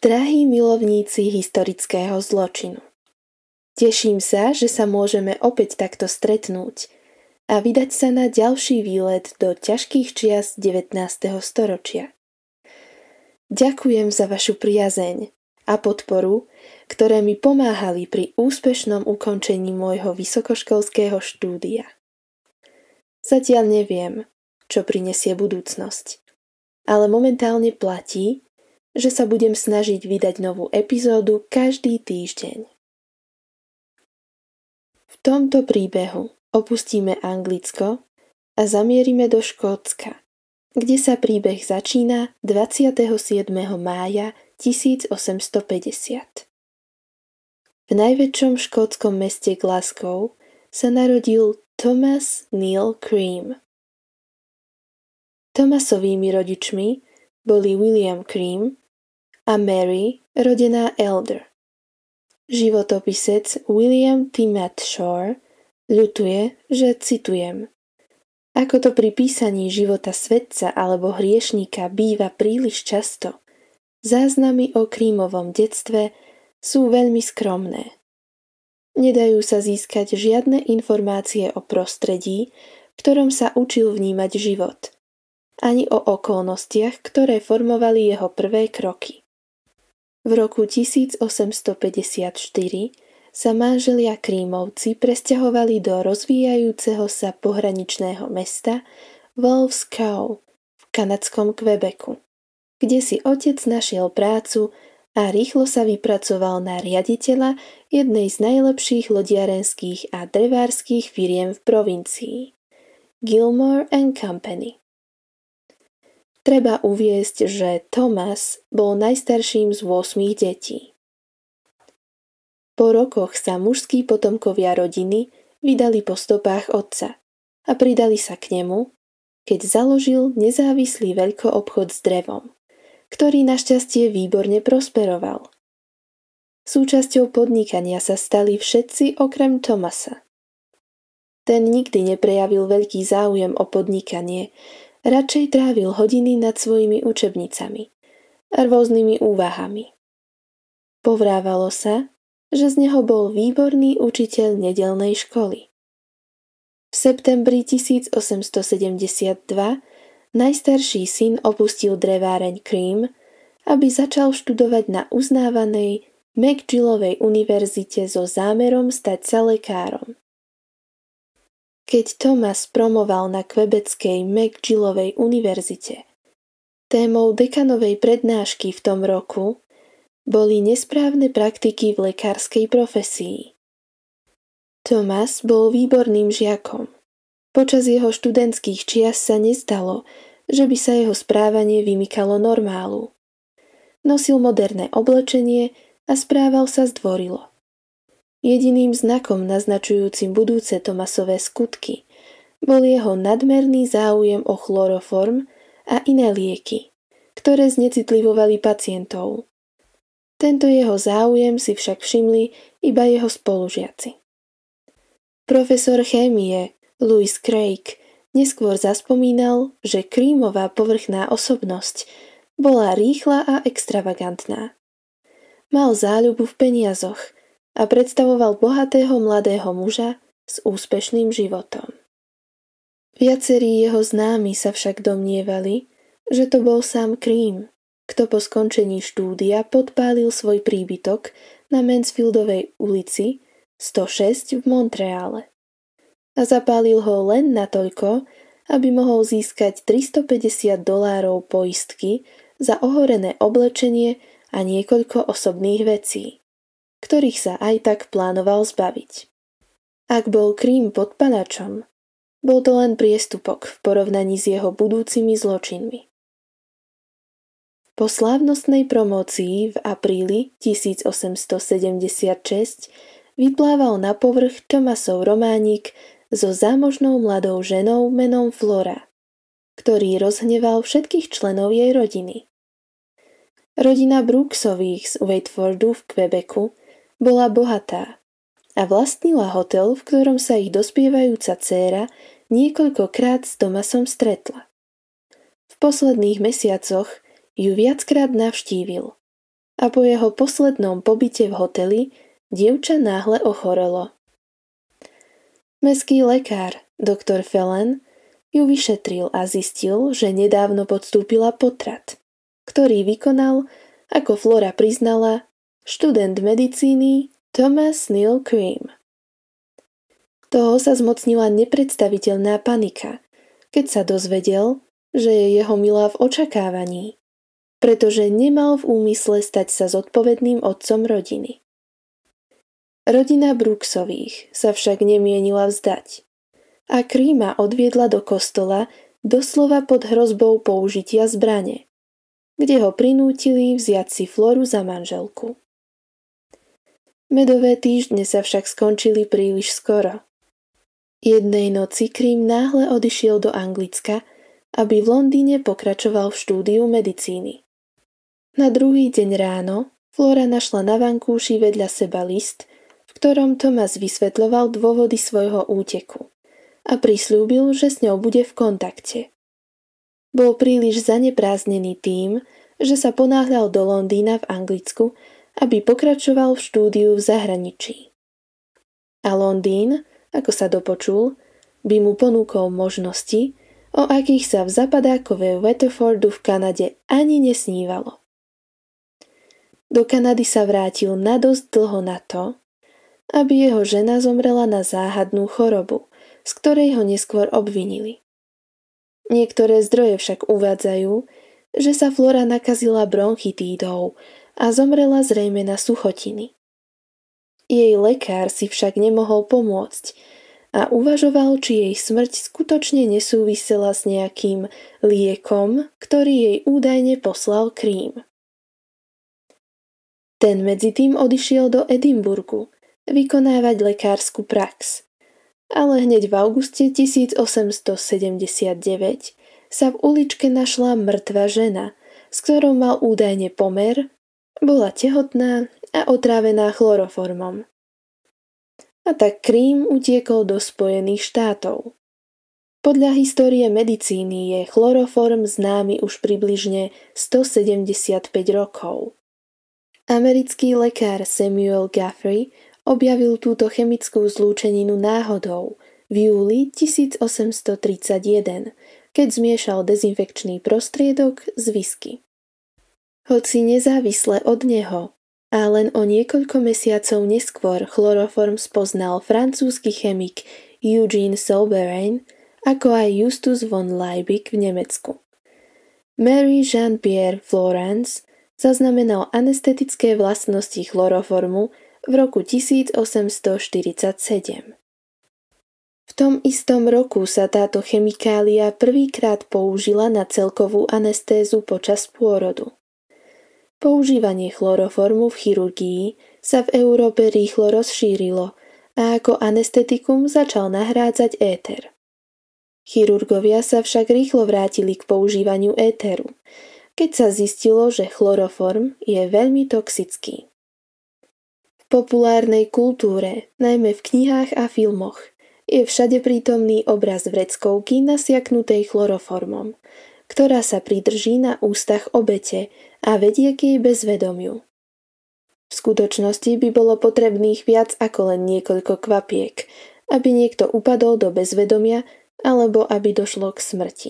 Drahí milovníci historického zločinu, teším sa, že sa môžeme opäť takto stretnúť a vydať sa na ďalší výlet do ťažkých čias 19. storočia. Ďakujem za vašu priazeň a podporu, ktoré mi pomáhali pri úspešnom ukončení môjho vysokoškolského štúdia. Zatiaľ neviem, čo prinesie budúcnosť, ale momentálne platí, že sa budem snažiť vydať novú epizódu každý týždeň. V tomto príbehu opustíme Anglicko a zamierime do Škótska, kde sa príbeh začína 27. mája 1850. V najväčšom škótskom meste Glasgow sa narodil Thomas Neil Cream. Thomasovými rodičmi boli William Cream a Mary, rodená Elder. Životopisec William Timothy Shore ľutuje, že citujem: Ako to pri písaní života svetca alebo hriešníka býva príliš často, záznamy o Creamovom detstve sú veľmi skromné. Nedajú sa získať žiadne informácie o prostredí, v ktorom sa učil vnímať život, ani o okolnostiach, ktoré formovali jeho prvé kroky. V roku 1854 sa manželia Creamovci presťahovali do rozvíjajúceho sa pohraničného mesta Wolf's Cove v kanadskom Quebecu, kde si otec našiel prácu a rýchlo sa vypracoval na riaditeľa jednej z najlepších lodiarenských a drevárskych firiem v provincii, Gilmore and Company. Treba uviesť, že Thomas bol najstarším z 8 detí. Po rokoch sa mužskí potomkovia rodiny vydali po stopách otca a pridali sa k nemu, keď založil nezávislý veľkoobchod s drevom, ktorý našťastie výborne prosperoval. Súčasťou podnikania sa stali všetci okrem Thomasa. Ten nikdy neprejavil veľký záujem o podnikanie, radšej trávil hodiny nad svojimi učebnicami a rôznymi úvahami. Povrávalo sa, že z neho bol výborný učiteľ nedeľnej školy. V septembri 1872 najstarší syn opustil dreváreň Cream, aby začal študovať na uznávanej McGillovej univerzite so zámerom stať sa lekárom. Keď Thomas promoval na quebeckej McGillovej univerzite, témou dekanovej prednášky v tom roku boli nesprávne praktiky v lekárskej profesii. Thomas bol výborným žiakom. Počas jeho študentských čias sa nezdalo, že by sa jeho správanie vymykalo normálu. Nosil moderné oblečenie a správal sa zdvorilo. Jediným znakom naznačujúcim budúce Thomasové skutky bol jeho nadmerný záujem o chloroform a iné lieky, ktoré znecitlivovali pacientov. Tento jeho záujem si však všimli iba jeho spolužiaci. Profesor chémie Louis Craig neskôr zaspomínal, že Creamová povrchná osobnosť bola rýchla a extravagantná. Mal záľubu v peniazoch a predstavoval bohatého mladého muža s úspešným životom. Viacerí jeho známi sa však domnievali, že to bol sám Cream, kto po skončení štúdia podpálil svoj príbytok na Mansfieldovej ulici 106 v Montreale a zapálil ho len natoľko, aby mohol získať $350 poistky za ohorené oblečenie a niekoľko osobných vecí, ktorých sa aj tak plánoval zbaviť. Ak bol Cream podpalačom, bol to len priestupok v porovnaní s jeho budúcimi zločinmi. Po slávnostnej promócii v apríli 1876 vyplával na povrch Thomasov románik so zámožnou mladou ženou menom Flora, ktorý rozhneval všetkých členov jej rodiny. Rodina Brooksových z Waitfordu v Quebecu bola bohatá a vlastnila hotel, v ktorom sa ich dospievajúca dcéra niekoľkokrát s Thomasom stretla. V posledných mesiacoch ju viackrát navštívil a po jeho poslednom pobyte v hoteli dievča náhle ochorelo. Mestský lekár, doktor Phelan, ju vyšetril a zistil, že nedávno podstúpila potrat, ktorý vykonal, ako Flora priznala, študent medicíny Thomas Neil Cream. Toho sa zmocnila nepredstaviteľná panika, keď sa dozvedel, že je jeho milá v očakávaní, pretože nemal v úmysle stať sa zodpovedným otcom rodiny. Rodina Brooksových sa však nemienila vzdať a Creama odviedla do kostola doslova pod hrozbou použitia zbrane, kde ho prinútili vziať si Floru za manželku. Medové týždne sa však skončili príliš skoro. Jednej noci Cream náhle odišiel do Anglicka, aby v Londýne pokračoval v štúdiu medicíny. Na druhý deň ráno Flora našla na vankúši vedľa seba list, v ktorom Thomas vysvetľoval dôvody svojho úteku a prisľúbil, že s ňou bude v kontakte. Bol príliš zanepráznený tým, že sa ponáhľal do Londýna v Anglicku, aby pokračoval v štúdiu v zahraničí. A Londýn, ako sa dopočul, by mu ponúkol možnosti, o akých sa v zapadákové Waterfordu v Kanade ani nesnívalo. Do Kanady sa vrátil na dosť dlho na to, aby jeho žena zomrela na záhadnú chorobu, z ktorej ho neskôr obvinili. Niektoré zdroje však uvádzajú, že sa Flora nakazila bronchitídou a zomrela zrejme na suchotiny. Jej lekár si však nemohol pomôcť a uvažoval, či jej smrť skutočne nesúvisela s nejakým liekom, ktorý jej údajne poslal Cream. Ten medzitým odišiel do Edinburgu vykonávať lekárskú prax, ale hneď v auguste 1879 sa v uličke našla mŕtva žena, s ktorou mal údajne pomer, bola tehotná a otrávená chloroformom. A tak Cream utiekol do Spojených štátov. Podľa histórie medicíny je chloroform známy už približne 175 rokov. Americký lekár Samuel Guthrie objavil túto chemickú zlúčeninu náhodou v júli 1831, keď zmiešal dezinfekčný prostriedok z whisky. Hoci nezávisle od neho a len o niekoľko mesiacov neskôr chloroform spoznal francúzsky chemik Eugene Souberin, ako aj Justus von Liebig v Nemecku. Marie Jean-Pierre Florence zaznamenal anestetické vlastnosti chloroformu v roku 1847. V tom istom roku sa táto chemikália prvýkrát použila na celkovú anestézu počas pôrodu. Používanie chloroformu v chirurgii sa v Európe rýchlo rozšírilo a ako anestetikum začal nahrádzať éter. Chirurgovia sa však rýchlo vrátili k používaniu éteru, keď sa zistilo, že chloroform je veľmi toxický. V populárnej kultúre, najmä v knihách a filmoch, je všade prítomný obraz vreckovky nasiaknutej chloroformom, ktorá sa pridrží na ústach obete a vedie k jej bezvedomiu. V skutočnosti by bolo potrebných viac ako len niekoľko kvapiek, aby niekto upadol do bezvedomia alebo aby došlo k smrti.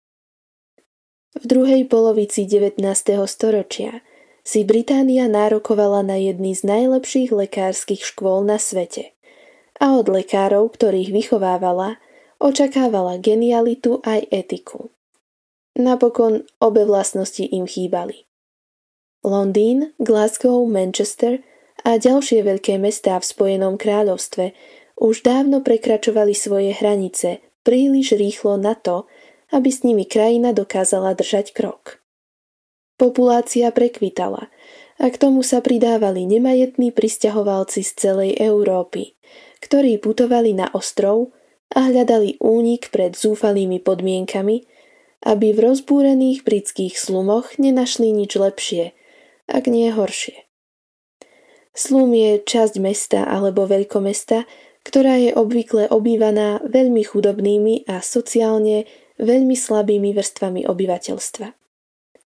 V druhej polovici 19. storočia si Británia nárokovala na jedny z najlepších lekárskych škôl na svete a od lekárov, ktorých vychovávala, očakávala genialitu aj etiku. Napokon obe vlastnosti im chýbali. Londýn, Glasgow, Manchester a ďalšie veľké mestá v Spojenom kráľovstve už dávno prekračovali svoje hranice príliš rýchlo na to, aby s nimi krajina dokázala držať krok. Populácia prekvitala a k tomu sa pridávali nemajetní prisťahovalci z celej Európy, ktorí putovali na ostrov a hľadali únik pred zúfalými podmienkami, aby v rozbúrených britských slumoch nenašli nič lepšie, ak nie horšie. Slum je časť mesta alebo veľkomesta, ktorá je obvykle obývaná veľmi chudobnými a sociálne veľmi slabými vrstvami obyvateľstva.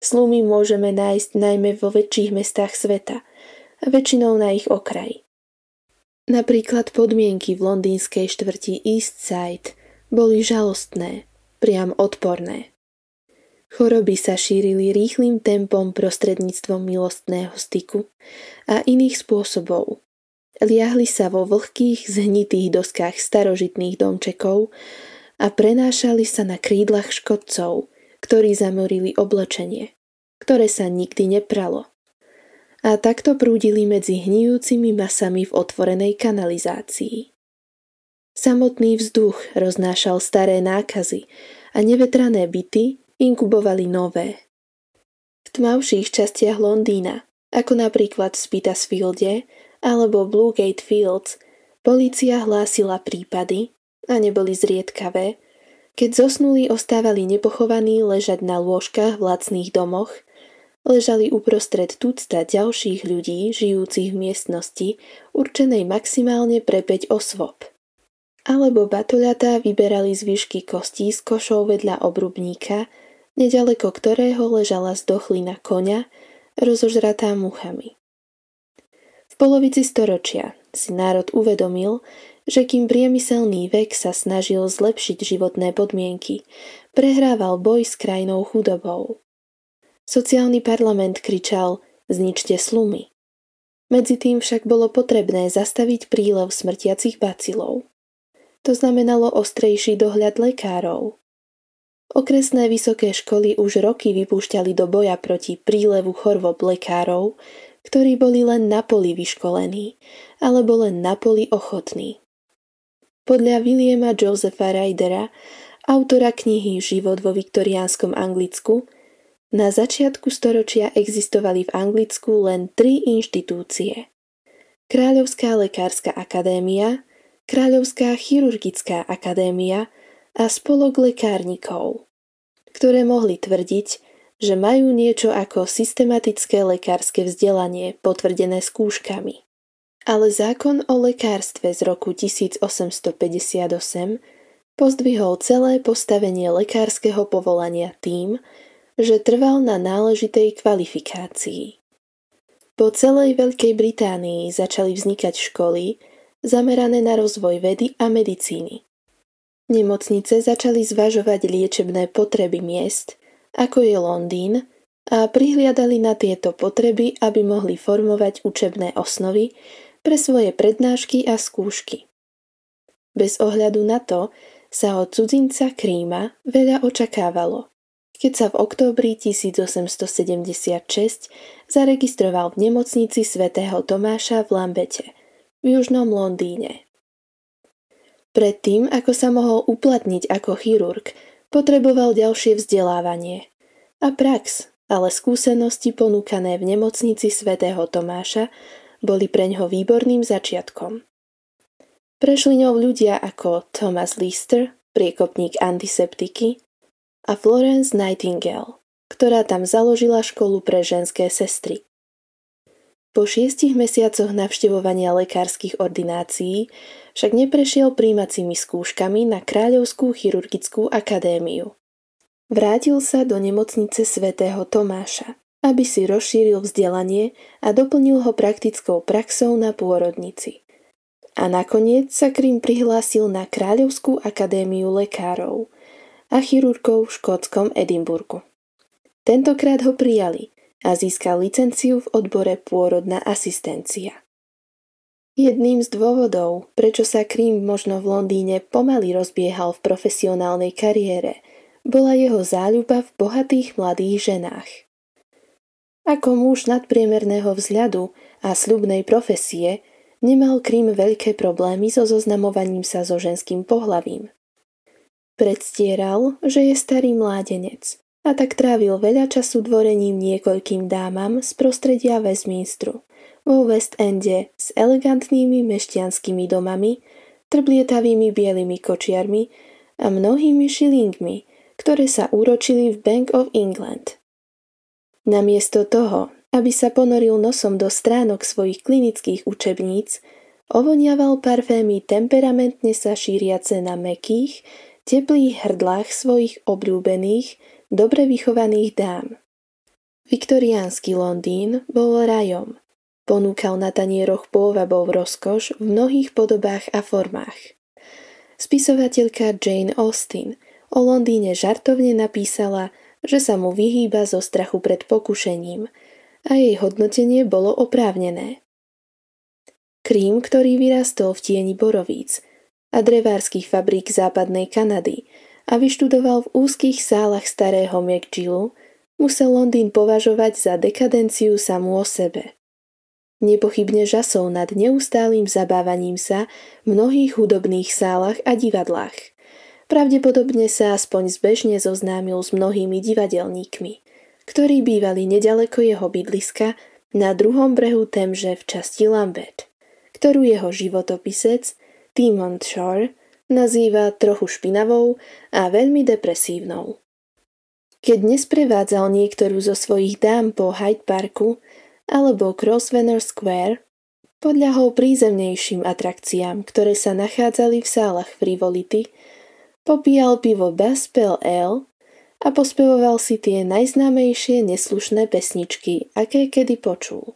Slumy môžeme nájsť najmä vo väčších mestách sveta a väčšinou na ich okraji. Napríklad podmienky v londýnskej štvrti East Side boli žalostné, priam odporné. Choroby sa šírili rýchlym tempom prostredníctvom milostného styku a iných spôsobov. Liahli sa vo vlhkých, zhnitých doskách starožitných domčekov a prenášali sa na krídlach škodcov, ktorí zamorili oblečenie, ktoré sa nikdy nepralo. A takto prúdili medzi hnijúcimi masami v otvorenej kanalizácii. Samotný vzduch roznášal staré nákazy a nevetrané byty inkubovali nové. V tmavších častiach Londýna, ako napríklad v Spitalfielde alebo Bluegate Fields, polícia hlásila prípady, a neboli zriedkavé, keď zosnulí ostávali nepochovaní ležať na lôžkach v lacných domoch, ležali uprostred tucta ďalších ľudí žijúcich v miestnosti určenej maximálne pre 5 osôb. Alebo batoľatá vyberali zvyšky kostí z košov vedľa obrubníka, neďaleko ktorého ležala zdochlina koňa, rozožratá muchami. V polovici storočia si národ uvedomil, že kým priemyselný vek sa snažil zlepšiť životné podmienky, prehrával boj s krajnou chudobou. Sociálny parlament kričal zničte slumy. Medzitým však bolo potrebné zastaviť prílev smrtiacich bacilov. To znamenalo ostrejší dohľad lekárov. Okresné vysoké školy už roky vypúšťali do boja proti prílevu chorôb lekárov, ktorí boli len na poli vyškolení, alebo len na poli ochotní. Podľa Williama Josepha Rydera, autora knihy Život vo viktoriánskom Anglicku, na začiatku storočia existovali v Anglicku len 3 inštitúcie. Kráľovská lekárska akadémia, Kráľovská chirurgická akadémia a spolok lekárnikov, ktoré mohli tvrdiť, že majú niečo ako systematické lekárske vzdelanie potvrdené skúškami. Ale zákon o lekárstve z roku 1858 pozdvihol celé postavenie lekárskeho povolania tým, že trval na náležitej kvalifikácii. Po celej Veľkej Británii začali vznikať školy zamerané na rozvoj vedy a medicíny. Nemocnice začali zvažovať liečebné potreby miest, ako je Londýn, a prihliadali na tieto potreby, aby mohli formovať učebné osnovy pre svoje prednášky a skúšky. Bez ohľadu na to sa od cudzinca Kríma veľa očakávalo, keď sa v októbri 1876 zaregistroval v nemocnici svätého Tomáša v Lambete, v južnom Londýne. Predtým, ako sa mohol uplatniť ako chirurg, potreboval ďalšie vzdelávanie a prax, ale skúsenosti ponúkané v nemocnici svätého Tomáša boli preňho výborným začiatkom. Prešli ňou ľudia ako Thomas Lister, priekopník antiseptiky, a Florence Nightingale, ktorá tam založila školu pre ženské sestry. Po 6 mesiacoch navštevovania lekárskych ordinácií však neprešiel prijímacími skúškami na Kráľovskú chirurgickú akadémiu. Vrátil sa do nemocnice svätého Tomáša, aby si rozšíril vzdelanie a doplnil ho praktickou praxou na pôrodnici. A nakoniec sa Krím prihlásil na Kráľovskú akadémiu lekárov a chirurgov v škótskom Edinburgu. Tentokrát ho prijali a získal licenciu v odbore pôrodná asistencia. Jedným z dôvodov, prečo sa Krím možno v Londýne pomaly rozbiehal v profesionálnej kariére, bola jeho záľuba v bohatých mladých ženách. Ako muž nadpriemerného vzhľadu a sľubnej profesie nemal Krím veľké problémy so zoznamovaním sa so ženským pohlavím. Predstieral, že je starý mládenec a tak trávil veľa času dvorením niekoľkým dámam z prostredia Westminsteru vo West Ende s elegantnými mešťanskými domami, trblietavými bielými kočiarmi a mnohými šilingmi, ktoré sa úročili v Bank of England. Namiesto toho, aby sa ponoril nosom do stránok svojich klinických učebníc, ovoniaval parfémy temperamentne sa šíriace na mäkkých, teplých hrdlách svojich obľúbených, dobre vychovaných dám. Viktoriánsky Londýn bol rajom. Ponúkal na tanieroch pôvabov rozkoš v mnohých podobách a formách. Spisovateľka Jane Austen o Londýne žartovne napísala, že sa mu vyhýba zo strachu pred pokušením a jej hodnotenie bolo oprávnené. Cream, ktorý vyrastol v tieni borovíc a drevárskych fabrík západnej Kanady a vyštudoval v úzkých sálach starého McGillu, musel Londýn považovať za dekadenciu samú o sebe. Nepochybne žasol nad neustálým zabávaním sa v mnohých hudobných sálach a divadlách. Pravdepodobne sa aspoň zbežne zoznámil s mnohými divadelníkmi, ktorí bývali nedaleko jeho bydliska na druhom brehu Temže v časti Lambeth, ktorú jeho životopisec Timon Shore nazýva trochu špinavou a veľmi depresívnou. Keď nesprevádzal niektorú zo svojich dám po Hyde Parku alebo Grosvenor Square, podľahol prízemnejším atrakciám, ktoré sa nachádzali v sálach Frivolity, popíjal pivo Bass Pale Ale a pospevoval si tie najznámejšie neslušné pesničky, aké kedy počul.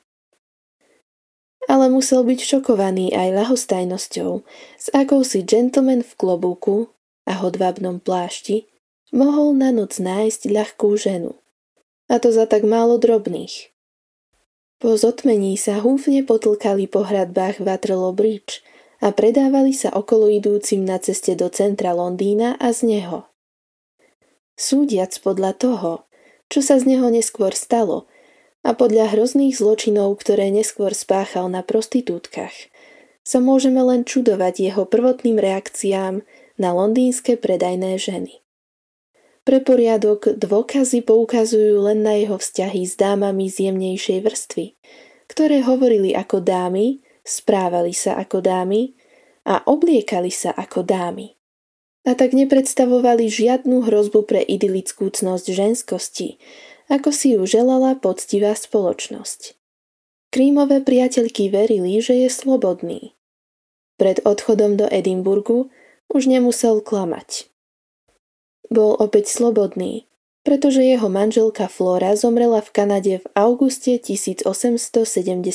Ale musel byť šokovaný aj ľahostajnosťou, s akousi gentleman v klobúku a hodvábnom plášti mohol na noc nájsť ľahkú ženu. A to za tak málo drobných. Po zotmení sa húfne potlkali po hradbách Waterloo Bridge a predávali sa okolo idúcim na ceste do centra Londýna a z neho. Súdiac podľa toho, čo sa z neho neskôr stalo a podľa hrozných zločinov, ktoré neskôr spáchal na prostitútkach, sa môžeme len čudovať jeho prvotným reakciám na londýnske predajné ženy. Pre poriadok dôkazy poukazujú len na jeho vzťahy s dámami z jemnejšej vrstvy, ktoré hovorili ako dámy, správali sa ako dámy a obliekali sa ako dámy. A tak nepredstavovali žiadnu hrozbu pre idylickú cnosť ženskosti, ako si ju želala poctivá spoločnosť. Creamove priateľky verili, že je slobodný. Pred odchodom do Edinburgu už nemusel klamať. Bol opäť slobodný, pretože jeho manželka Flora zomrela v Kanade v auguste 1877.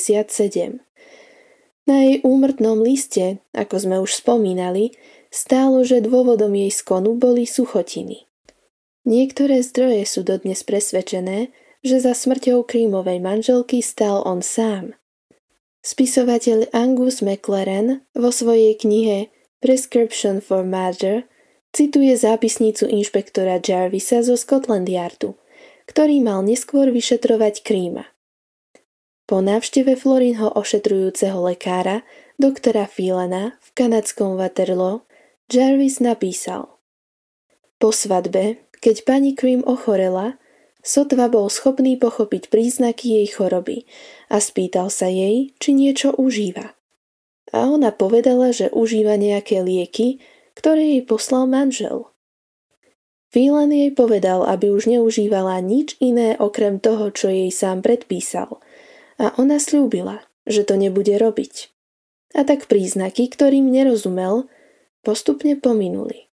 Na jej úmrtnom liste, ako sme už spomínali, stálo, že dôvodom jej skonu boli suchotiny. Niektoré zdroje sú dodnes presvedčené, že za smrťou Creamovej manželky stál on sám. Spisovateľ Angus MacLaren vo svojej knihe Prescription for Murder cituje zápisnicu inšpektora Jarvisa zo Scotland Yardu, ktorý mal neskôr vyšetrovať Creama. Po návšteve Florinho ošetrujúceho lekára, doktora Phelana v kanadskom Waterloo, Jarvis napísal: Po svadbe, keď pani Cream ochorela, sotva bol schopný pochopiť príznaky jej choroby a spýtal sa jej, či niečo užíva. A ona povedala, že užíva nejaké lieky, ktoré jej poslal manžel. Phelan jej povedal, aby už neužívala nič iné okrem toho, čo jej sám predpísal, a ona sľúbila, že to nebude robiť. A tak príznaky, ktorým nerozumel, postupne pominuli.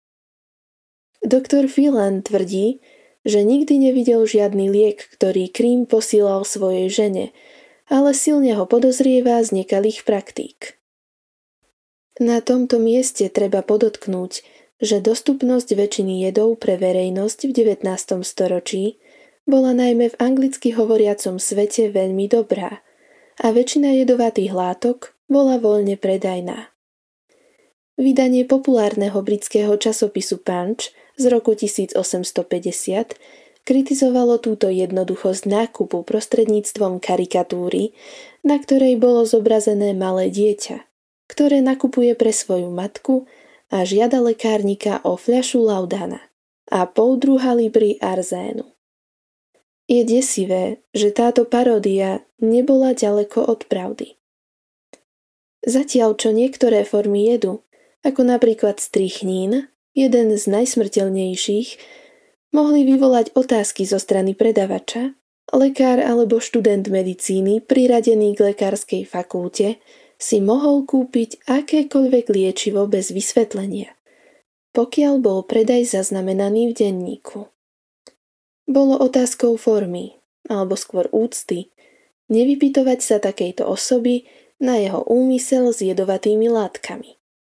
Doktor Phelan tvrdí, že nikdy nevidel žiadny liek, ktorý Cream posílal svojej žene, ale silne ho podozrieva z nekalých praktík. Na tomto mieste treba podotknúť, že dostupnosť väčšiny jedov pre verejnosť v 19. storočí bola najmä v anglicky hovoriacom svete veľmi dobrá a väčšina jedovatých látok bola voľne predajná. Vydanie populárneho britského časopisu Punch z roku 1850 kritizovalo túto jednoduchosť nákupu prostredníctvom karikatúry, na ktorej bolo zobrazené malé dieťa, ktoré nakupuje pre svoju matku a žiada lekárnika o fľašu laudana a 0,5 libry arzénu. Je desivé, že táto paródia nebola ďaleko od pravdy. Zatiaľ, čo niektoré formy jedu, ako napríklad strychnín, jeden z najsmrteľnejších, mohli vyvolať otázky zo strany predavača, lekár alebo študent medicíny priradený k lekárskej fakulte si mohol kúpiť akékoľvek liečivo bez vysvetlenia, pokiaľ bol predaj zaznamenaný v denníku. Bolo otázkou formy, alebo skôr úcty, nevypytovať sa takejto osoby na jeho úmysel s jedovatými látkami.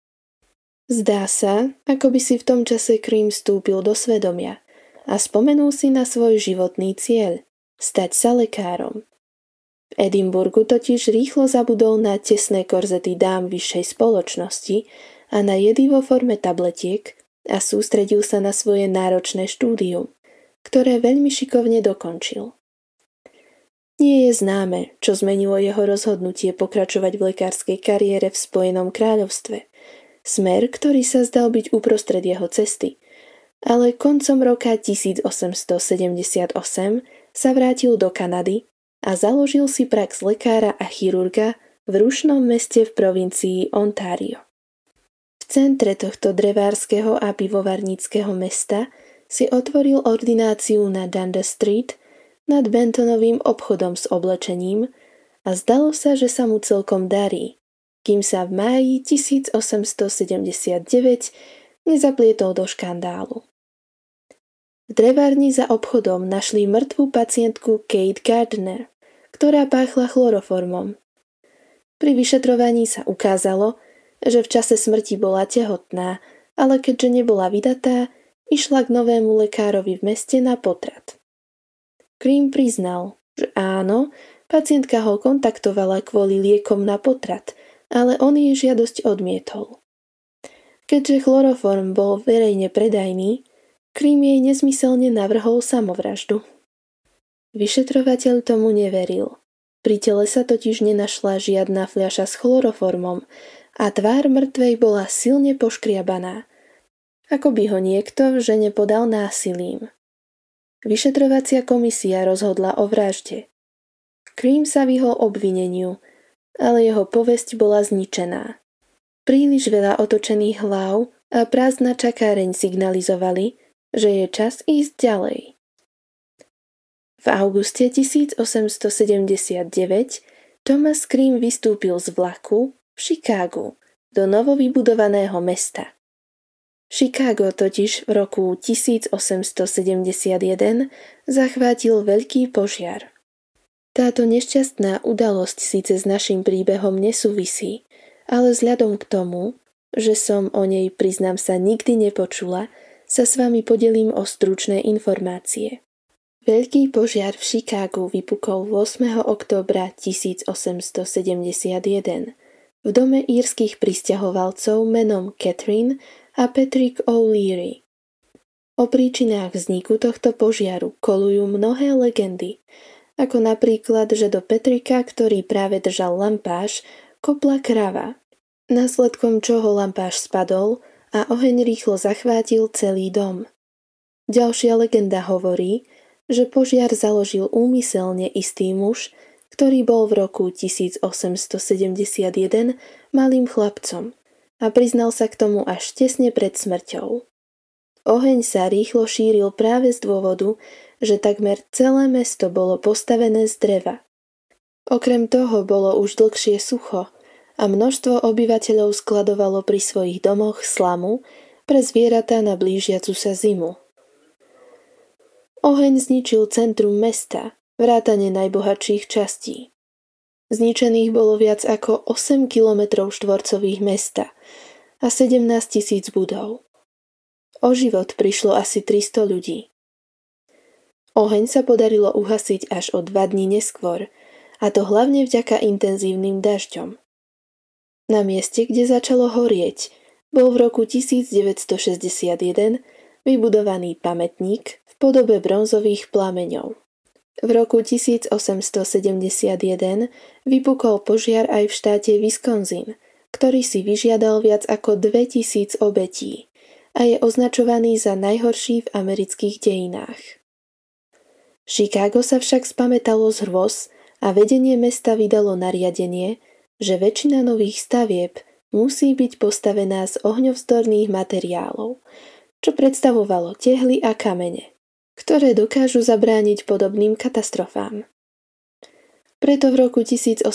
Zdá sa, ako by si v tom čase Cream vstúpil do svedomia a spomenul si na svoj životný cieľ – stať sa lekárom. V Edinburgu totiž rýchlo zabudol na tesné korzety dám vyššej spoločnosti a na jedy vo forme tabletiek a sústredil sa na svoje náročné štúdium, ktoré veľmi šikovne dokončil. Nie je známe, čo zmenilo jeho rozhodnutie pokračovať v lekárskej kariére v Spojenom kráľovstve, smer, ktorý sa zdal byť uprostred jeho cesty, ale koncom roka 1878 sa vrátil do Kanady a založil si prax lekára a chirurga v rušnom meste v provincii Ontario. V centre tohto drevárskeho a pivovarníckeho mesta si otvoril ordináciu na Dundas Street nad Bentonovým obchodom s oblečením a zdalo sa, že sa mu celkom darí, kým sa v máji 1879 nezaplietol do škandálu. V drevárni za obchodom našli mŕtvú pacientku Kate Gardner, ktorá páchla chloroformom. Pri vyšetrovaní sa ukázalo, že v čase smrti bola tehotná, ale keďže nebola vydatá, išla k novému lekárovi v meste na potrat. Cream priznal, že áno, pacientka ho kontaktovala kvôli liekom na potrat, ale on jej žiadosť odmietol. Keďže chloroform bol verejne predajný, Cream jej nezmyselne navrhol samovraždu. Vyšetrovateľ tomu neveril. Pri tele sa totiž nenašla žiadna fľaša s chloroformom a tvár mŕtvej bola silne poškriabaná, ako by ho niekto v žene podal násilím. Vyšetrovacia komisia rozhodla o vražde. Cream sa vyhol obvineniu, ale jeho povesť bola zničená. Príliš veľa otočených hlav a prázdna čakáreň signalizovali, že je čas ísť ďalej. V auguste 1879 Thomas Cream vystúpil z vlaku v Chicagu do novovybudovaného mesta. Chicago totiž v roku 1871 zachvátil veľký požiar. Táto nešťastná udalosť síce s našim príbehom nesúvisí, ale vzhľadom k tomu, že som o nej, priznám sa, nikdy nepočula, sa s vami podelím o stručné informácie. Veľký požiar v Chicagu vypukol 8. októbra 1871 v dome írskych prisťahovalcov menom Catherine a Patrick O'Leary. O príčinách vzniku tohto požiaru kolujú mnohé legendy, ako napríklad, že do Patricka, ktorý práve držal lampáš, kopla krava, následkom čoho lampáš spadol a oheň rýchlo zachvátil celý dom. Ďalšia legenda hovorí, že požiar založil úmyselne istý muž, ktorý bol v roku 1871 malým chlapcom a priznal sa k tomu až tesne pred smrťou. Oheň sa rýchlo šíril práve z dôvodu, že takmer celé mesto bolo postavené z dreva. Okrem toho bolo už dlhšie sucho a množstvo obyvateľov skladovalo pri svojich domoch slamu pre zvieratá na blížiacu sa zimu. Oheň zničil centrum mesta, vrátane najbohatších častí. Zničených bolo viac ako 8 kilometrov štvorcových mesta a 17 000 budov. O život prišlo asi 300 ľudí. Oheň sa podarilo uhasiť až o 2 dní neskôr, a to hlavne vďaka intenzívnym dažďom. Na mieste, kde začalo horieť, bol v roku 1961 vybudovaný pamätník v podobe bronzových plameňov. V roku 1871 vypukol požiar aj v štáte Wisconsin, ktorý si vyžiadal viac ako 2000 obetí a je označovaný za najhorší v amerických dejinách. Chicago sa však spamätalo z hrôz a vedenie mesta vydalo nariadenie, že väčšina nových stavieb musí byť postavená z ohňovzdorných materiálov, čo predstavovalo tehly a kamene, ktoré dokážu zabrániť podobným katastrofám. Preto v roku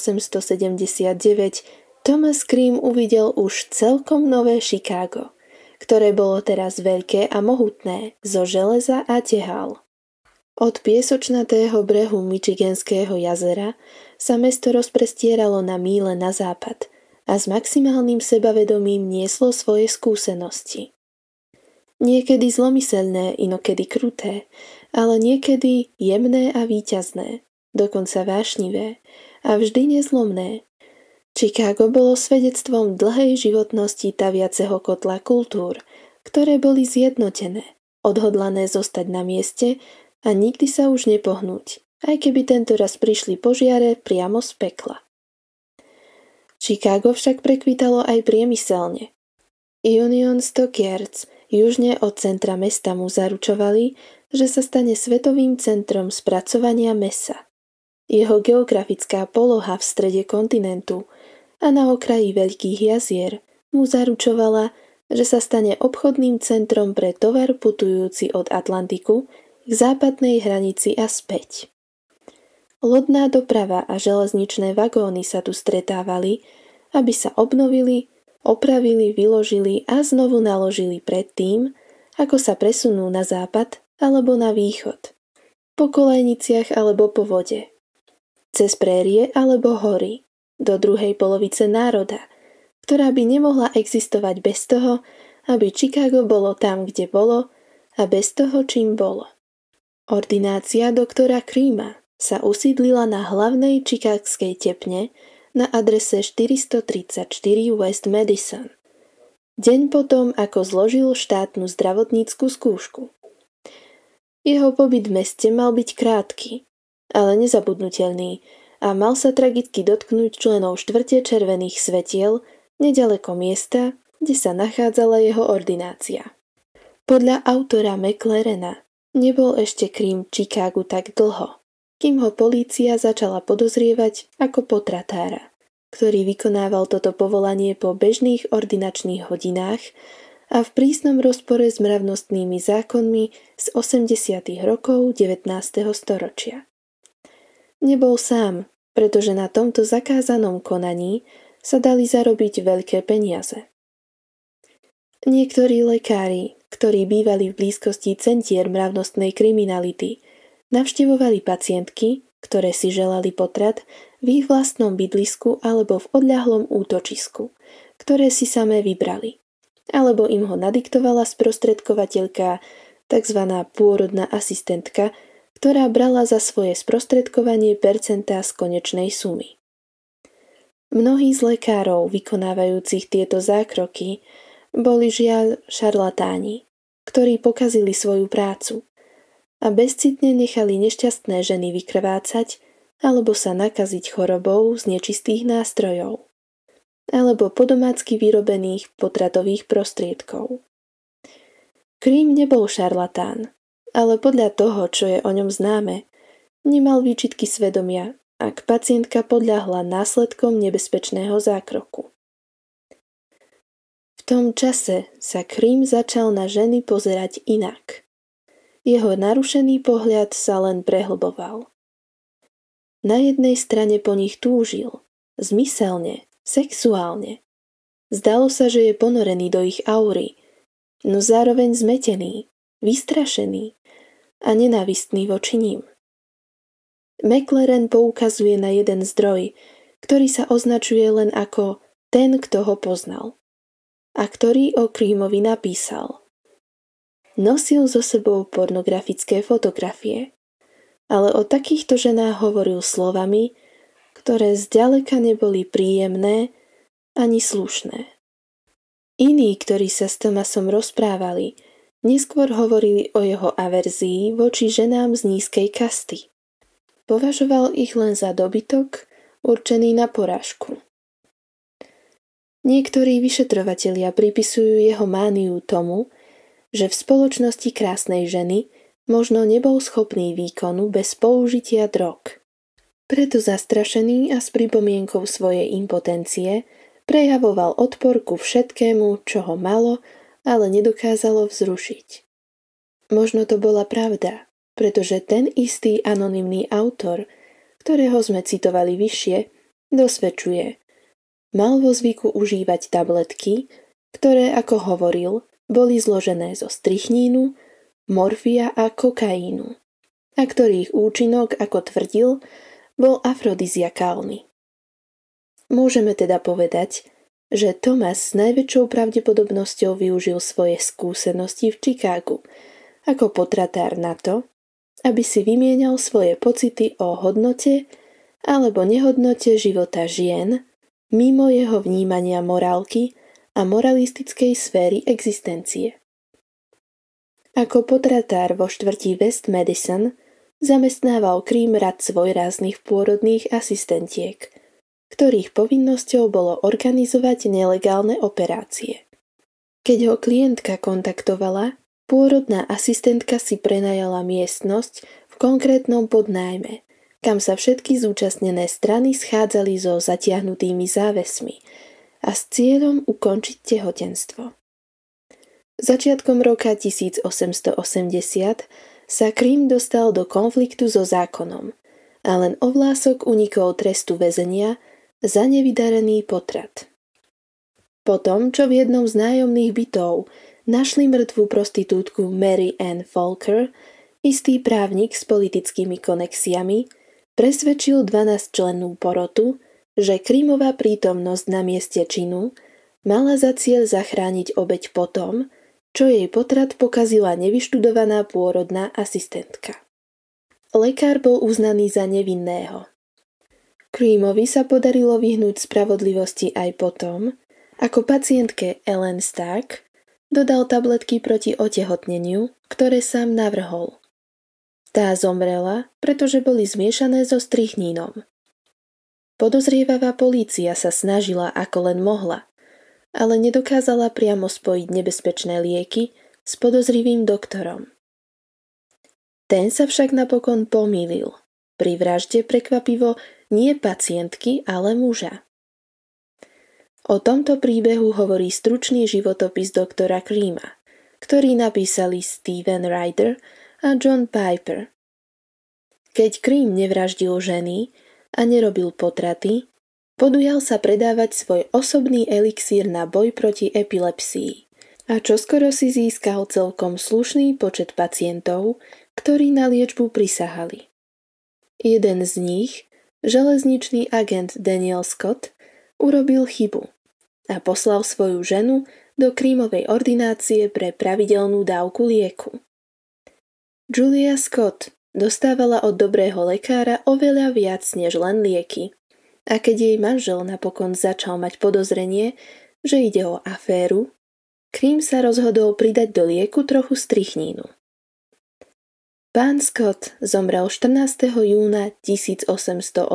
1879 Thomas Cream uvidel už celkom nové Chicago, ktoré bolo teraz veľké a mohutné, zo železa a tehál. Od piesočnatého brehu Michiganského jazera sa mesto rozprestieralo na míle na západ a s maximálnym sebavedomím nieslo svoje skúsenosti. Niekedy zlomyselné, inokedy kruté, ale niekedy jemné a víťazné, dokonca vášnivé a vždy nezlomné. Chicago bolo svedectvom dlhej životnosti taviaceho kotla kultúr, ktoré boli zjednotené, odhodlané zostať na mieste a nikdy sa už nepohnúť, aj keby tentoraz prišli požiare priamo z pekla. Chicago však prekvitalo aj priemyselne. Union Stockyards južne od centra mesta mu zaručovali, že sa stane svetovým centrom spracovania mäsa. Jeho geografická poloha v strede kontinentu a na okraji veľkých jazier mu zaručovala, že sa stane obchodným centrom pre tovar putujúci od Atlantiku k západnej hranici a späť. Lodná doprava a železničné vagóny sa tu stretávali, aby sa obnovili, opravili, vyložili a znovu naložili predtým, ako sa presunú na západ alebo na východ, po kolejniciach alebo po vode, cez prérie alebo hory, do druhej polovice národa, ktorá by nemohla existovať bez toho, aby Chicago bolo tam, kde bolo a bez toho, čím bolo. Ordinácia doktora Creama sa usídlila na hlavnej chicagskej tepne na adrese 434 West Madison, deň potom, ako zložil štátnu zdravotnícku skúšku. Jeho pobyt v meste mal byť krátky, ale nezabudnutelný a mal sa tragicky dotknúť členov štvrte červených svetiel nedaleko miesta, kde sa nachádzala jeho ordinácia. Podľa autora McLarena nebol ešte Cream Chicagu tak dlho, kým ho polícia začala podozrievať ako potratára, ktorý vykonával toto povolanie po bežných ordinačných hodinách a v prísnom rozpore s mravnostnými zákonmi z 80. rokov 19. storočia. Nebol sám, pretože na tomto zakázanom konaní sa dali zarobiť veľké peniaze. Niektorí lekári, ktorí bývali v blízkosti centier mravnostnej kriminality, navštevovali pacientky, ktoré si želali potrat v ich vlastnom bydlisku alebo v odľahlom útočisku, ktoré si samé vybrali, alebo im ho nadiktovala sprostredkovateľka, tzv. Pôrodná asistentka, ktorá brala za svoje sprostredkovanie percentá z konečnej sumy. Mnohí z lekárov vykonávajúcich tieto zákroky boli žiaľ šarlatáni, ktorí pokazili svoju prácu a bezcitne nechali nešťastné ženy vykrvácať alebo sa nakaziť chorobou z nečistých nástrojov alebo podomácky vyrobených potratových prostriedkov. Cream nebol šarlatán, ale podľa toho, čo je o ňom známe, nemal výčitky svedomia, ak pacientka podľahla následkom nebezpečného zákroku. V tom čase sa Cream začal na ženy pozerať inak. Jeho narušený pohľad sa len prehlboval. Na jednej strane po nich túžil, zmyselne, sexuálne. Zdalo sa, že je ponorený do ich aury, no zároveň zmetený, vystrašený a nenávistný voči ním. McLaren poukazuje na jeden zdroj, ktorý sa označuje len ako ten, kto ho poznal a ktorý o Creamovi napísal. Nosil so sebou pornografické fotografie, ale o takýchto ženách hovoril slovami, ktoré zďaleka neboli príjemné ani slušné. Iní, ktorí sa s Thomasom rozprávali, neskôr hovorili o jeho averzii voči ženám z nízkej kasty. Považoval ich len za dobytok, určený na porážku. Niektorí vyšetrovatelia pripisujú jeho mániu tomu, že v spoločnosti krásnej ženy možno nebol schopný výkonu bez použitia drog. Preto zastrašený a s pripomienkou svojej impotencie prejavoval odpor ku všetkému, čo ho malo, ale nedokázalo vzrušiť. Možno to bola pravda, pretože ten istý anonymný autor, ktorého sme citovali vyššie, dosvedčuje. Mal vo zvyku užívať tabletky, ktoré, ako hovoril, boli zložené zo strychnínu, morfia a kokainu. a ktorých účinok, ako tvrdil, bol afrodiziakálny. Môžeme teda povedať, že Thomas s najväčšou pravdepodobnosťou využil svoje skúsenosti v Chicagu ako potratár na to, aby si vymienial svoje pocity o hodnote alebo nehodnote života žien mimo jeho vnímania morálky a moralistickej sféry existencie. Ako potratár vo štvrti West Madison zamestnával Cream rad svojráznych pôrodných asistentiek, ktorých povinnosťou bolo organizovať nelegálne operácie. Keď ho klientka kontaktovala, pôrodná asistentka si prenajala miestnosť v konkrétnom podnájme, kam sa všetky zúčastnené strany schádzali so zatiahnutými závesmi a s cieľom ukončiť tehotenstvo. Začiatkom roka 1880 sa Cream dostal do konfliktu so zákonom a len o vlások unikol trestu väzenia za nevydarený potrat. Potom, čo v jednom z nájomných bytov našli mŕtvú prostitútku Mary Ann Folker, istý právnik s politickými konexiami presvedčil 12-člennú porotu, že Creamová prítomnosť na mieste činu mala za cieľ zachrániť obeť potom, čo jej potrat pokazila nevyštudovaná pôrodná asistentka. Lekár bol uznaný za nevinného. Creamovi sa podarilo vyhnúť spravodlivosti aj potom, ako pacientke Ellen Stark dodal tabletky proti otehotneniu, ktoré sám navrhol. Tá zomrela, pretože boli zmiešané so strychnínom. Podozrievavá polícia sa snažila ako len mohla, ale nedokázala priamo spojiť nebezpečné lieky s podozrivým doktorom. Ten sa však napokon pomýlil. Pri vražde prekvapivo nie pacientky, ale muža. O tomto príbehu hovorí stručný životopis doktora Creama, ktorý napísali Steven Ryder a John Piper. Keď Cream nevraždil ženy a nerobil potraty, podujal sa predávať svoj osobný elixír na boj proti epilepsii a čoskoro si získal celkom slušný počet pacientov, ktorí na liečbu prisahali. Jeden z nich, železničný agent Daniel Scott, urobil chybu a poslal svoju ženu do Creamovej ordinácie pre pravidelnú dávku lieku. Julia Scott dostávala od dobrého lekára oveľa viac než len lieky. A keď jej manžel napokon začal mať podozrenie, že ide o aféru, Cream sa rozhodol pridať do lieku trochu strychnínu. Pán Scott zomrel 14. júna 1881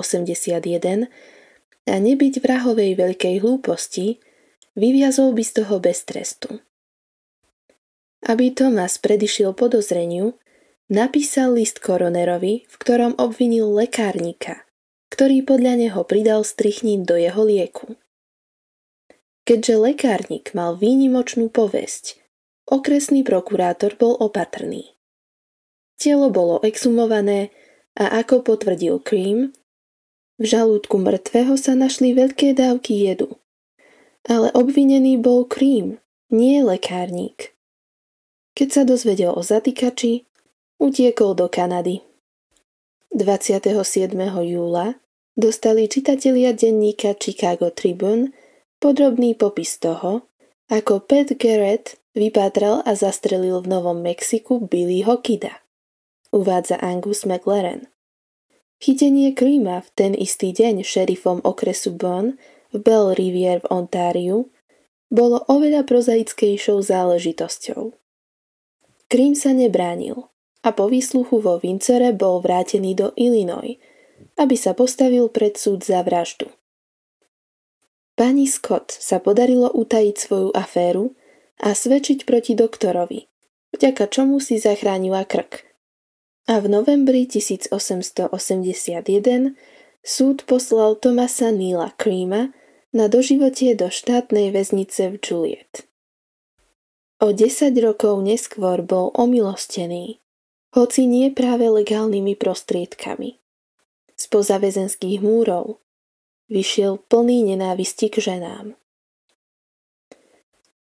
a nebyť vrahovej veľkej hlúposti, vyviazol by z toho bez trestu. Aby Thomas predišiel podozreniu, napísal list koronerovi, v ktorom obvinil lekárnika, ktorý podľa neho pridal strychnín do jeho lieku. Keďže lekárnik mal výnimočnú povesť, okresný prokurátor bol opatrný. Telo bolo exhumované a ako potvrdil Cream, v žalúdku mŕtvého sa našli veľké dávky jedu. Ale obvinený bol Cream, nie lekárnik. Keď sa dozvedel o zatýkači, utiekol do Kanady. 27. júla dostali čitatelia denníka Chicago Tribune podrobný popis toho, ako Pat Garrett vypátral a zastrelil v Novom Mexiku Billyho Kida. Uvádza Angus McLaren. Chytenie Creama v ten istý deň šerifom okresu Bonn v Belle Riviere v Ontáriu bolo oveľa prozaickejšou záležitosťou. Cream sa nebránil a po výsluchu vo Windsore bol vrátený do Illinois, aby sa postavil pred súd za vraždu. Pani Scott sa podarilo utajiť svoju aféru a svedčiť proti doktorovi, vďaka čomu si zachránila krk. A v novembri 1881 súd poslal Thomasa Neila Creama na doživotie do štátnej väznice v Joliet. O 10 rokov neskôr bol omilostený, hoci nie práve legálnymi prostriedkami. Spoza väzenských múrov vyšiel plný nenávisti k ženám.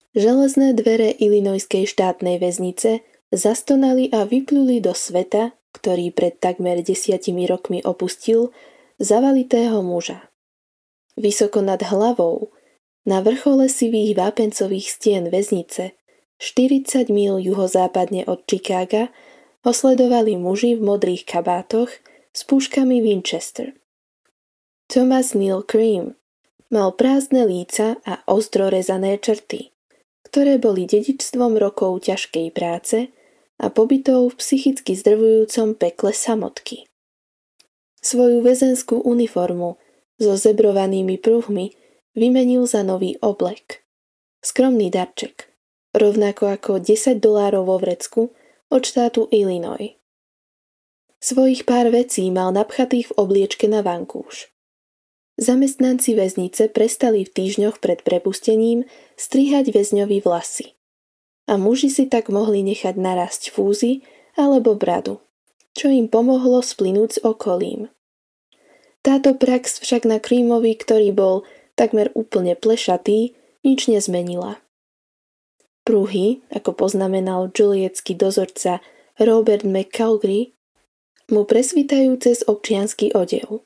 Železné dvere Illinoiskej štátnej väznice zastonali a vypluli do sveta, ktorý pred takmer 10 rokmi opustil, zavalitého muža. Vysoko nad hlavou, na vrchole sivých vápencových stien väznice, 40 míľ juhozápadne od Chicaga, ho sledovali muži v modrých kabátoch s puškami Winchester. Thomas Neal Cream mal prázdne líca a ostro rezané črty, ktoré boli dedičstvom rokov ťažkej práce a pobytov v psychicky zdrvujúcom pekle samotky. Svoju väzenskú uniformu so zebrovanými pruhmi vymenil za nový oblek. Skromný darček, rovnako ako $10 vo vrecku od štátu Illinois. Svojich pár vecí mal napchatých v obliečke na vankúš. Zamestnanci väznice prestali v týždňoch pred prepustením strihať väzňovi vlasy. A muži si tak mohli nechať narásť fúzy alebo bradu, čo im pomohlo splynúť s okolím. Táto prax však na Creamovi, ktorý bol takmer úplne plešatý, nič nezmenila. Pruhy, ako poznamenal Jolietský dozorca Robert McCaugry, mu presvítajú cez občiansky odev.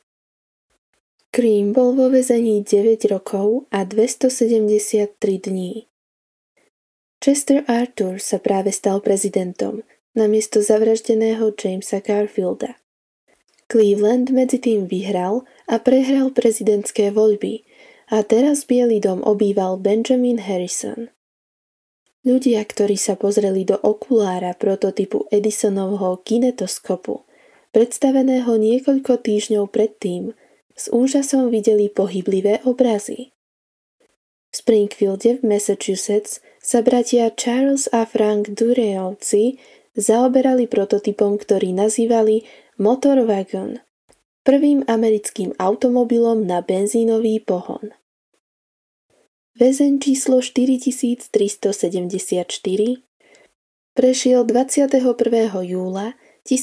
Cream bol vo väzení 9 rokov a 273 dní. Chester Arthur sa práve stal prezidentom namiesto zavraždeného Jamesa Garfielda. Cleveland medzi tým vyhral a prehral prezidentské voľby a teraz Bielý dom obýval Benjamin Harrison. Ľudia, ktorí sa pozreli do okulára prototypu Edisonovho kinetoskopu, predstaveného niekoľko týždňov predtým, s úžasom videli pohyblivé obrazy. V Springfielde v Massachusetts sa bratia Charles a Frank Dureovci zaoberali prototypom, ktorý nazývali Motor Wagon, prvým americkým automobilom na benzínový pohon. Väzeň číslo 4374 prešiel 21. júla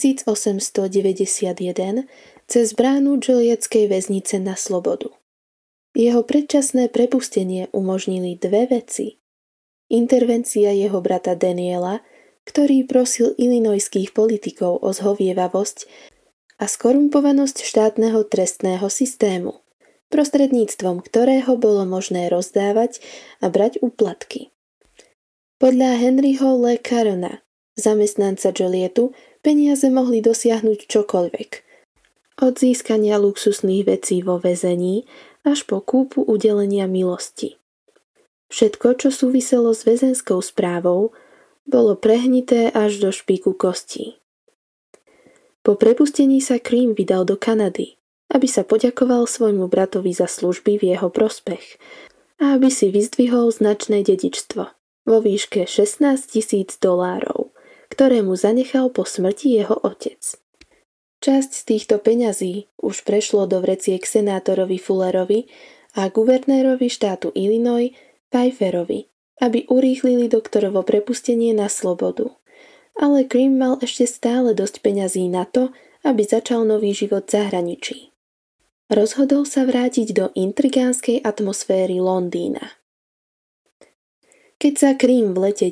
1891 cez bránu Jolietskej väznice na slobodu. Jeho predčasné prepustenie umožnili dve veci. Intervencia jeho brata Daniela, ktorý prosil illinoiských politikov o zhovievavosť, a skorumpovanosť štátneho trestného systému, prostredníctvom ktorého bolo možné rozdávať a brať úplatky. Podľa Henryho L. Carona, zamestnanca Jolietu, peniaze mohli dosiahnuť čokoľvek, od získania luxusných vecí vo väzení až po kúpu udelenia milosti. Všetko, čo súviselo s väzenskou správou, bolo prehnité až do špiku kostí. Po prepustení sa Cream vydal do Kanady, aby sa poďakoval svojmu bratovi za služby v jeho prospech a aby si vyzdvihol značné dedičstvo vo výške $16,000, ktoré mu zanechal po smrti jeho otec. Časť z týchto peňazí už prešlo do vreciek senátorovi Fullerovi a guvernérovi štátu Illinois Pfeifferovi, aby urýchlili doktorovo prepustenie na slobodu. Ale Cream mal ešte stále dosť peňazí na to, aby začal nový život v zahraničí. Rozhodol sa vrátiť do intrigánskej atmosféry Londýna. Keď sa Cream v lete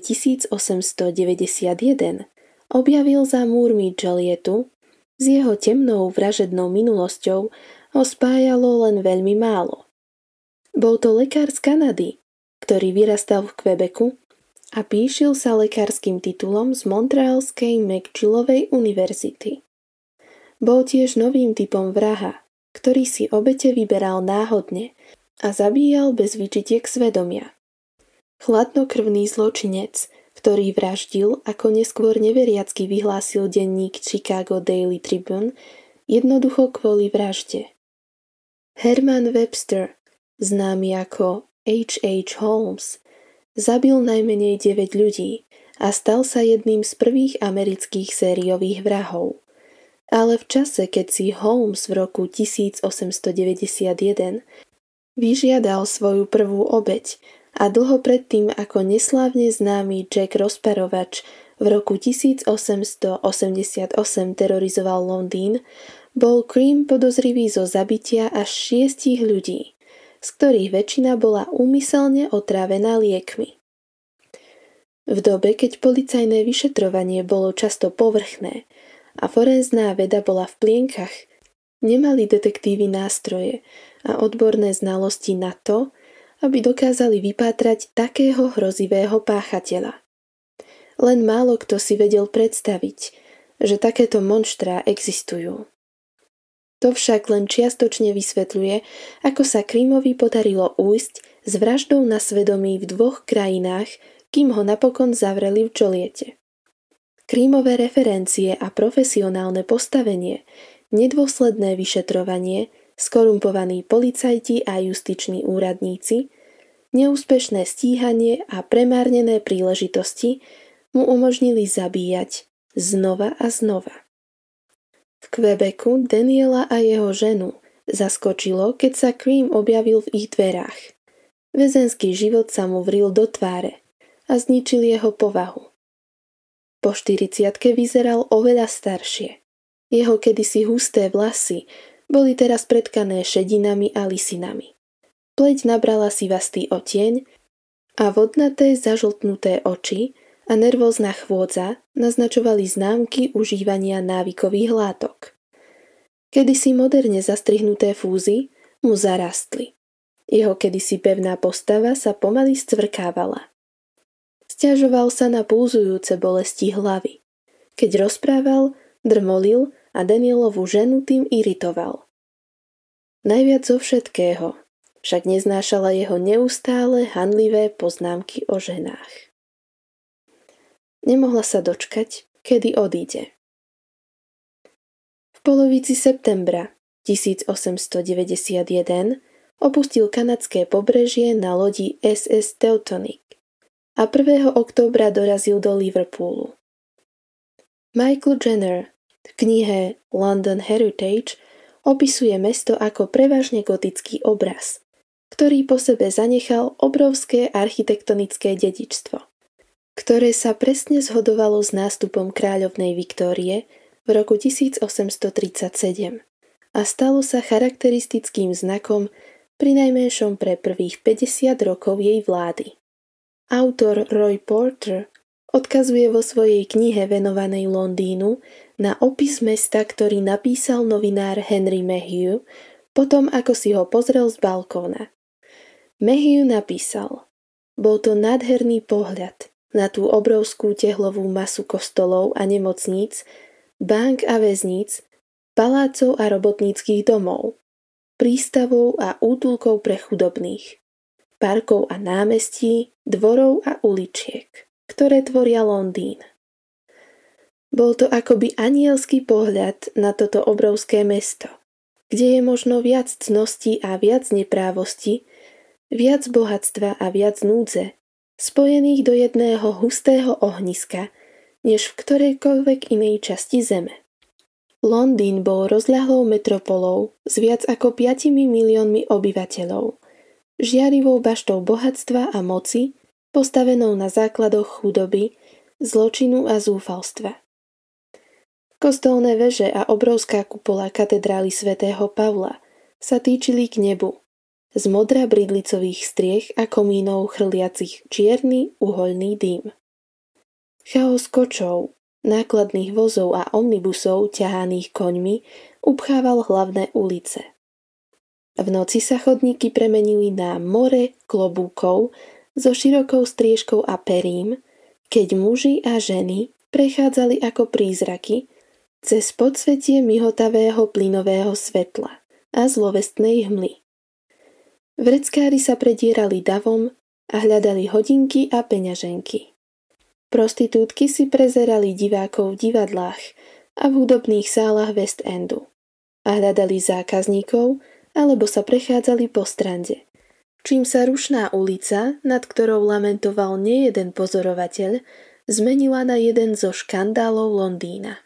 1891 objavil za múrmi Jolietu, s jeho temnou vražednou minulosťou ho spájalo len veľmi málo. Bol to lekár z Kanady, ktorý vyrastal v Quebecu a píšil sa lekárskym titulom z Montrealskej McGillovej univerzity. Bol tiež novým typom vraha, ktorý si obete vyberal náhodne a zabíjal bez výčitiek svedomia. Chladnokrvný zločinec, ktorý vraždil, ako neskôr neveriacky vyhlásil denník Chicago Daily Tribune, jednoducho kvôli vražde. Herman Webster, známy ako H.H. Holmes, zabil najmenej 9 ľudí a stal sa jedným z prvých amerických sériových vrahov. Ale v čase, keď si Holmes v roku 1891 vyžiadal svoju prvú obeť a dlho predtým ako neslávne známy Jack Rozparovač v roku 1888 terorizoval Londýn, bol Cream podozrivý zo zabitia až 6 ľudí, z ktorých väčšina bola úmyselne otrávená liekmi. V dobe, keď policajné vyšetrovanie bolo často povrchné a forenzná veda bola v plienkach, nemali detektívy nástroje a odborné znalosti na to, aby dokázali vypátrať takého hrozivého páchateľa. Len málo kto si vedel predstaviť, že takéto monštrá existujú. To však len čiastočne vysvetľuje, ako sa Krímovi podarilo újsť s vraždou na svedomí v 2 krajinách, kým ho napokon zavreli v Joliete. Krímové referencie a profesionálne postavenie, nedôsledné vyšetrovanie, skorumpovaní policajti a justiční úradníci, neúspešné stíhanie a premárnené príležitosti mu umožnili zabíjať znova a znova. V Quebecu Daniela a jeho ženu zaskočilo, keď sa Cream objavil v ich dverách. Väzenský život sa mu vril do tváre a zničil jeho povahu. Po 40-ke vyzeral oveľa staršie. Jeho kedysi husté vlasy boli teraz pretkané šedinami a lisinami. Pleť nabrala sivastý odtieň a vodnaté zažltnuté oči a nervózna chôdza naznačovali známky užívania návykových látok. Kedysi moderne zastrihnuté fúzy mu zarastli. Jeho kedysi pevná postava sa pomaly scvrkávala. Sťažoval sa na pulzujúce bolesti hlavy. Keď rozprával, drmolil a Danielovu ženu tým iritoval. Najviac zo všetkého však neznášala jeho neustále hanlivé poznámky o ženách. Nemohla sa dočkať, kedy odíde. V polovici septembra 1891 opustil kanadské pobrežie na lodi SS Teutonic a 1. októbra dorazil do Liverpoolu. Michael Jenner v knihe London Heritage opisuje mesto ako prevažne gotický obraz, ktorý po sebe zanechal obrovské architektonické dedičstvo, ktoré sa presne zhodovalo s nástupom kráľovnej Viktórie v roku 1837 a stalo sa charakteristickým znakom prinajmenšom pre prvých 50 rokov jej vlády. Autor Roy Porter odkazuje vo svojej knihe venovanej Londýnu na opis mesta, ktorý napísal novinár Henry Mayhew potom, ako si ho pozrel z balkóna. Mayhew napísal: Bol to nádherný pohľad na tú obrovskú tehlovú masu kostolov a nemocníc, bank a väzníc, palácov a robotníckych domov, prístavov a útulkov pre chudobných, parkov a námestí, dvorov a uličiek, ktoré tvoria Londýn. Bol to akoby anielský pohľad na toto obrovské mesto, kde je možno viac cností a viac neprávosti, viac bohatstva a viac núdze, spojených do jedného hustého ohniska, než v ktorejkoľvek inej časti zeme. Londýn bol rozľahlou metropolou s viac ako 5 miliónmi obyvateľov, žiarivou baštou bohatstva a moci, postavenou na základoch chudoby, zločinu a zúfalstva. Kostolné veže a obrovská kupola katedrály svätého Pavla sa týčili k nebu, z modra bridlicových striech a komínov chrliacich čierny uhoľný dým. Chaos kočov, nákladných vozov a omnibusov ťahaných koňmi upchával hlavné ulice. V noci sa chodníky premenili na more klobúkov so širokou striežkou a perím, keď muži a ženy prechádzali ako prízraky cez podsvetie mihotavého plynového svetla a zlovestnej hmly. Vreckári sa predierali davom a hľadali hodinky a peňaženky. Prostitútky si prezerali divákov v divadlách a v hudobných sálach West Endu a hľadali zákazníkov alebo sa prechádzali po strande, čím sa rušná ulica, nad ktorou lamentoval nejeden pozorovateľ, zmenila na jeden zo škandálov Londýna.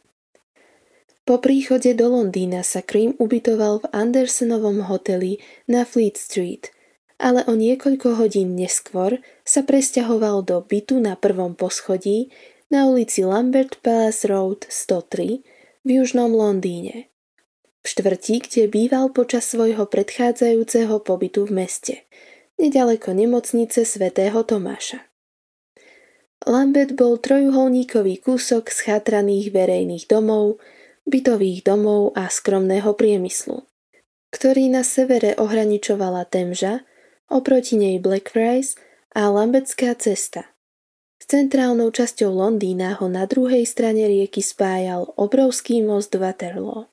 Po príchode do Londýna sa Cream ubytoval v Andersonovom hoteli na Fleet Street, ale o niekoľko hodín neskôr sa presťahoval do bytu na 1. poschodí na ulici Lambert Palace Road 103 v južnom Londýne, v štvrti, kde býval počas svojho predchádzajúceho pobytu v meste, neďaleko nemocnice svätého Tomáša. Lambeth bol trojuholníkový kúsok schátraných verejných domov, bytových domov a skromného priemyslu, ktorý na severe ohraničovala Temža, oproti nej Blackfriars a Lambethská cesta. S centrálnou časťou Londýna ho na druhej strane rieky spájal obrovský most Waterloo.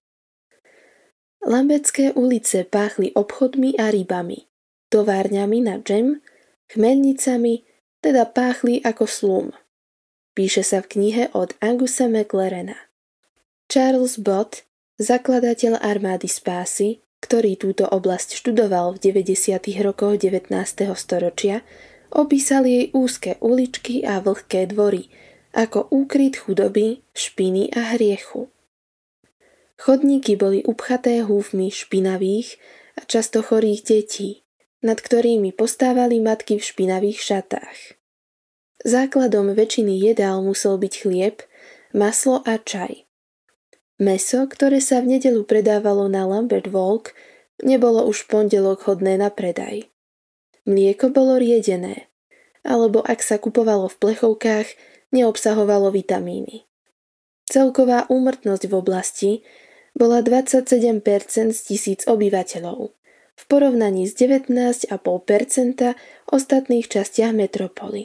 Lambethské ulice páchli obchodmi a rybami, továrňami na džem, chmeľnicami, teda páchli ako slum. Píše sa v knihe od Angusa McLarena. Charles Bott, zakladateľ armády spásy, ktorý túto oblasť študoval v 90. rokoch 19. storočia, opísal jej úzke uličky a vlhké dvory ako úkryt chudoby, špiny a hriechu. Chodníky boli upchaté húfmi špinavých a často chorých detí, nad ktorými postávali matky v špinavých šatách. Základom väčšiny jedál musel byť chlieb, maslo a čaj. Mäso, ktoré sa v nedeľu predávalo na Lambeth Walk, nebolo už v pondelok hodné na predaj. Mlieko bolo riedené, alebo ak sa kupovalo v plechovkách, neobsahovalo vitamíny. Celková úmrtnosť v oblasti bola 27% z 1000 obyvateľov, v porovnaní s 19,5% v ostatných častiach metropoly.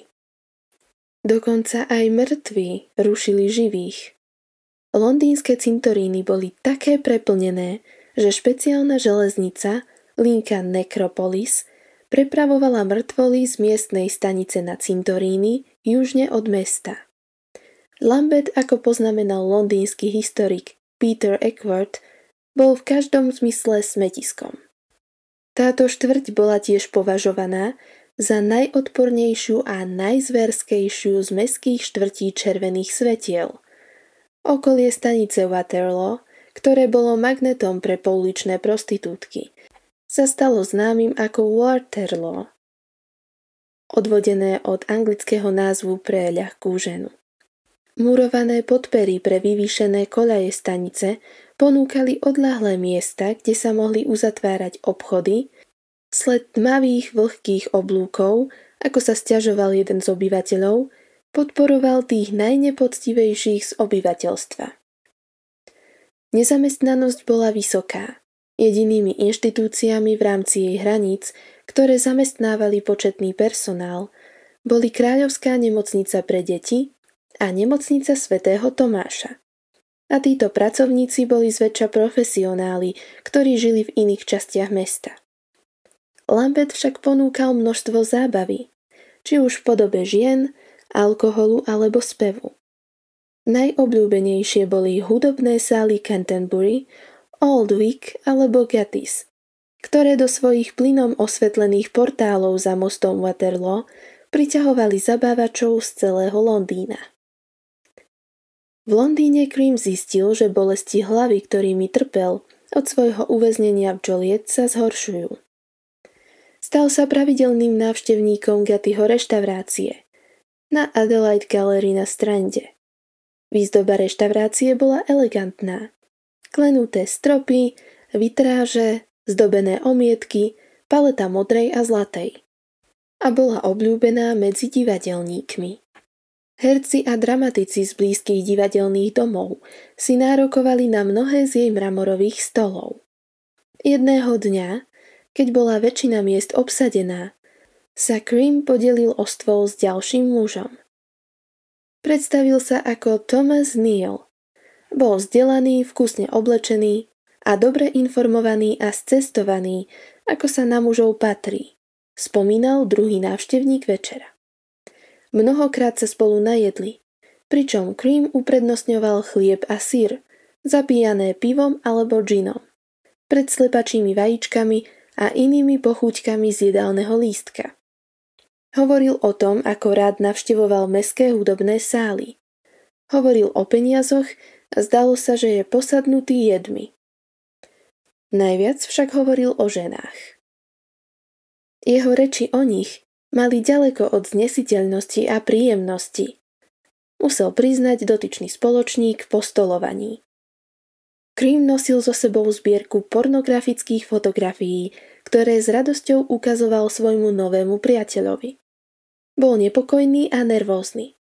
Dokonca aj mŕtvi rušili živých. Londýnske cintoríny boli také preplnené, že špeciálna železnica, linka Necropolis, prepravovala mŕtvoly z miestnej stanice na cintoríny južne od mesta. Lambeth, ako poznamenal londýnsky historik Peter Eckworth, bol v každom zmysle smetiskom. Táto štvrť bola tiež považovaná za najodpornejšiu a najzverskejšiu z mestských štvrtí červených svetiel. Okolie stanice Waterloo, ktoré bolo magnetom pre pouličné prostitútky, sa stalo známym ako Waterloo, odvodené od anglického názvu pre ľahkú ženu. Murované podpery pre vyvýšené koľaje stanice ponúkali odľahlé miesta, kde sa mohli uzatvárať obchody, sled tmavých vlhkých oblúkov, ako sa sťažoval jeden z obyvateľov, podporoval tých najnepoctivejších z obyvateľstva. Nezamestnanosť bola vysoká. Jedinými inštitúciami v rámci jej hraníc, ktoré zamestnávali početný personál, boli Kráľovská nemocnica pre deti a Nemocnica svätého Tomáša. A títo pracovníci boli zväčša profesionáli, ktorí žili v iných častiach mesta. Lambeth však ponúkal množstvo zábavy, či už v podobe žien, alkoholu alebo spevu. Najobľúbenejšie boli hudobné sály Canterbury, Aldwych alebo Gattis, ktoré do svojich plynom osvetlených portálov za mostom Waterloo priťahovali zabávačov z celého Londýna. V Londýne Cream zistil, že bolesti hlavy, ktorými trpel od svojho uväznenia v Joliet, sa zhoršujú. Stal sa pravidelným návštevníkom Gattiho reštaurácie na Adelaide Gallery na Strande. Výzdoba reštaurácie bola elegantná. Klenuté stropy, vitráže, zdobené omietky, paleta modrej a zlatej. A bola obľúbená medzi divadelníkmi. Herci a dramatici z blízkych divadelných domov si nárokovali na mnohé z jej mramorových stolov. Jedného dňa, keď bola väčšina miest obsadená, sa Cream podelil o stôl s ďalším mužom. Predstavil sa ako Thomas Neal. Bol vzdelaný, vkusne oblečený a dobre informovaný a scestovaný, ako sa na mužov patrí, spomínal druhý návštevník večera. Mnohokrát sa spolu najedli, pričom Cream uprednostňoval chlieb a syr, zapíjané pivom alebo džinom, pred slepačími vajíčkami a inými pochúťkami z jedálneho lístka. Hovoril o tom, ako rád navštevoval mestské hudobné sály. Hovoril o peniazoch a zdalo sa, že je posadnutý jedmi. Najviac však hovoril o ženách. Jeho reči o nich mali ďaleko od znesiteľnosti a príjemnosti. Musel priznať dotyčný spoločník po stolovaní. Cream nosil so sebou zbierku pornografických fotografií, ktoré s radosťou ukazoval svojmu novému priateľovi. Bol nepokojný a nervózny.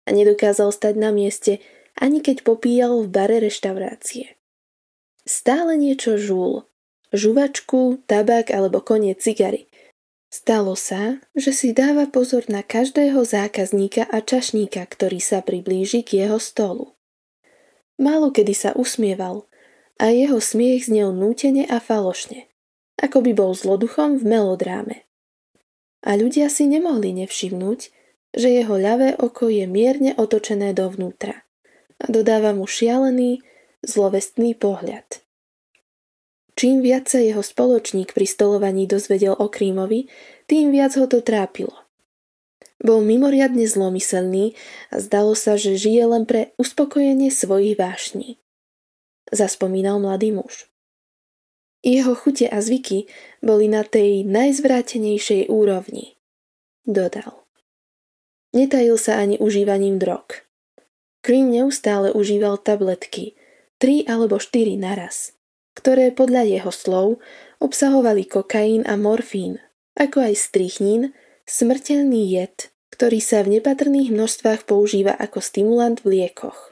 a nedokázal stať na mieste, ani keď popíjal v bare reštaurácie. Stále niečo žul. Žuvačku, tabak alebo koniec cigary. Stalo sa, že si dáva pozor na každého zákazníka a čašníka, ktorý sa priblíži k jeho stolu. Málo kedy sa usmieval a jeho smiech znel nútene a falošne, ako by bol zloduchom v melodráme. A ľudia si nemohli nevšimnúť, že jeho ľavé oko je mierne otočené dovnútra a dodáva mu šialený, zlovestný pohľad. Čím viac sa jeho spoločník pri stolovaní dozvedel o Creamovi, tým viac ho to trápilo. Bol mimoriadne zlomyselný a zdalo sa, že žije len pre uspokojenie svojich vášní. Zaspomínal mladý muž. Jeho chute a zvyky boli na tej najzvrátenejšej úrovni, dodal. Netajil sa ani užívaním drog. Cream neustále užíval tabletky, 3 alebo 4 naraz, ktoré podľa jeho slov obsahovali kokain a morfín, ako aj strychnín, smrteľný jed, ktorý sa v nepatrných množstvách používa ako stimulant v liekoch.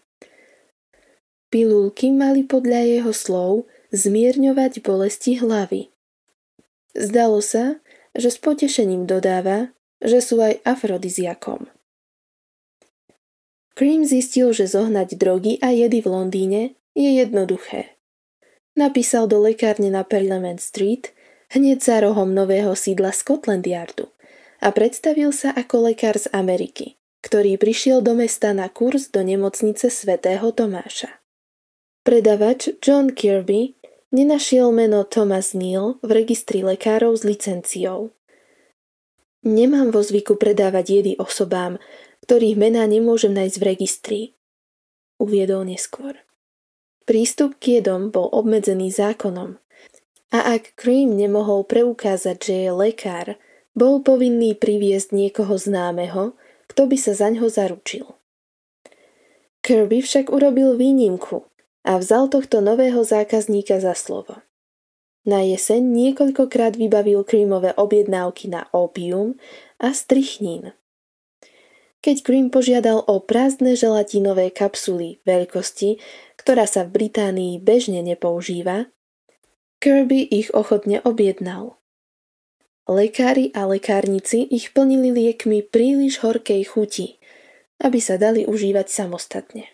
Pilulky mali podľa jeho slov zmierňovať bolesti hlavy. Zdalo sa, že s potešením dodáva, že sú aj afrodiziakom. Cream zistil, že zohnať drogy a jedy v Londýne je jednoduché. Napísal do lekárne na Parliament Street, hneď za rohom nového sídla Scotland Yardu, a predstavil sa ako lekár z Ameriky, ktorý prišiel do mesta na kurz do nemocnice svätého Tomáša. Predavač John Kirby nenašiel meno Thomas Neal v registri lekárov s licenciou. Nemám vo zvyku predávať jedy osobám, ktorých mená nemôžem nájsť v registri, uviedol neskôr. Prístup k jedom bol obmedzený zákonom a ak Cream nemohol preukázať, že je lekár, bol povinný priviesť niekoho známeho, kto by sa zaňho zaručil. Kirby však urobil výnimku a vzal tohto nového zákazníka za slovo. Na jeseň niekoľkokrát vybavil Creamové objednávky na ópium a strychnín. Keď Cream požiadal o prázdne želatinové kapsuly veľkosti, ktorá sa v Británii bežne nepoužíva, Kirby ich ochotne objednal. Lekári a lekárnici ich plnili liekmi príliš horkej chuti, aby sa dali užívať samostatne.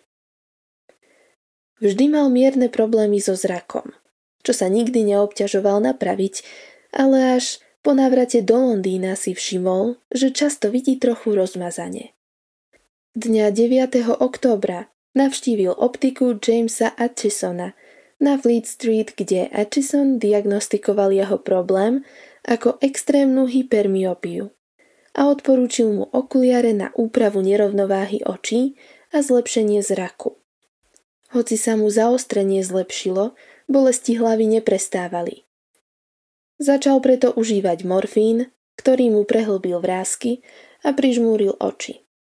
Vždy mal mierne problémy so zrakom, čo sa nikdy neobťažoval napraviť, ale až po návrate do Londýna si všimol, že často vidí trochu rozmazane. Dňa 9. októbra navštívil optiku Jamesa Atchisona na Fleet Street, kde Atchison diagnostikoval jeho problém ako extrémnu hypermyopiu a odporúčil mu okuliare na úpravu nerovnováhy očí a zlepšenie zraku. Hoci sa mu zaostrenie zlepšilo, bolesti hlavy neprestávali. Začal preto užívať morfín, ktorý mu prehlbil vrásky a prižmúril oči.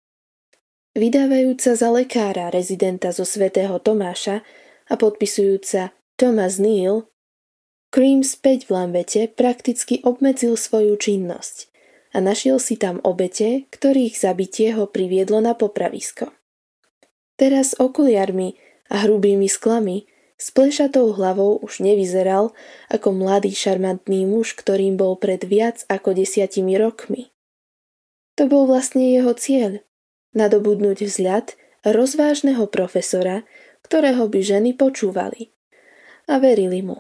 Vydávajúca za lekára rezidenta zo svätého Tomáša a podpisujúca Thomas Neal, Cream späť v Lambete prakticky obmedzil svoju činnosť a našiel si tam obete, ktorých zabitie ho priviedlo na popravisko. Teraz okuliarmi a hrubými sklami s plešatou hlavou už nevyzeral ako mladý šarmantný muž, ktorým bol pred viac ako 10 rokmi. To bol vlastne jeho cieľ. Nadobudnúť vzľad rozvážneho profesora, ktorého by ženy počúvali a verili mu.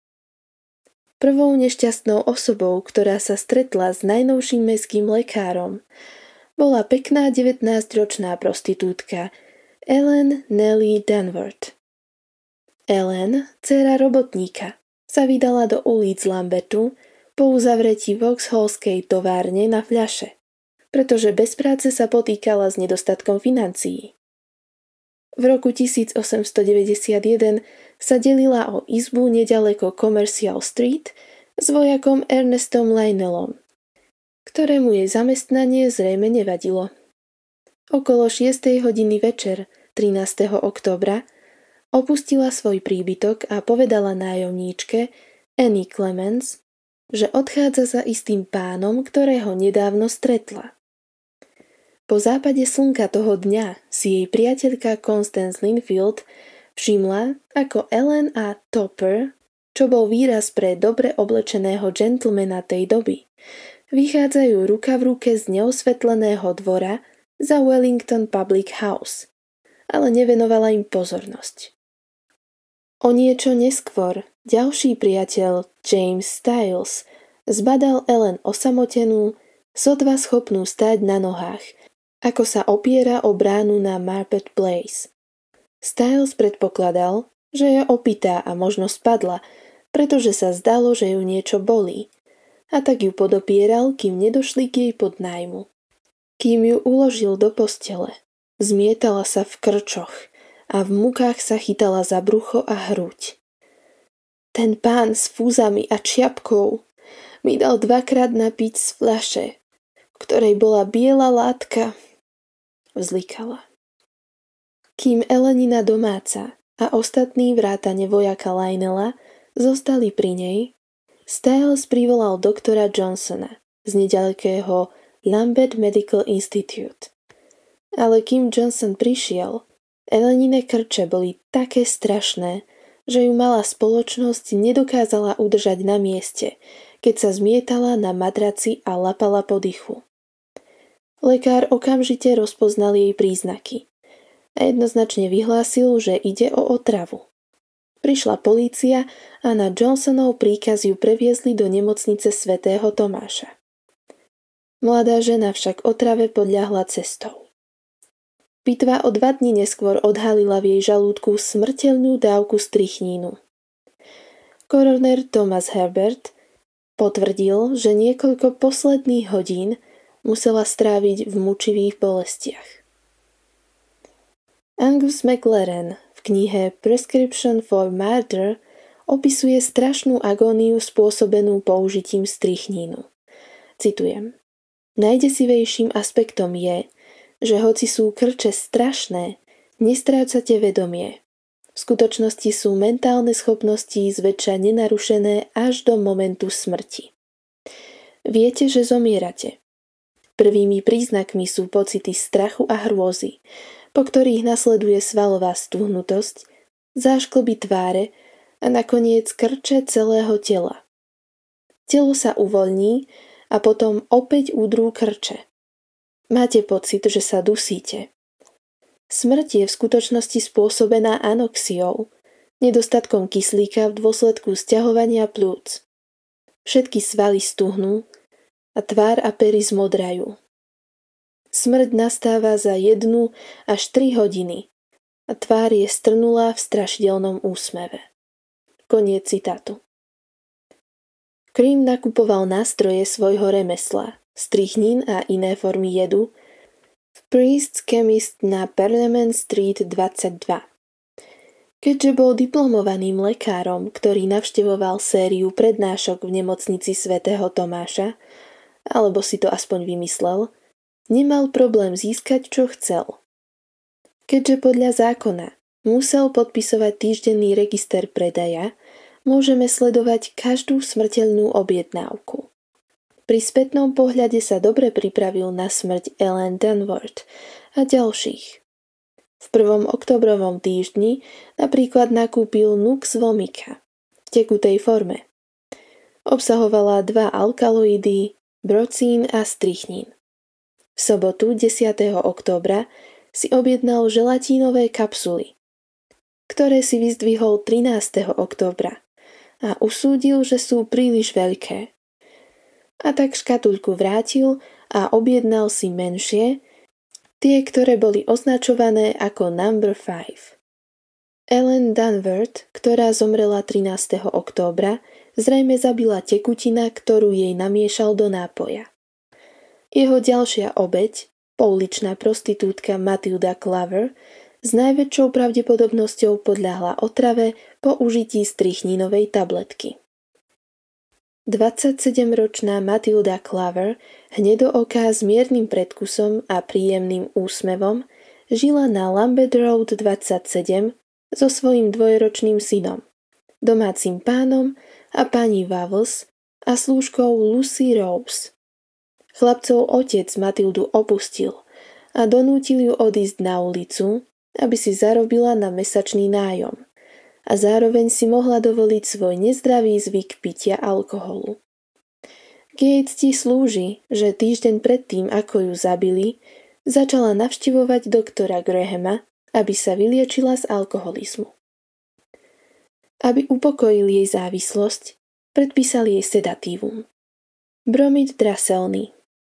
Prvou nešťastnou osobou, ktorá sa stretla s najnovším mestským lekárom, bola pekná 19-ročná prostitútka Ellen Nellie Danvert. Ellen, dcéra robotníka, sa vydala do ulic Lambertu po uzavretí Vauxhallskej továrne na fľaše, pretože bez práce sa potýkala s nedostatkom financií. V roku 1891 sa delila o izbu neďaleko Commercial Street s vojakom Ernestom Lionelom, ktorému jej zamestnanie zrejme nevadilo. Okolo 6. hodiny večer 13. októbra opustila svoj príbytok a povedala nájomníčke Annie Clemens, že odchádza za istým pánom, ktorého nedávno stretla. Po západe slnka toho dňa si jej priateľka Constance Linfield všimla, ako Ellen a Topper, čo bol výraz pre dobre oblečeného gentlemana tej doby, vychádzajú ruka v ruke z neosvetleného dvora za Wellington Public House, ale nevenovala im pozornosť. O niečo neskôr ďalší priateľ James Styles zbadal Ellen osamotenú, sotva schopnú stáť na nohách, ako sa opiera o bránu na Market Place. Styles predpokladal, že je opitá a možno spadla, pretože sa zdalo, že ju niečo bolí, a tak ju podopieral, kým nedošli k jej podnájmu. Kým ju uložil do postele, zmietala sa v krčoch a v mukách sa chytala za brucho a hruď. Ten pán s fúzami a čiapkou mi dal 2-krát napiť z fľaše, v ktorej bola biela látka, vzlikala. Kým Elenina domáca a ostatní vrátane vojaka Lionela zostali pri nej, Styles privolal doktora Johnsona z neďalekého Lambeth Medical Institute. Ale kým Johnson prišiel, Elenine krče boli také strašné, že ju malá spoločnosť nedokázala udržať na mieste, keď sa zmietala na madraci a lapala po dychu. Lekár okamžite rozpoznal jej príznaky a jednoznačne vyhlásil, že ide o otravu. Prišla polícia a na Johnsonov príkaz ju previezli do nemocnice svätého Tomáša. Mladá žena však otrave podľahla cestou. Pitva o 2 dni neskôr odhalila v jej žalúdku smrteľnú dávku strychnínu. Koroner Thomas Herbert potvrdil, že niekoľko posledných hodín musela stráviť v mučivých bolestiach. Angus McLaren v knihe Prescription for Murder opisuje strašnú agóniu spôsobenú použitím strychnínu. Citujem. Najdesivejším aspektom je, že hoci sú krče strašné, nestrácate vedomie. V skutočnosti sú mentálne schopnosti zväčša nenarušené až do momentu smrti. Viete, že zomierate. Prvými príznakmi sú pocity strachu a hrôzy, po ktorých nasleduje svalová stuhnutosť, záškloby tváre a nakoniec krče celého tela. Telo sa uvoľní a potom opäť udrú krče. Máte pocit, že sa dusíte. Smrť je v skutočnosti spôsobená anoxiou, nedostatkom kyslíka v dôsledku sťahovania pľúc. Všetky svaly stuhnú a tvár a pery zmodrajú. Smrť nastáva za 1 až 3 hodiny a tvár je strnulá v strašidelnom úsmeve. Koniec citátu. Cream nakupoval nástroje svojho remesla, strychnín a iné formy jedu v Priest's Chemist na Parliament Street 22. Keďže bol diplomovaným lekárom, ktorý navštevoval sériu prednášok v nemocnici svätého Tomáša, alebo si to aspoň vymyslel, nemal problém získať, čo chcel. Keďže podľa zákona musel podpisovať týždenný register predaja, môžeme sledovať každú smrteľnú objednávku. Pri spätnom pohľade sa dobre pripravil na smrť Ellen Danworth a ďalších. V 1. októbrovom týždni napríklad nakúpil Nux vomica v tekutej forme. Obsahovala 2 alkaloidy, brocín a strychnín. V sobotu 10. októbra si objednal želatínové kapsuly, ktoré si vyzdvihol 13. októbra a usúdil, že sú príliš veľké. A tak škatuľku vrátil a objednal si menšie, tie, ktoré boli označované ako number 5. Ellen Danworth, ktorá zomrela 13. októbra, zrejme zabila tekutina, ktorú jej namiešal do nápoja. Jeho ďalšia obeť, pouličná prostitútka Matilda Clover, s najväčšou pravdepodobnosťou podľahla otrave po užití strychnínovej tabletky. 27-ročná Matilda Clover, hnedooká s miernym predkusom a príjemným úsmevom, žila na Lambeth Road 27 so svojím 2-ročným synom, domácim pánom a pani Wavels a slúžkou Lucy Rose. Chlapcov otec Matildu opustil a donútil ju odísť na ulicu, aby si zarobila na mesačný nájom a zároveň si mohla dovoliť svoj nezdravý zvyk pitia alkoholu. K jej cti slúži, že týždeň predtým, ako ju zabili, začala navštevovať doktora Grahama, aby sa vyliečila z alkoholizmu. Aby upokojil jej závislosť, predpísal jej sedatívum. Bromid draselný.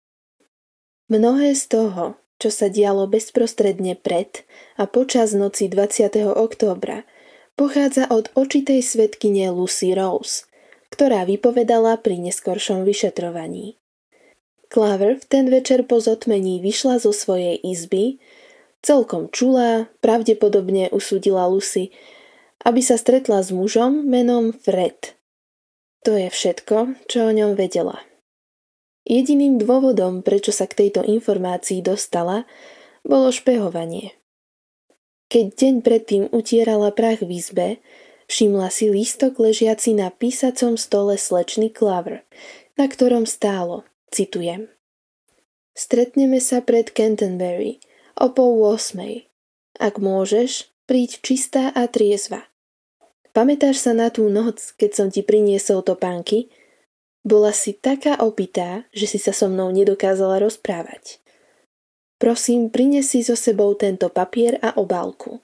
Mnohé z toho, čo sa dialo bezprostredne pred a počas noci 20. októbra, pochádza od očitej svedkyne Lucy Rose, ktorá vypovedala pri neskoršom vyšetrovaní. Klaver v ten večer po zotmení vyšla zo svojej izby, celkom čulá, pravdepodobne usúdila Lucy, aby sa stretla s mužom menom Fred. To je všetko, čo o ňom vedela. Jediným dôvodom, prečo sa k tejto informácii dostala, bolo špehovanie. Keď deň predtým utierala prach v izbe, všimla si lístok ležiaci na písacom stole slečny Klaver, na ktorom stálo, citujem: Stretneme sa pred Canterbury o 7:30. Ak môžeš, príď čistá a triezva. Pamätáš sa na tú noc, keď som ti priniesol topánky? Bola si taká opitá, že si sa so mnou nedokázala rozprávať. Prosím, prinesi so sebou tento papier a obálku.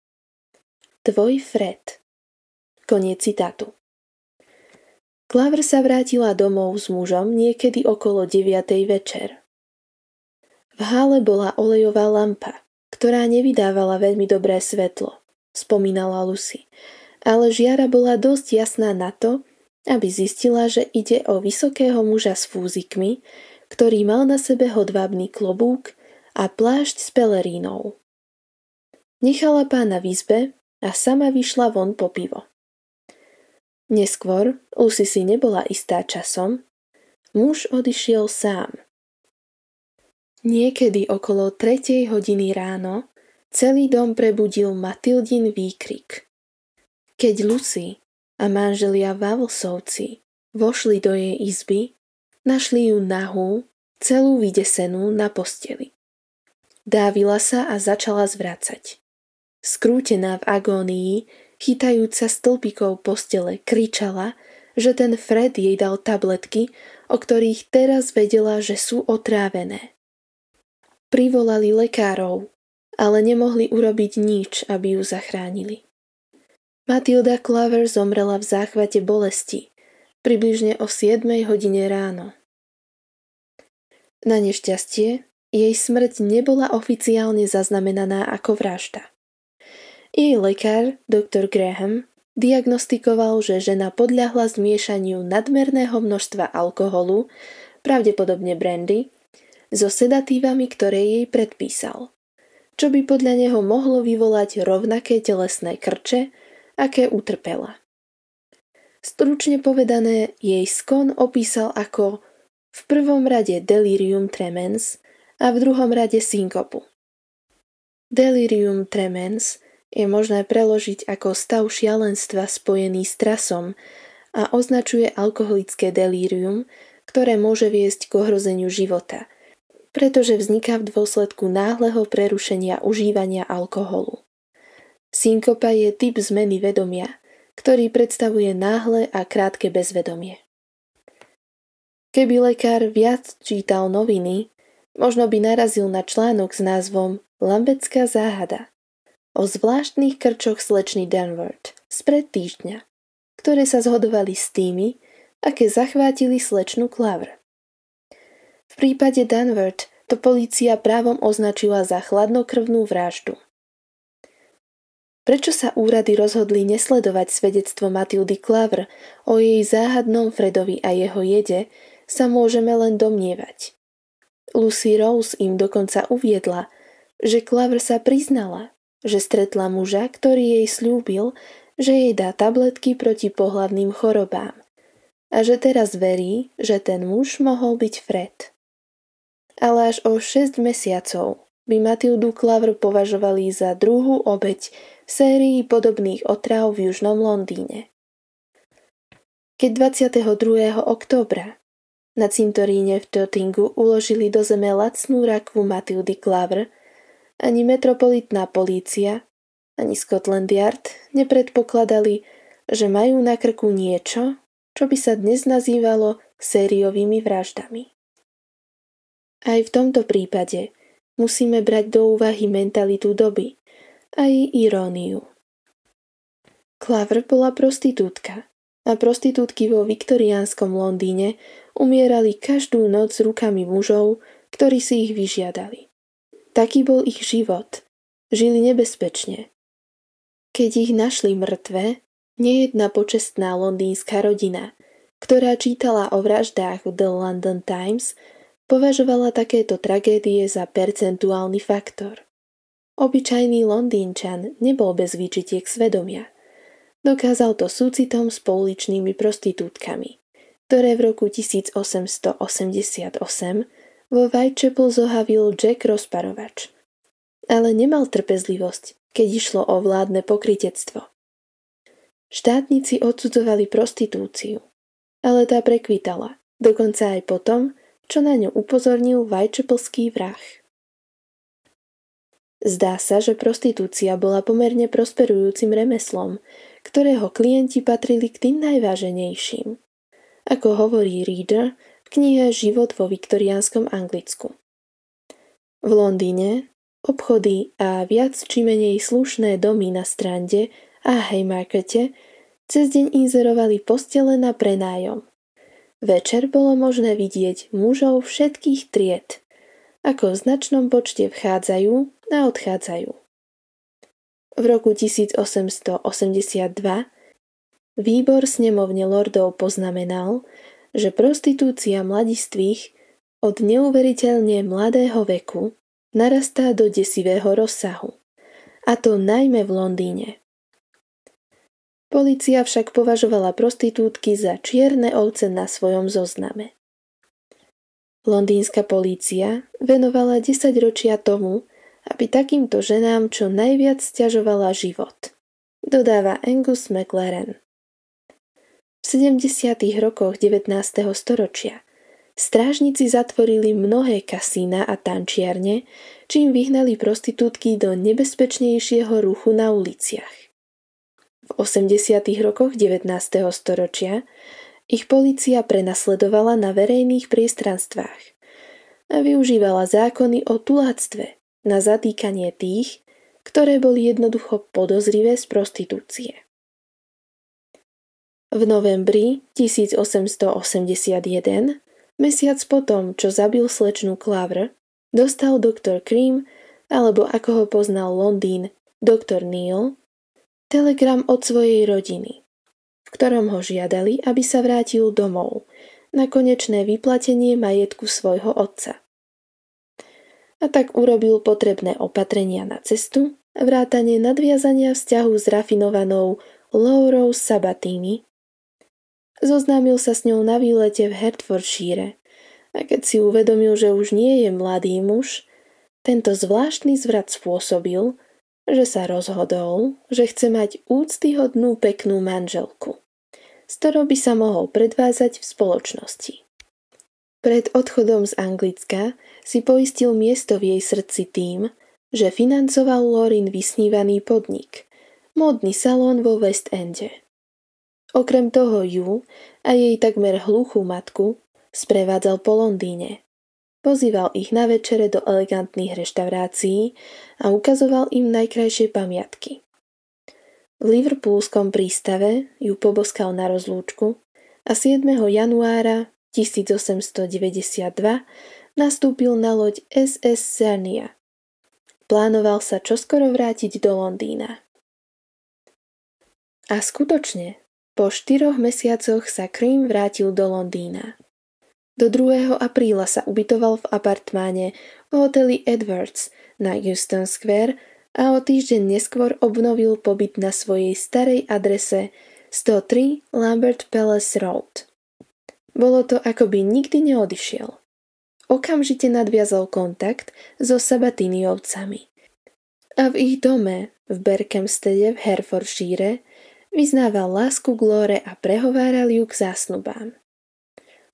Tvoj Fred. Koniec citátu. Klaver sa vrátila domov s mužom niekedy okolo 9:00 večer. V hále bola olejová lampa, ktorá nevydávala veľmi dobré svetlo, spomínala Lucy, ale žiara bola dosť jasná na to, aby zistila, že ide o vysokého muža s fúzikmi, ktorý mal na sebe hodvábny klobúk a plášť s pelerínou. Nechala pána v izbe a sama vyšla von po pivo. Neskôr, Lucy si nebola istá časom, muž odišiel sám. Niekedy okolo 3:00 ráno celý dom prebudil Matildin výkrik. Keď Lucy a manželia Wavelsovci vošli do jej izby, našli ju nahú, celú vydesenú na posteli. Dávila sa a začala zvracať. Skrútená v agónii, chytajúca stĺpikov postele, kričala, že ten Fred jej dal tabletky, o ktorých teraz vedela, že sú otrávené. Privolali lekárov, ale nemohli urobiť nič, aby ju zachránili. Matilda Klaver zomrela v záchvate bolesti, približne o 7:00 ráno. Na nešťastie, jej smrť nebola oficiálne zaznamenaná ako vražda. Jej lekár, doktor Graham, diagnostikoval, že žena podľahla zmiešaniu nadmerného množstva alkoholu, pravdepodobne brandy, so sedatívami, ktoré jej predpísal, čo by podľa neho mohlo vyvolať rovnaké telesné krče, aké utrpela. Stručne povedané, jej skon opísal ako v prvom rade delirium tremens a v druhom rade synkopu. Delirium tremens je možné preložiť ako stav šialenstva spojený s trasom a označuje alkoholické delírium, ktoré môže viesť k ohrozeniu života, pretože vzniká v dôsledku náhleho prerušenia užívania alkoholu. Synkopa je typ zmeny vedomia, ktorý predstavuje náhle a krátke bezvedomie. Keby lekár viac čítal noviny, možno by narazil na článok s názvom Lambecká záhada o zvláštnych krčoch slečny Danvert spred týždňa, ktoré sa zhodovali s tými, aké zachvátili slečnu Klaver. V prípade Danvert to polícia právom označila za chladnokrvnú vraždu. Prečo sa úrady rozhodli nesledovať svedectvo Matildy Klaver o jej záhadnom Fredovi a jeho jede, sa môžeme len domnievať. Lucy Rose im dokonca uviedla, že Klaver sa priznala, že stretla muža, ktorý jej sľúbil, že jej dá tabletky proti pohlavným chorobám a že teraz verí, že ten muž mohol byť Fred. Ale až o 6 mesiacov by Matildu Klaver považovali za druhú obeť v sérii podobných otráv v južnom Londýne. Keď 22. októbra Na cintoríne v Tottingu uložili do zeme lacnú rakvu Matildy Clover. Ani metropolitná polícia, ani Scotland Yard nepredpokladali, že majú na krku niečo, čo by sa dnes nazývalo sériovými vraždami. Aj v tomto prípade musíme brať do úvahy mentalitu doby a jej iróniu. Clover bola prostitútka a prostitútky vo viktoriánskom Londýne umierali každú noc rukami mužov, ktorí si ich vyžiadali. Taký bol ich život. Žili nebezpečne. Keď ich našli mŕtve, nejedna počestná londýnska rodina, ktorá čítala o vraždách v The London Times, považovala takéto tragédie za percentuálny faktor. Obyčajný Londýnčan nebol bez výčitiek svedomia. Dokázal to súcitom s pouličnými prostitútkami, ktoré v roku 1888 vo Whitechapel zohavil Jack rozparovač. Ale nemal trpezlivosť, keď išlo o vládne pokrytectvo. Štátnici odsudzovali prostitúciu, ale tá prekvitala, dokonca aj potom, čo na ňu upozornil Whitechapelský vrah. Zdá sa, že prostitúcia bola pomerne prosperujúcim remeslom, ktorého klienti patrili k tým najváženejším. Ako hovorí Reader v knihe Život vo viktoriánskom Anglicku. V Londýne obchody a viac či menej slušné domy na Strande a Haymarkete cez deň inzerovali postele na prenájom. Večer bolo možné vidieť mužov všetkých tried, ako v značnom počte vchádzajú a odchádzajú. V roku 1882 výbor snemovne lordov poznamenal, že prostitúcia mladistvých od neuveriteľne mladého veku narastá do desivého rozsahu, a to najmä v Londýne. Polícia však považovala prostitútky za čierne ovce na svojom zozname. Londýnska polícia venovala 10 ročia tomu, aby takýmto ženám čo najviac sťažovala život, dodáva Angus McLaren. V 70. rokoch 19. storočia strážnici zatvorili mnohé kasína a tančiarne, čím vyhnali prostitútky do nebezpečnejšieho ruchu na uliciach. V 80. rokoch 19. storočia ich polícia prenasledovala na verejných priestranstvách a využívala zákony o tuláctve na zatýkanie tých, ktoré boli jednoducho podozrivé z prostitúcie. V novembri 1881, mesiac potom, čo zabil slečnu Clover, dostal doktor Cream, alebo ako ho poznal Londýn, doktor Neil, telegram od svojej rodiny, v ktorom ho žiadali, aby sa vrátil domov na konečné vyplatenie majetku svojho otca. A tak urobil potrebné opatrenia na cestu, vrátane nadviazania vzťahu s rafinovanou Laurou Sabatini. Zoznámil sa s ňou na výlete v Hertfordshire a keď si uvedomil, že už nie je mladý muž, tento zvláštny zvrat spôsobil, že sa rozhodol, že chce mať úctyhodnú peknú manželku, s ktorou by sa mohol predvázať v spoločnosti. Pred odchodom z Anglicka si poistil miesto v jej srdci tým, že financoval Lorin vysnívaný podnik, módny salón vo West Ende. Okrem toho ju a jej takmer hluchú matku sprevádzal po Londýne. Pozýval ich na večere do elegantných reštaurácií a ukazoval im najkrajšie pamiatky. V Liverpoolskom prístave ju poboskal na rozlúčku a 7. januára 1892 nastúpil na loď SS Sarnia. Plánoval sa čoskoro vrátiť do Londýna. A skutočne, po 4 mesiacoch sa Cream vrátil do Londýna. Do 2. apríla sa ubytoval v apartmáne v hoteli Edwards na Euston Square a o týždeň neskôr obnovil pobyt na svojej starej adrese 103 Lambert Palace Road. Bolo to, ako by nikdy neodišiel. Okamžite nadviazal kontakt so Sabatiniovcami. A v ich dome v Berkhamstede v Hertfordshire vyznával lásku k Lore a prehováral ju k zásnubám.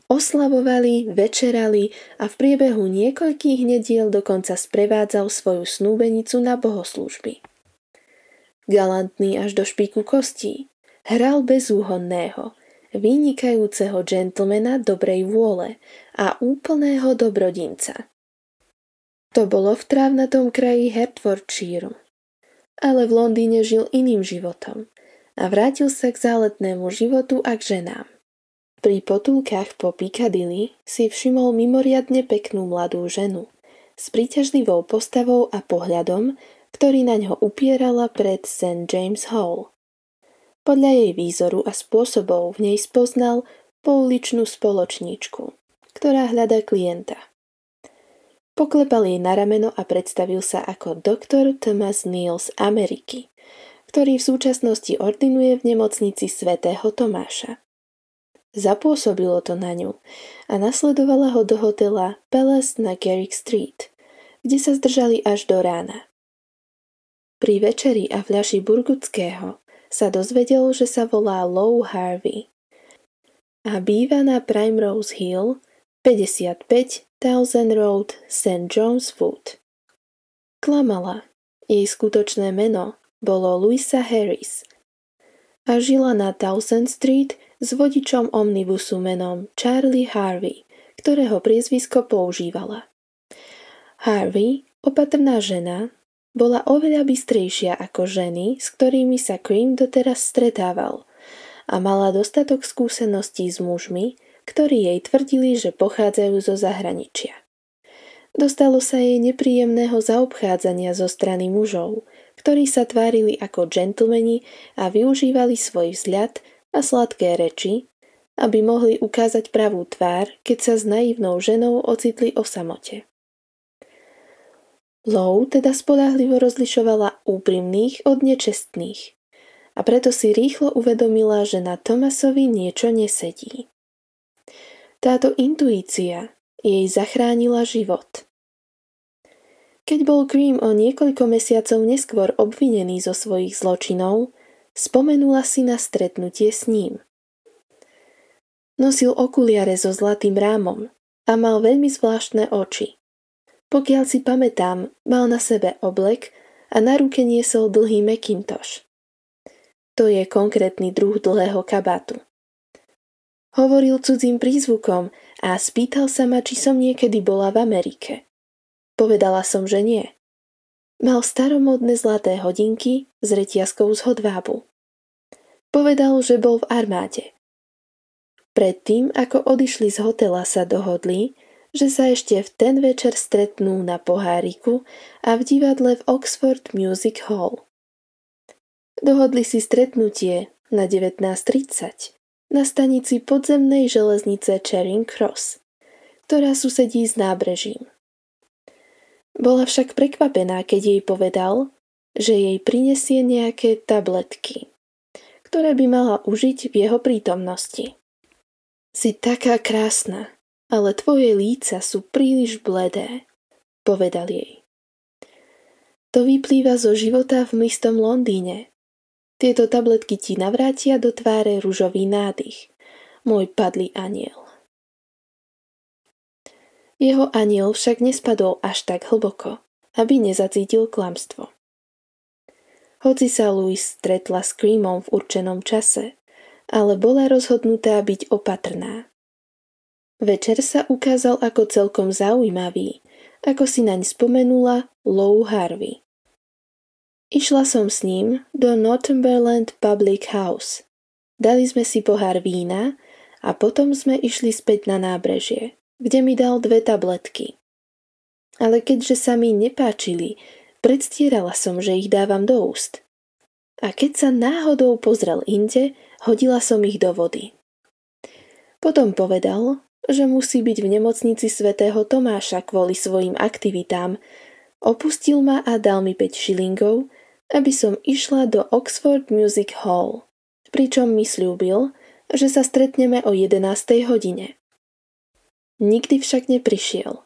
Oslavovali, večerali a v priebehu niekoľkých nediel dokonca sprevádzal svoju snúbenicu na bohoslúžby. Galantný až do špiku kostí, hral bezúhonného, vynikajúceho džentlmena dobrej vôle a úplného dobrodinca. To bolo v trávnatom kraji Hertfordshire, ale v Londýne žil iným životom a vrátil sa k záletnému životu a k ženám. Pri potulkách po Piccadilly si všimol mimoriadne peknú mladú ženu s príťažlivou postavou a pohľadom, ktorý naňho upierala pred St. James Hall. Podľa jej výzoru a spôsobov v nej spoznal pouličnú spoločníčku, ktorá hľadá klienta. Poklepal jej na rameno a predstavil sa ako doktor Thomas Neal z Ameriky, ktorý v súčasnosti ordinuje v nemocnici svätého Tomáša. Zapôsobilo to na ňu a nasledovala ho do hotela Palace na Garrick Street, kde sa zdržali až do rána. Pri večeri a fľaši burgundského sa dozvedel, že sa volá Lou Harvey a býva na Primrose Hill 55 Thousand Road, St. John's Wood. Klamala. Jej skutočné meno bolo Louisa Harris a žila na Townsend Street s vodičom omnibusu menom Charlie Harvey, ktorého priezvisko používala. Harvey, opatrná žena, bola oveľa bystrejšia ako ženy, s ktorými sa Cream doteraz stretával a mala dostatok skúseností s mužmi, ktorí jej tvrdili, že pochádzajú zo zahraničia. Dostalo sa jej nepríjemného zaobchádzania zo strany mužov, ktorí sa tvárili ako džentlmeni a využívali svoj vzhľad a sladké reči, aby mohli ukázať pravú tvár, keď sa s naivnou ženou ocitli o samote. Lou teda spoľahlivo rozlišovala úprimných od nečestných a preto si rýchlo uvedomila, že na Thomasovi niečo nesedí. Táto intuícia jej zachránila život. Keď bol Cream o niekoľko mesiacov neskôr obvinený zo svojich zločinov, spomenula si na stretnutie s ním. Nosil okuliare so zlatým rámom a mal veľmi zvláštne oči. Pokiaľ si pamätám, mal na sebe oblek a na ruke niesol dlhý Macintosh. To je konkrétny druh dlhého kabátu. Hovoril cudzím prízvukom a spýtal sa ma, či som niekedy bola v Amerike. Povedala som, že nie. Mal staromódne zlaté hodinky s reťazkou z hodvábu. Povedal, že bol v armáde. Predtým, ako odišli z hotela, sa dohodli, že sa ešte v ten večer stretnú na poháriku a v divadle v Oxford Music Hall. Dohodli si stretnutie na 19:30 na stanici podzemnej železnice Charing Cross, ktorá susedí s nábrežím. Bola však prekvapená, keď jej povedal, že jej prinesie nejaké tabletky, ktoré by mala užiť v jeho prítomnosti. Si taká krásna, ale tvoje líca sú príliš bledé, povedal jej. To vyplýva zo života v mistom Londýne. Tieto tabletky ti navrátia do tváre ružový nádych, môj padlý anjel. Jeho anjel však nespadol až tak hlboko, aby nezacítil klamstvo. Hoci sa Louise stretla s Creamom v určenom čase, ale bola rozhodnutá byť opatrná. Večer sa ukázal ako celkom zaujímavý, ako si naň spomenula Lou Harvey. Išla som s ním do Northumberland Public House. Dali sme si pohár vína a potom sme išli späť na nábrežie, kde mi dal 2 tabletky. Ale keďže sa mi nepáčili, predstierala som, že ich dávam do úst. A keď sa náhodou pozrel inde, hodila som ich do vody. Potom povedal, že musí byť v nemocnici svätého Tomáša kvôli svojim aktivitám, opustil ma a dal mi 5 šilingov, aby som išla do Oxford Music Hall, pričom mi sľúbil, že sa stretneme o 11. hodine. Nikdy však neprišiel.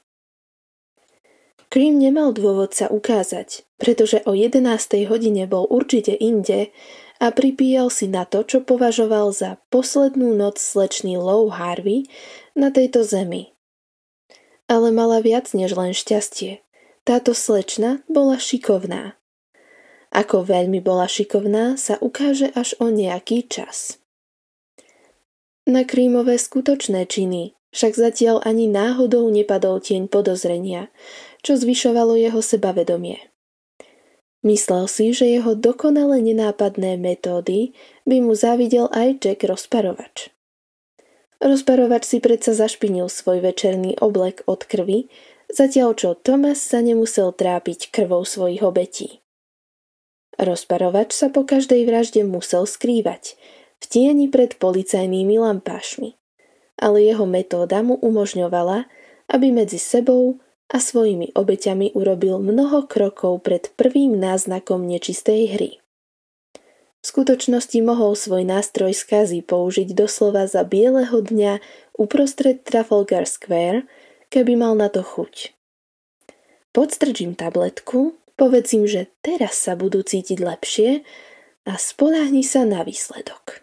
Cream nemal dôvod sa ukázať, pretože o 11. hodine bol určite inde a pripíjal si na to, čo považoval za poslednú noc slečny Lou Harvey na tejto zemi. Ale mala viac než len šťastie. Táto slečna bola šikovná. Ako veľmi bola šikovná, sa ukáže až o nejaký čas. Na Creamové skutočné činy však zatiaľ ani náhodou nepadol tieň podozrenia, čo zvyšovalo jeho sebavedomie. Myslel si, že jeho dokonale nenápadné metódy by mu závidel aj Jack rozparovač. Rozparovač si predsa zašpinil svoj večerný oblek od krvi, zatiaľ čo Thomas sa nemusel trápiť krvou svojich obetí. Rozparovač sa po každej vražde musel skrývať v tieni pred policajnými lampášmi, ale jeho metóda mu umožňovala, aby medzi sebou a svojimi obeťami urobil mnoho krokov pred prvým náznakom nečistej hry. V skutočnosti mohol svoj nástroj skazy použiť doslova za bieleho dňa uprostred Trafalgar Square, keby mal na to chuť. Podstrčím tabletku, povedz im, že teraz sa budú cítiť lepšie a spoľahni sa na výsledok.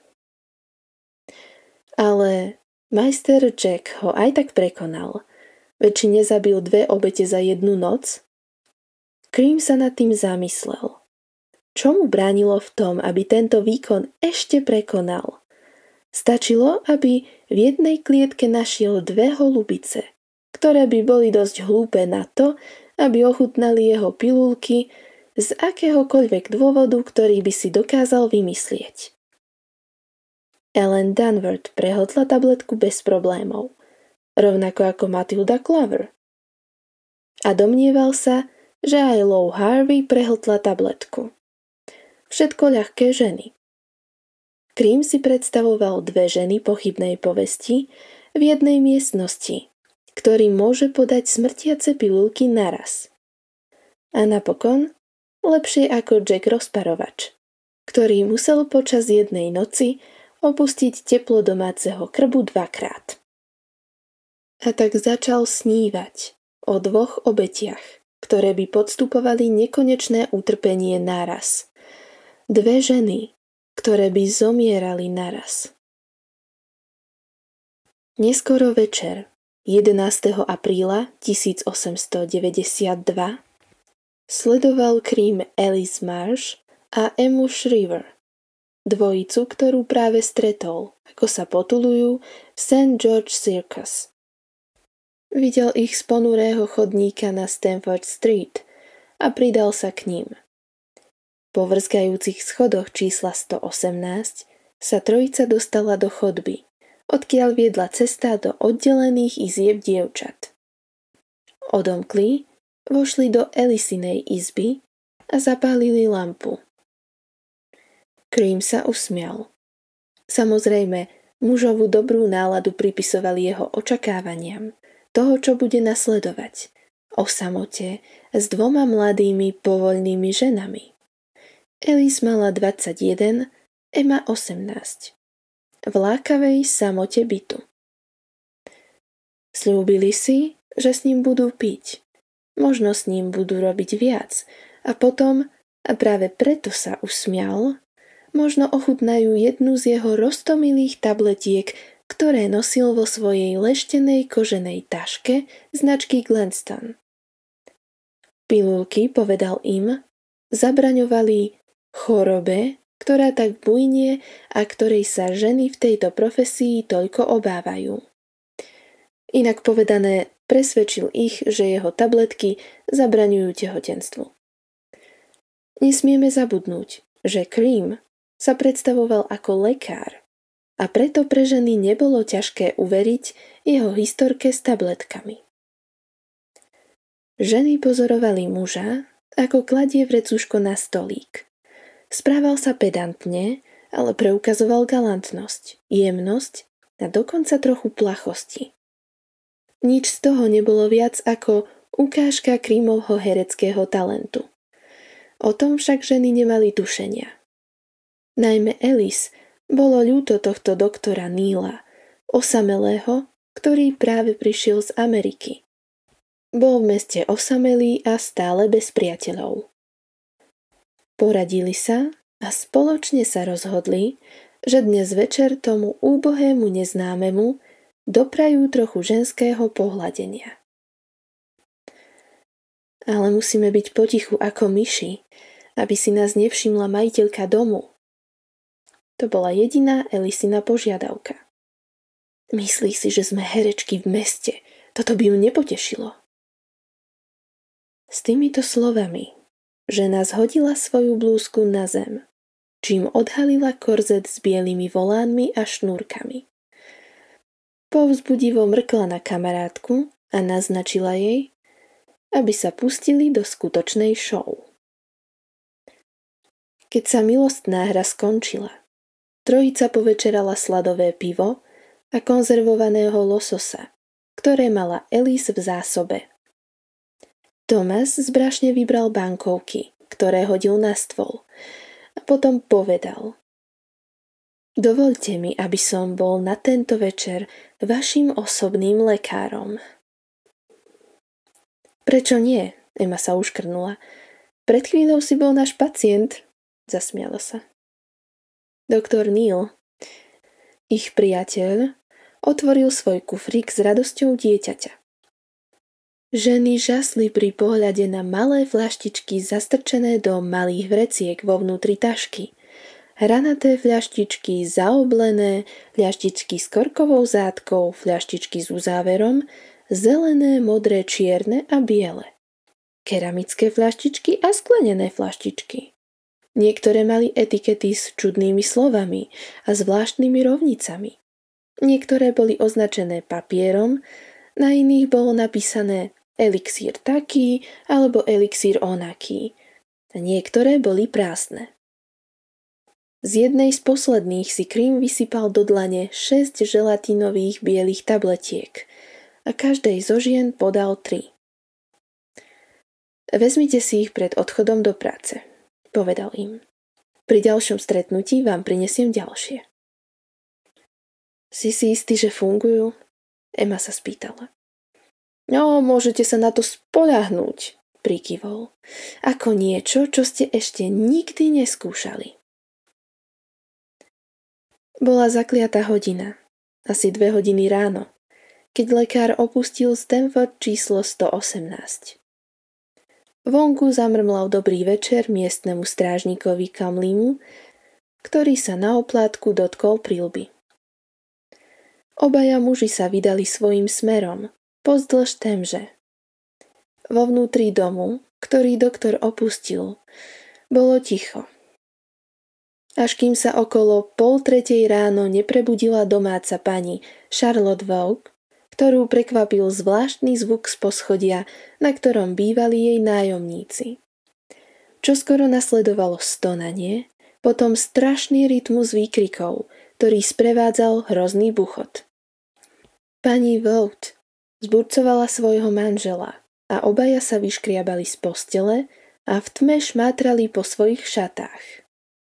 Ale majster Jack ho aj tak prekonal. Veď či nezabil 2 obete za jednu noc? Cream sa nad tým zamyslel. Čo mu bránilo v tom, aby tento výkon ešte prekonal? Stačilo, aby v jednej klietke našiel 2 holubice, ktoré by boli dosť hlúpe na to, aby ochutnali jeho pilulky z akéhokoľvek dôvodu, ktorý by si dokázal vymyslieť. Ellen Danvert prehltla tabletku bez problémov, rovnako ako Matilda Clover. A domnieval sa, že aj Lou Harvey prehltla tabletku. Všetko ľahké ženy. Cream si predstavoval 2 ženy pochybnej povesti v jednej miestnosti, ktorý môže podať smrtiace pilulky naraz. A napokon lepšie ako Jack rozparovač, ktorý musel počas jednej noci opustiť teplo domáceho krbu 2-krát. A tak začal snívať o 2 obetiach, ktoré by podstupovali nekonečné utrpenie naraz. 2 ženy, ktoré by zomierali naraz. Neskoro večer, 11. apríla 1892, sledoval Cream Alice Marsh a Emmu Shriver, dvojicu, ktorú práve stretol, ako sa potulujú v St. George Circus. Videl ich z ponurého chodníka na Stamford Street a pridal sa k ním. Po vrskajúcich schodoch čísla 118 sa trojica dostala do chodby, odkiaľ viedla cesta do oddelených izieb dievčat. Odomkli, vošli do Elisinej izby a zapálili lampu. Cream sa usmial. Samozrejme, mužovú dobrú náladu pripisovali jeho očakávaniam, toho, čo bude nasledovať, o samote s 2 mladými povoľnými ženami. Alice mala 21, Emma 18. V lákavej samote bytu. Sľúbili si, že s ním budú piť, možno s ním budú robiť viac a potom, a práve preto sa usmial, možno ochutnajú jednu z jeho roztomilých tabletiek, ktoré nosil vo svojej leštenej koženej taške značky Glenstone. Pilulky, povedal im, zabraňovali chorobe, ktorá tak bujnie a ktorej sa ženy v tejto profesii toľko obávajú. Inak povedané, presvedčil ich, že jeho tabletky zabraňujú tehotenstvu. Nesmieme zabudnúť, že Cream sa predstavoval ako lekár a preto pre ženy nebolo ťažké uveriť jeho historke s tabletkami. Ženy pozorovali muža, ako kladie vrecuško na stolík. Správal sa pedantne, ale preukazoval galantnosť, jemnosť a dokonca trochu plachosti. Nič z toho nebolo viac ako ukážka Creamovho hereckého talentu. O tom však ženy nemali tušenia. Najmä Alice bolo ľúto tohto doktora Neila, osamelého, ktorý práve prišiel z Ameriky. Bol v meste osamelý a stále bez priateľov. Poradili sa, a spoločne sa rozhodli, že dnes večer tomu úbohému neznámemu doprajú trochu ženského pohľadenia. Ale musíme byť potichu ako myši, aby si nás nevšimla majiteľka domu. To bola jediná Elisina požiadavka. Myslí si, že sme herečky v meste. Toto by ju nepotešilo. S týmito slovami žena zhodila svoju blúzku na zem, čím odhalila korzet s bielými volánmi a šnúrkami. Povzbudivo mrkla na kamarátku a naznačila jej, aby sa pustili do skutočnej show. Keď sa milostná hra skončila, trojica povečerala sladové pivo a konzervovaného lososa, ktoré mala Elise v zásobe. Thomas zbrašne vybral bankovky, ktoré hodil na stôl, a potom povedal: Dovoľte mi, aby som bol na tento večer vašim osobným lekárom. Prečo nie? Emma sa uškrnula. Pred chvíľou si bol náš pacient, zasmiala sa. Doktor Neil, ich priateľ, otvoril svoj kufrík s radosťou dieťaťa. Ženy žasli pri pohľade na malé fľaštičky zastrčené do malých vreciek vo vnútri tašky. Hranaté fľaštičky, zaoblené, fľaštičky s korkovou zátkou, fľaštičky s uzáverom, zelené, modré, čierne a biele. Keramické fľaštičky a sklenené fľaštičky. Niektoré mali etikety s čudnými slovami a zvláštnymi rovnicami. Niektoré boli označené papierom, na iných bolo napísané elixír taký alebo elixír onaký. A niektoré boli prázdne. Z jednej z posledných si Cream vysypal do dlane 6 želatinových bielých tabletiek a každej zo žien podal 3. Vezmite si ich pred odchodom do práce, povedal im. Pri ďalšom stretnutí vám prinesiem ďalšie. Si istý, že fungujú? Emma sa spýtala. No, môžete sa na to spoľahnúť, prikyvol. Ako niečo, čo ste ešte nikdy neskúšali. Bola zakliatá hodina, asi 2 hodiny ráno, keď lekár opustil Stamford číslo 118. Vonku zamrmlal dobrý večer miestnemu strážnikovi Kamlimu, ktorý sa na oplátku dotkol prilby. Obaja muži sa vydali svojím smerom, pozdĺž Temže. Vo vnútri domu, ktorý doktor opustil, bolo ticho. Až kým sa okolo 2:30 ráno neprebudila domáca pani Charlotte Vogue, ktorú prekvapil zvláštny zvuk z poschodia, na ktorom bývali jej nájomníci. Čoskoro nasledovalo stonanie, potom strašný rytmus výkrikov, ktorý sprevádzal hrozný buchot. Pani Vogue zburcovala svojho manžela a obaja sa vyškriabali z postele a v tme šmátrali po svojich šatách.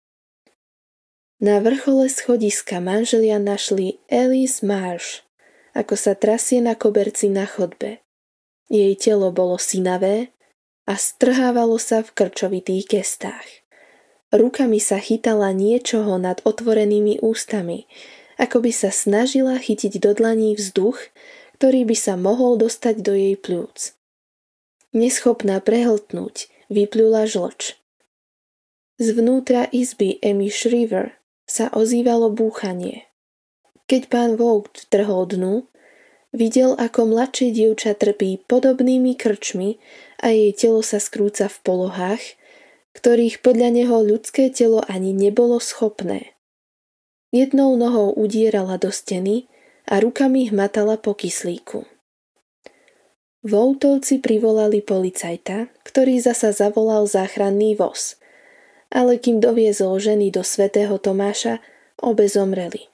Na vrchole schodiska manželia našli Elise Marsh, ako sa trasie na koberci na chodbe. Jej telo bolo sinavé a strhávalo sa v krčovitých gestách. Rukami sa chytala niečoho nad otvorenými ústami, ako by sa snažila chytiť do dlaní vzduch, ktorý by sa mohol dostať do jej pľúc. Neschopná prehltnúť, vyplula žlč. Zvnútra izby Emmy Shriver sa ozývalo búchanie. Keď pán Vogue vtrhol dnu, videl, ako mladšie dievča trpí podobnými krčmi a jej telo sa skrúca v polohách, ktorých podľa neho ľudské telo ani nebolo schopné. Jednou nohou udierala do steny a rukami hmatala po kyslíku. Voutovci privolali policajta, ktorý zasa zavolal záchranný voz, ale kým doviezol ženy do svätého Tomáša, obe zomreli.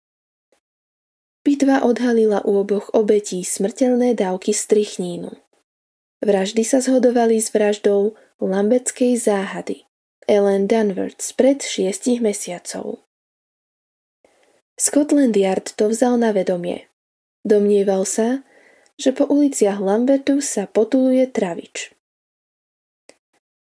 Pitva odhalila u oboch obetí smrteľné dávky strychnínu. Vraždy sa zhodovali s vraždou lambeckej záhady Ellen Danvers pred 6 mesiacov. Scotland Yard to vzal na vedomie. Domnieval sa, že po uliciach Lambertu sa potuluje travič.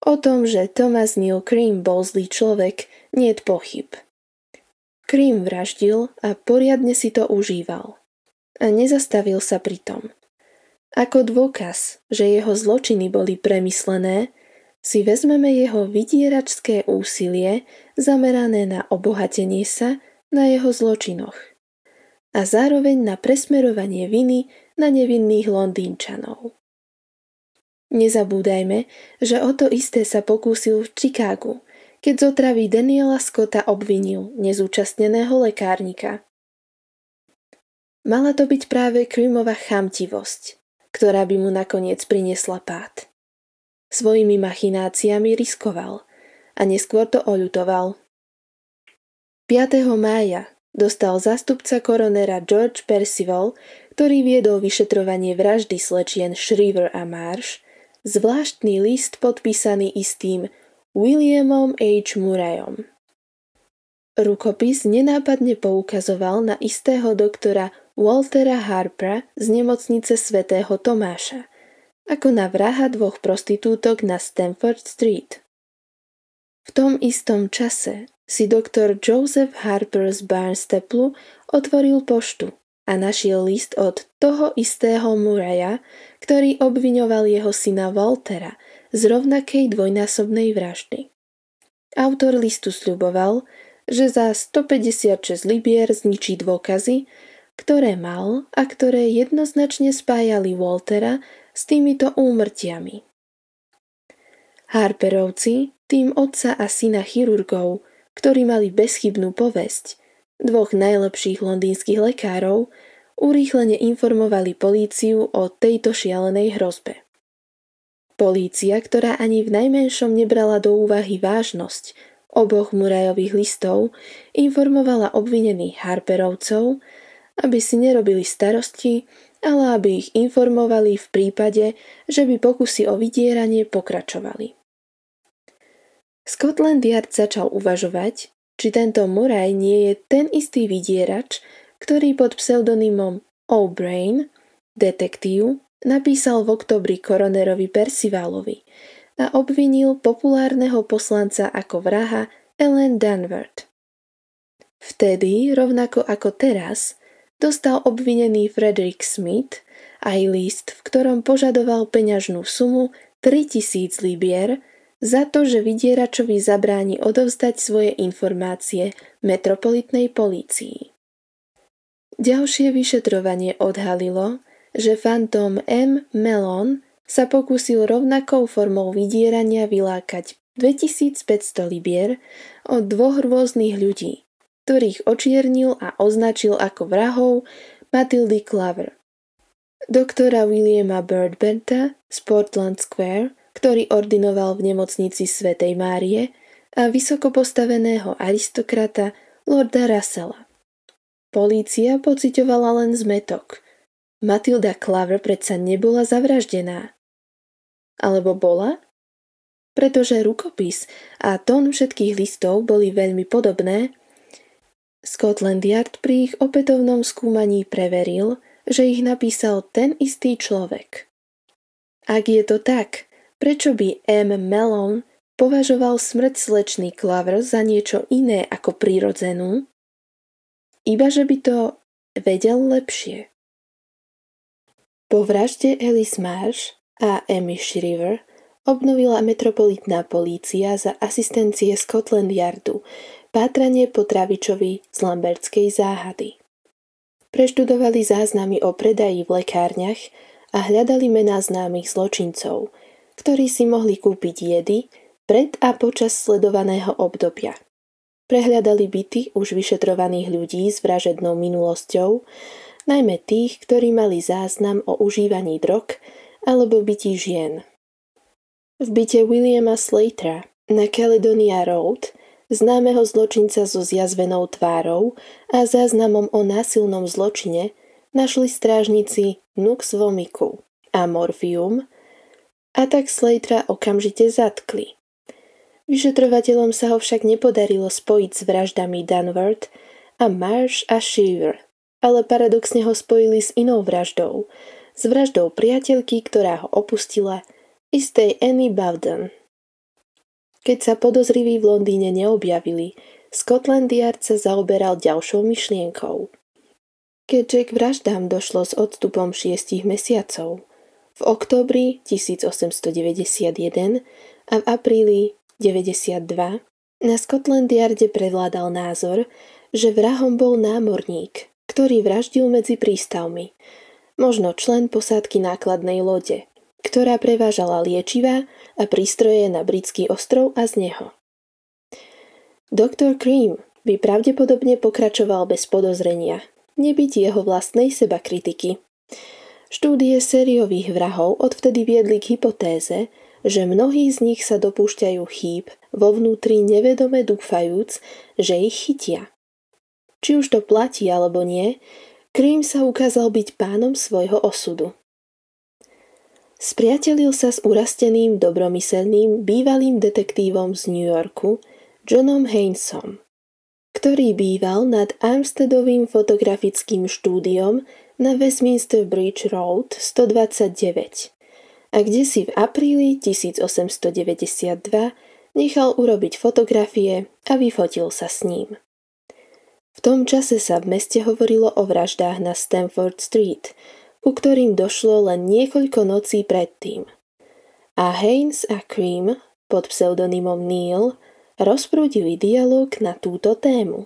O tom, že Thomas Neil Cream bol zlý človek, niet pochyb. Cream vraždil a poriadne si to užíval. A nezastavil sa pri tom. Ako dôkaz, že jeho zločiny boli premyslené, si vezmeme jeho vydieračské úsilie zamerané na obohatenie sa na jeho zločinoch a zároveň na presmerovanie viny na nevinných Londýnčanov. Nezabúdajme, že o to isté sa pokúsil v Chicagu, keď z otravy Daniela Scotta obvinil nezúčastneného lekárnika. Mala to byť práve Creamova chamtivosť, ktorá by mu nakoniec priniesla pád. Svojimi machináciami riskoval a neskôr to oľutoval. 5. mája dostal zástupca koronera George Percival, ktorý viedol vyšetrovanie vraždy slečien Shriver a Marsh, zvláštny list podpísaný istým Williamom H. Murrayom. Rukopis nenápadne poukazoval na istého doktora Waltera Harpera z nemocnice svätého Tomáša, ako na vraha 2 prostitútok na Stamford Street. V tom istom čase si doktor Joseph Harper z Barnstaplu otvoril poštu a našiel list od toho istého Murraya, ktorý obviňoval jeho syna Waltera z rovnakej dvojnásobnej vraždy. Autor listu sľuboval, že za 156 libier zničí dôkazy, ktoré mal a ktoré jednoznačne spájali Waltera s týmito úmrtiami. Harperovci, tým otca a syna chirurgov, ktorí mali bezchybnú povesť, 2 najlepších londýnskych lekárov, urýchlene informovali políciu o tejto šialenej hrozbe. Polícia, ktorá ani v najmenšom nebrala do úvahy vážnosť oboch Murrayových listov, informovala obvinených Harperovcov, aby si nerobili starosti, ale aby ich informovali v prípade, že by pokusy o vydieranie pokračovali. Scotland Yard začal uvažovať, či tento Murray nie je ten istý vydierač, ktorý pod pseudonymom O'Brien, detektív, napísal v októbri koronerovi Percivalovi a obvinil populárneho poslanca ako vraha Ellen Danvert. Vtedy, rovnako ako teraz, dostal obvinený Frederick Smith aj list, v ktorom požadoval peňažnú sumu 3000 libier za to, že vydieračovi zabráni odovzdať svoje informácie metropolitnej polícii. Ďalšie vyšetrovanie odhalilo, že fantom M. Mellon sa pokúsil rovnakou formou vydierania vylákať 2500 libier od 2 rôznych ľudí, ktorých očiernil a označil ako vrahov Matildy Claver. Doktora Williama Broadbenta z Portland Square, ktorý ordinoval v nemocnici svätej Márie, a vysoko postaveného aristokrata Lorda Russella. Polícia pociťovala len zmätok. Matilda Claver predsa nebola zavraždená. Alebo bola? Pretože rukopis a tón všetkých listov boli veľmi podobné, Scotland Yard pri ich opätovnom skúmaní preveril, že ich napísal ten istý človek. Ak je to tak, prečo by M. Mellon považoval smrť slečny Claver za niečo iné ako prirodzenú? Ibaže by to vedel lepšie. Po vražde Alice Marsh a Emmy Shriver obnovila metropolitná polícia za asistencie Scotland Yardu pátranie po Travičovi z Lambertskej záhady. Preštudovali záznamy o predaji v lekárniach a hľadali mená známych zločincov, ktorí si mohli kúpiť jedy pred a počas sledovaného obdobia. Prehľadali byty už vyšetrovaných ľudí s vražednou minulosťou, najmä tých, ktorí mali záznam o užívaní drog alebo bytí žien. V byte Williama Slatera na Caledonia Road, známeho zločinca so zjazvenou tvárou a záznamom o násilnom zločine, našli strážnici Nux vomiku a morfium a tak Slatera okamžite zatkli. Vyšetrovateľom sa ho však nepodarilo spojiť s vraždami Danvert a Marsh a Shriver, ale paradoxne ho spojili s inou vraždou, s vraždou priateľky, ktorá ho opustila, istej Annie Bowden. Keď sa podozriví v Londýne neobjavili, Scotland Yard sa zaoberal ďalšou myšlienkou. Keďže k vraždám došlo s odstupom 6 mesiacov, v októbri 1891 a v apríli 92 na Scotland Yarde prevládal názor, že vrahom bol námorník, ktorý vraždil medzi prístavmi, možno člen posádky nákladnej lode, ktorá prevážala liečivá a prístroje na britský ostrov a z neho. Doktor Cream by pravdepodobne pokračoval bez podozrenia, nebyť jeho vlastnej sebakritiky. Štúdie sériových vrahov odvtedy viedli k hypotéze, že mnohí z nich sa dopúšťajú chýb vo vnútri nevedome dúfajúc, že ich chytia. Či už to platí alebo nie, Cream sa ukázal byť pánom svojho osudu. Spriatelil sa s urasteným, dobromyselným, bývalým detektívom z New Yorku, Johnom Haynesom, ktorý býval nad Armsteadovým fotografickým štúdiom na Westminster Bridge Road 129 a kde si v apríli 1892 nechal urobiť fotografie a vyfotil sa s ním. V tom čase sa v meste hovorilo o vraždách na Stamford Street, ku ktorým došlo len niekoľko nocí predtým. A Haynes a Cream pod pseudonymom Neil rozprúdili dialog na túto tému.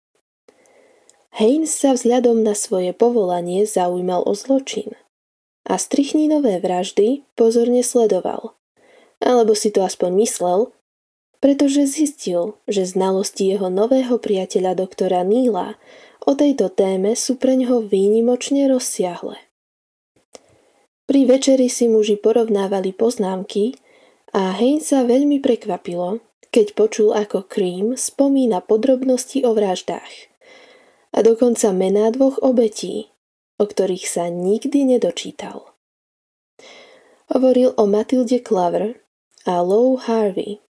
Haynes sa vzhľadom na svoje povolanie zaujímal o zločin a strychnínové vraždy pozorne sledoval. Alebo si to aspoň myslel, pretože zistil, že znalosti jeho nového priateľa doktora Neila o tejto téme sú preňho výnimočne rozsiahle. Pri večeri si muži porovnávali poznámky a Haynes sa veľmi prekvapilo, keď počul, ako Cream spomína podrobnosti o vraždách a dokonca mená 2 obetí, o ktorých sa nikdy nedočítal. Hovoril o Matilde Claver a Lou Harvey.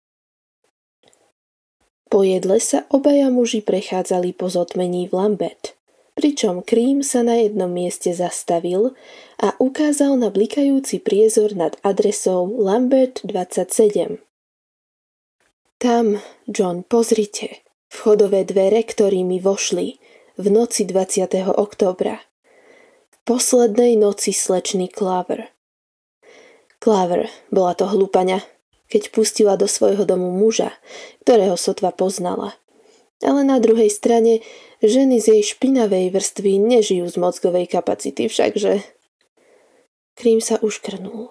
Po jedle sa obaja muži prechádzali po zotmení v Lambeth, pričom Cream sa na jednom mieste zastavil a ukázal na blikajúci priezor nad adresou Lambeth 27. Tam, John, pozrite, vchodové dvere, ktorými vošli v noci 20. októbra. V poslednej noci slečny Claver. Claver, bola to hlupaňa, keď pustila do svojho domu muža, ktorého sotva poznala. Ale na druhej strane ženy z jej špinavej vrstvy nežijú z mozgovej kapacity, všakže... Cream sa uškrnul.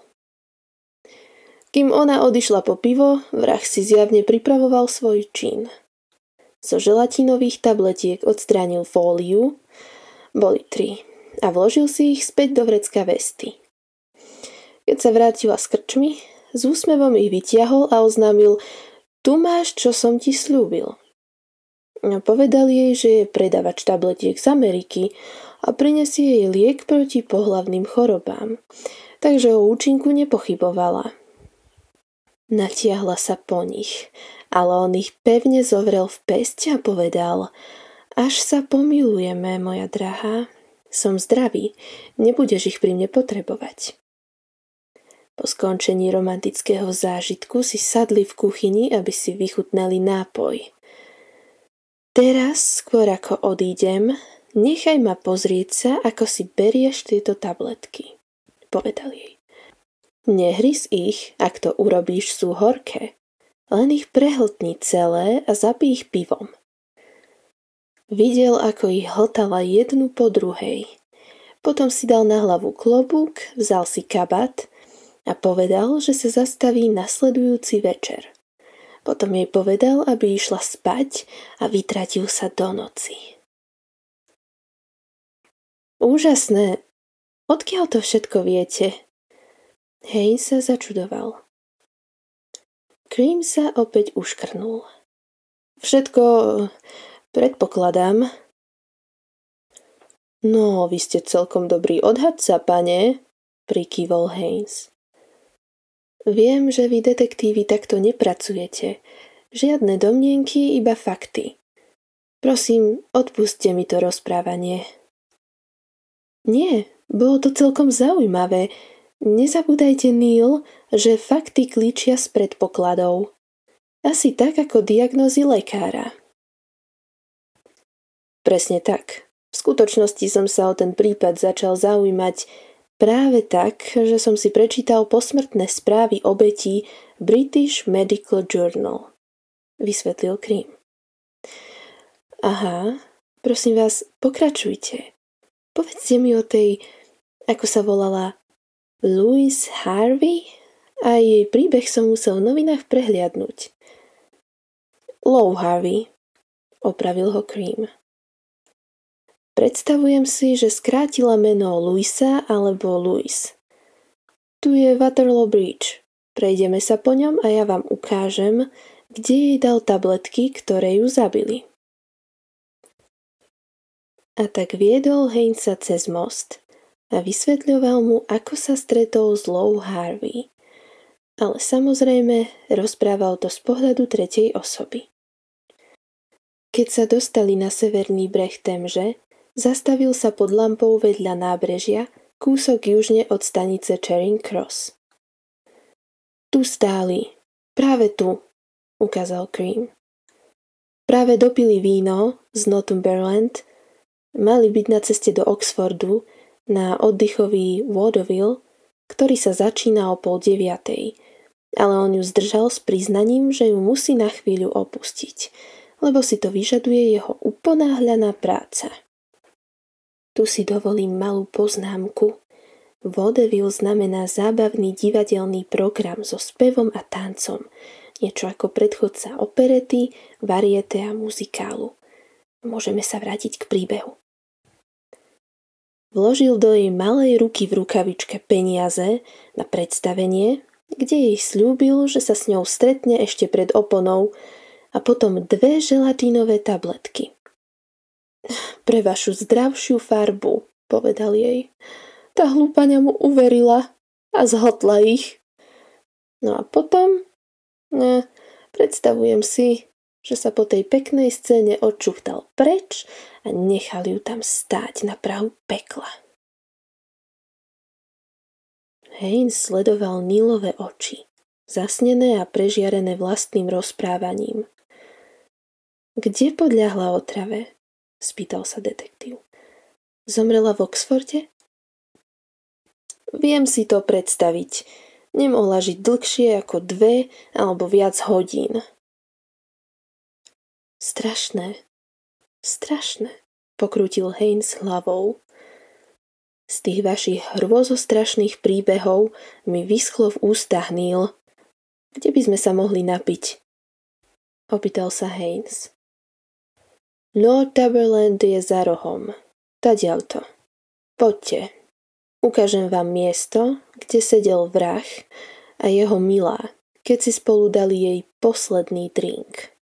Kým ona odišla po pivo, vrah si zjavne pripravoval svoj čin. Zo želatinových tabletiek odstránil fóliu, boli 3, a vložil si ich späť do vrecka vesty. Keď sa vrátila s krčmi, s úsmevom ich vytiahol a oznámil: Tu máš, čo som ti sľúbil. Povedal jej, že je predavač tabletiek z Ameriky a prinesie jej liek proti pohlavným chorobám, takže o účinku nepochybovala. Natiahla sa po nich, ale on ich pevne zovrel v pesť a povedal: Až sa pomilujeme, moja drahá, som zdravý, nebudeš ich pri mne potrebovať. Po skončení romantického zážitku si sadli v kuchyni, aby si vychutnali nápoj. Teraz, skôr ako odídem, nechaj ma pozrieť sa, ako si berieš tieto tabletky, povedal jej. Nehryz ich, ak to urobíš, sú horké. Len ich prehltni celé a zapij ich pivom. Videl, ako ich hltala jednu po druhej. Potom si dal na hlavu klobúk, vzal si kabát a povedal, že sa zastaví nasledujúci večer. Potom jej povedal, aby išla spať a vytratil sa do noci. Úžasné! Odkiaľ to všetko viete? Haynes sa začudoval. Cream sa opäť uškrnul. Všetko predpokladám. No, vy ste celkom dobrý odhadca, pane, prikývol Haynes. Viem, že vy detektívy takto nepracujete. Žiadne domnienky, iba fakty. Prosím, odpusťte mi to rozprávanie. Nie, bolo to celkom zaujímavé. Nezabúdajte, Neil, že fakty klíčia z predpokladov. Asi tak ako diagnózy lekára. Presne tak. V skutočnosti som sa o ten prípad začal zaujímať práve tak, že som si prečítal posmrtné správy obetí British Medical Journal, vysvetlil Cream. Aha, prosím vás, pokračujte. Povedzte mi o tej, ako sa volala, Louise Harvey? A jej príbeh som musel v novinách prehliadnúť. Lou Harvey, opravil ho Cream. Predstavujem si, že skrátila meno Louisa alebo Louis. Tu je Waterloo Bridge. Prejdeme sa po ňom a ja vám ukážem, kde jej dal tabletky, ktoré ju zabili. A tak viedol Hainesa cez most a vysvetľoval mu, ako sa stretol s Lou Harvey. Ale samozrejme rozprával to z pohľadu tretej osoby. Keď sa dostali na severný breh Temže, zastavil sa pod lampou vedľa nábrežia, kúsok južne od stanice Charing Cross. Tu stáli, práve tu, ukázal Cream. Práve dopili víno z Northumberland, mali byť na ceste do Oxfordu na oddychový vaudeville, ktorý sa začína o 8:30, ale on ju zdržal s priznaním, že ju musí na chvíľu opustiť, lebo si to vyžaduje jeho uponáhľaná práca. Tu si dovolím malú poznámku. Vaudeville znamená zábavný divadelný program so spevom a tancom, niečo ako predchodca operety, variete a muzikálu. Môžeme sa vrátiť k príbehu. Vložil do jej malej ruky v rukavičke peniaze na predstavenie, kde jej sľúbil, že sa s ňou stretne ešte pred oponou, a potom 2 želatínové tabletky. Pre vašu zdravšiu farbu, povedal jej. Tá hlúpaňa mu uverila a zhltla ich. No a potom, predstavujem si, že sa po tej peknej scéne odčúchtal preč a nechal ju tam stáť na prahu pekla. Haynes sledoval Neilove oči, zasnené a prežiarené vlastným rozprávaním. Kde podľahla otrave? Spýtal sa detektív. Zomrela v Oxforde? Viem si to predstaviť. Nemohla žiť dlhšie ako 2 alebo viac hodín. Strašné, pokrútil Haynes hlavou. Z tých vašich hrôzostrašných príbehov mi vyschlo v ústach, Neil. Kde by sme sa mohli napiť? Opýtal sa Haynes. Northumberland je za rohom. Tadiaľto. Poďte. Ukážem vám miesto, kde sedel vrah a jeho milá, keď si spolu dali jej posledný drink.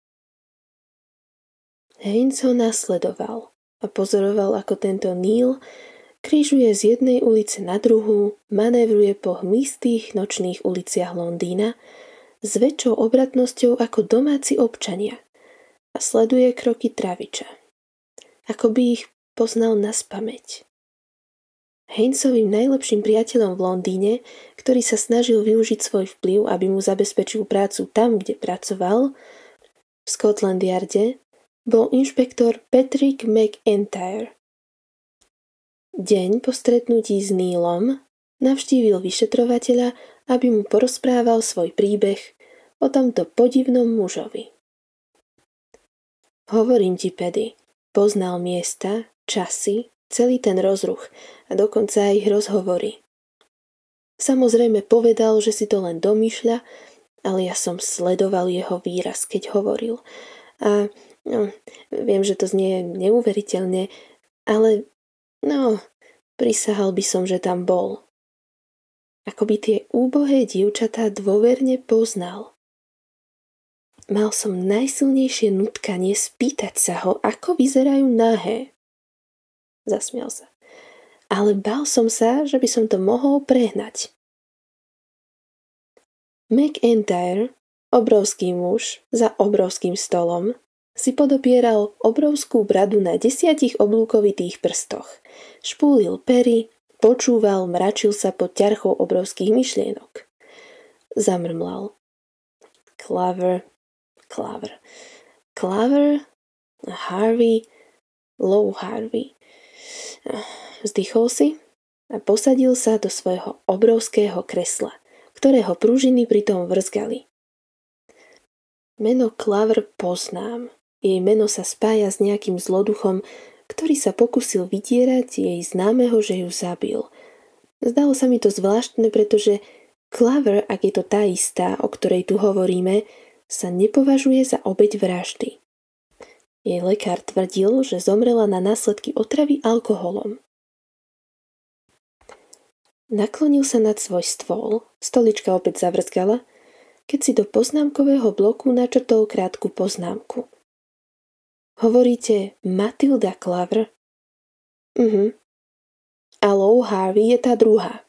Haynes ho nasledoval a pozoroval, ako tento Neil križuje z jednej ulice na druhú, manévruje po hmystých nočných uliciach Londýna s väčšou obratnosťou ako domáci občania a sleduje kroky Traviča, ako by ich poznal naspamäť. Haynesovým najlepším priateľom v Londýne, ktorý sa snažil využiť svoj vplyv, aby mu zabezpečil prácu tam, kde pracoval, v Scotland Yarde, bol inšpektor Patrick McIntyre. Deň po stretnutí s Neilom navštívil vyšetrovateľa, aby mu porozprával svoj príbeh o tomto podivnom mužovi. Hovorím ti, Paddy, poznal miesta, časy, celý ten rozruch a dokonca aj ich rozhovory. Samozrejme povedal, že si to len domýšľa, ale ja som sledoval jeho výraz, keď hovoril. A viem, že to znie neuveriteľne, ale prisahal by som, že tam bol. Ako by tie úbohé dievčatá dôverne poznal. Mal som najsilnejšie nutkanie spýtať sa ho, ako vyzerajú nahé. Zasmial sa. Ale bál som sa, že by som to mohol prehnať. McIntyre, obrovský muž za obrovským stolom, si podopieral obrovskú bradu na 10 oblúkovitých prstoch. Špúlil pery, počúval, mračil sa pod ťarchou obrovských myšlienok. Zamrmlal. Clever, Claver. Claver, Harvey, Lou Harvey. Vzdychol si a posadil sa do svojho obrovského kresla, ktorého pružiny pritom vrzgali. Meno Claver poznám. Jej meno sa spája s nejakým zloduchom, ktorý sa pokusil vydierať jej známeho, že ju zabil. Zdalo sa mi to zvláštne, pretože Claver, ak je to tá istá, o ktorej tu hovoríme, sa nepovažuje za obeť vraždy. Jej lekár tvrdil, že zomrela na následky otravy alkoholom. Naklonil sa nad svoj stôl, stolička opäť zavrzgala, keď si do poznámkového bloku načrtol krátku poznámku. Hovoríte Matilda Claver? A Lou Harvey je tá druhá.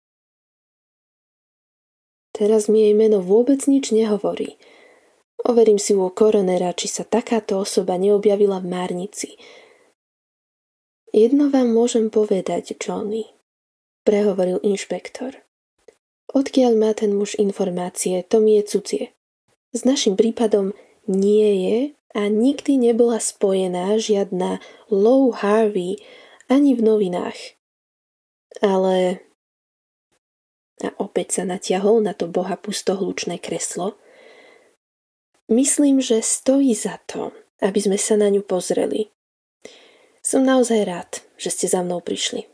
Teraz mi jej meno vôbec nič nehovorí. Overím si u koronera, či sa takáto osoba neobjavila v Márnici. Jedno vám môžem povedať, Johnny, prehovoril inšpektor. Odkiaľ má ten muž informácie, to mi je cudzie. S našim prípadom nie je a nikdy nebola spojená žiadna Lou Harvey ani v novinách. Ale... A opäť sa natiahol na to boha pustohlučné kreslo. Myslím, že stojí za to, aby sme sa na ňu pozreli. Som naozaj rád, že ste za mnou prišli.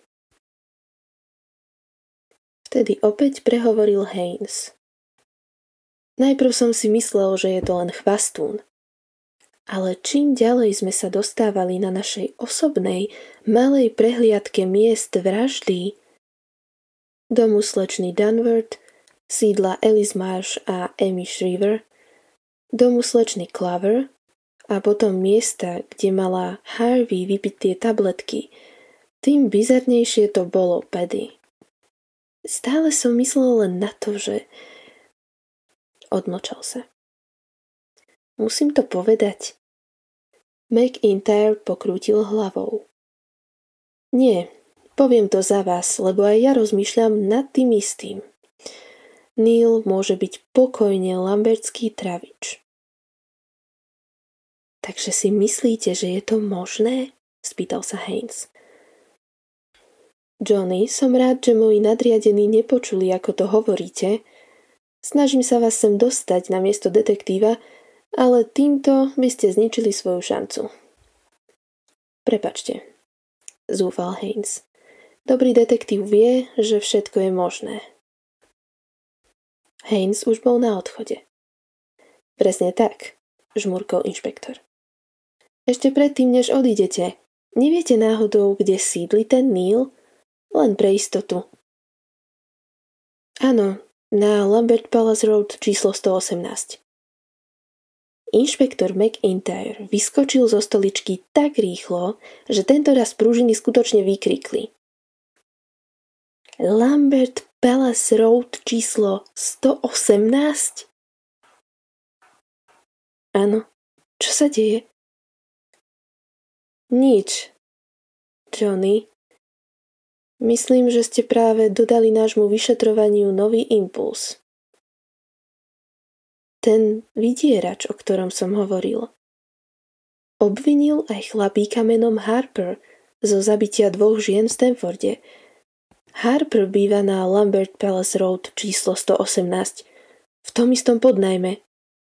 Vtedy opäť prehovoril Haynes. Najprv som si myslel, že je to len chvastún. Ale čím ďalej sme sa dostávali na našej osobnej, malej prehliadke miest vraždy, domu slečny Dunward, sídla Alice Marsh a Amy Shriver, domu slečny Claver a potom miesta, kde mala Harvey vypiť tie tabletky, tým bizarnejšie to bolo, Paddy. Stále som myslel len na to, že... Odmlčal sa. Musím to povedať. McIntyre pokrútil hlavou. Nie, poviem to za vás, lebo aj ja rozmýšľam nad tým istým. Neil môže byť pokojne lambertský travič. Takže si myslíte, že je to možné? Spýtal sa Haynes. Johnny, som rád, že moji nadriadení nepočuli, ako to hovoríte. Snažím sa vás sem dostať na miesto detektíva, ale týmto by ste zničili svoju šancu. Prepačte, zúfal Haynes. Dobrý detektív vie, že všetko je možné. Haynes už bol na odchode. Presne tak, žmurkol inšpektor. Ešte predtým, než odídete, neviete náhodou, kde sídli ten Neil? Len pre istotu. Áno, na Lambert Palace Road číslo 118. Inšpektor McIntyre vyskočil zo stoličky tak rýchlo, že tento raz pružiny skutočne vykrikli. Lambert Palace Road číslo 118? Áno, čo sa deje? Nič. Johnny, myslím, že ste práve dodali nášmu vyšetrovaniu nový impuls. Ten vydierač, o ktorom som hovoril. Obvinil aj chlapíka menom Harper zo zabitia 2 žien v Stanforde. Harper býva na Lambert Palace Road číslo 118, v tom istom podnajme.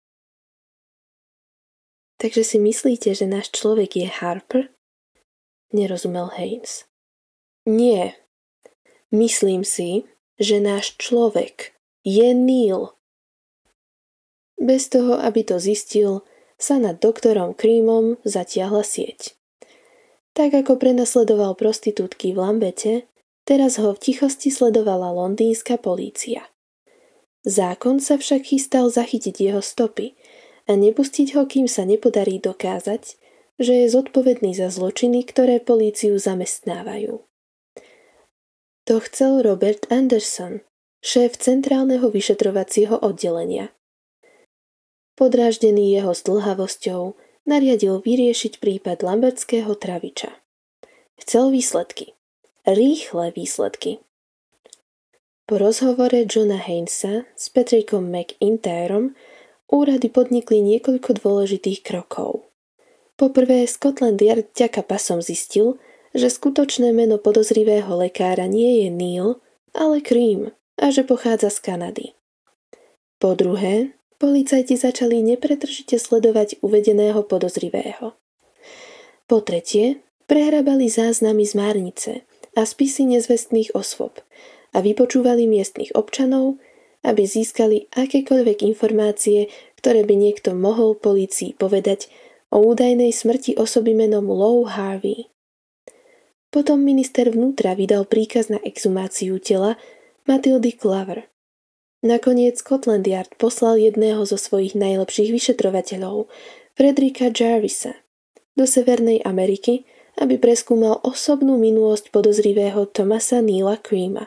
Takže si myslíte, že náš človek je Harper? Nerozumel Haynes. Nie. Myslím si, že náš človek je Neil. Bez toho, aby to zistil, sa nad doktorom Creamom zatiahla sieť. Tak ako prenasledoval prostitútky v Lambete, teraz ho v tichosti sledovala londýnska polícia. Zákon sa však chystal zachytiť jeho stopy a nepustiť ho, kým sa nepodarí dokázať, že je zodpovedný za zločiny, ktoré políciu zamestnávajú. To chcel Robert Anderson, šéf centrálneho vyšetrovacieho oddelenia. Podráždený jeho zdĺhavosťou, nariadil vyriešiť prípad lambertského traviča. Chcel výsledky. Rýchle výsledky. Po rozhovore Johna Haynesa s Patrickom McIntyrom úrady podnikli niekoľko dôležitých krokov. Poprvé, Scotland Yard vďaka pasom zistil, že skutočné meno podozrivého lekára nie je Neil, ale Cream a že pochádza z Kanady. Po druhé, policajti začali nepretržite sledovať uvedeného podozrivého. Po tretie, prehrabali záznamy z márnice a spisy nezvestných osôb a vypočúvali miestnych občanov, aby získali akékoľvek informácie, ktoré by niekto mohol polícii povedať o údajnej smrti osoby menom Lou Harvey. Potom minister vnútra vydal príkaz na exhumáciu tela Matildy Claver. Nakoniec Scotland Yard poslal jedného zo svojich najlepších vyšetrovateľov, Fredricka Jarvisa, do Severnej Ameriky, aby preskúmal osobnú minulosť podozrivého Thomasa Neila Creama.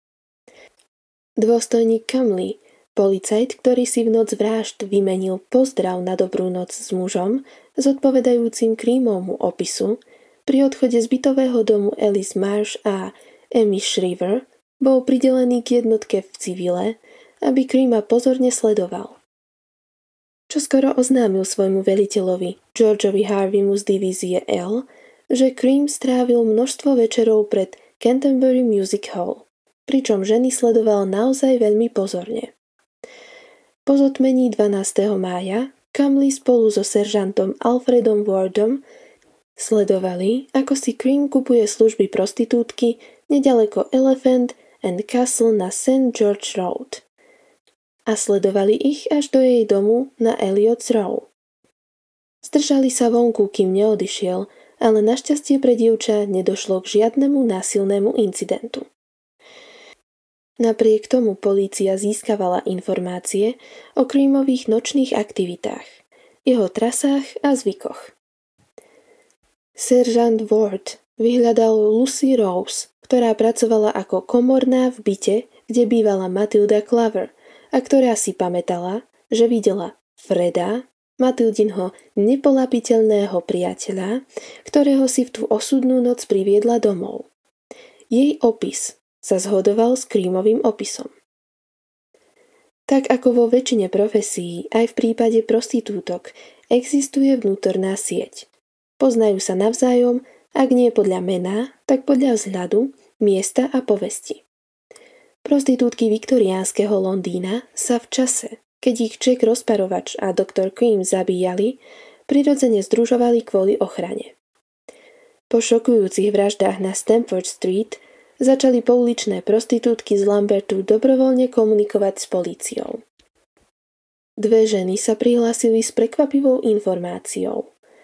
Dôstojník Comley, policajt, ktorý si v noc vražd vymenil pozdrav na dobrú noc s mužom, zodpovedajúcim Creamovmu opisu, pri odchode z bytového domu Alice Marsh a Amy Shriver bol pridelený k jednotke v civile, aby Creama pozorne sledoval. Čoskoro oznámil svojmu veliteľovi, Georgeovi Harveymu z divízie L, že Cream strávil množstvo večerov pred Canterbury Music Hall, pričom ženy sledoval naozaj veľmi pozorne. Po zotmení 12. mája Comley spolu so seržantom Alfredom Wardom sledovali, ako si Cream kupuje služby prostitútky nedaleko Elephant and Castle na St. George Road a sledovali ich až do jej domu na Elliots Row. Zdržali sa vonku, kým neodišiel, ale našťastie pre dievča nedošlo k žiadnemu násilnému incidentu. Napriek tomu polícia získavala informácie o Creamových nočných aktivitách, jeho trasách a zvykoch. Seržant Ward vyhľadal Lucy Rose, ktorá pracovala ako komorná v byte, kde bývala Matilda Claver a ktorá si pamätala, že videla Freda, Matildinho nepolapiteľného priateľa, ktorého si v tú osudnú noc priviedla domov. Jej opis sa zhodoval s Creamovým opisom. Tak ako vo väčšine profesií, aj v prípade prostitútok, existuje vnútorná sieť. Poznajú sa navzájom, ak nie podľa mena, tak podľa vzhľadu, miesta a povesti. Prostitútky viktoriánskeho Londýna sa v čase, keď ich Jack rozparovač a doktor Cream zabíjali, prirodzene združovali kvôli ochrane. Po šokujúcich vraždách na Stamford Street začali pouličné prostitútky z Lambertu dobrovoľne komunikovať s políciou. Dve ženy sa prihlásili s prekvapivou informáciou.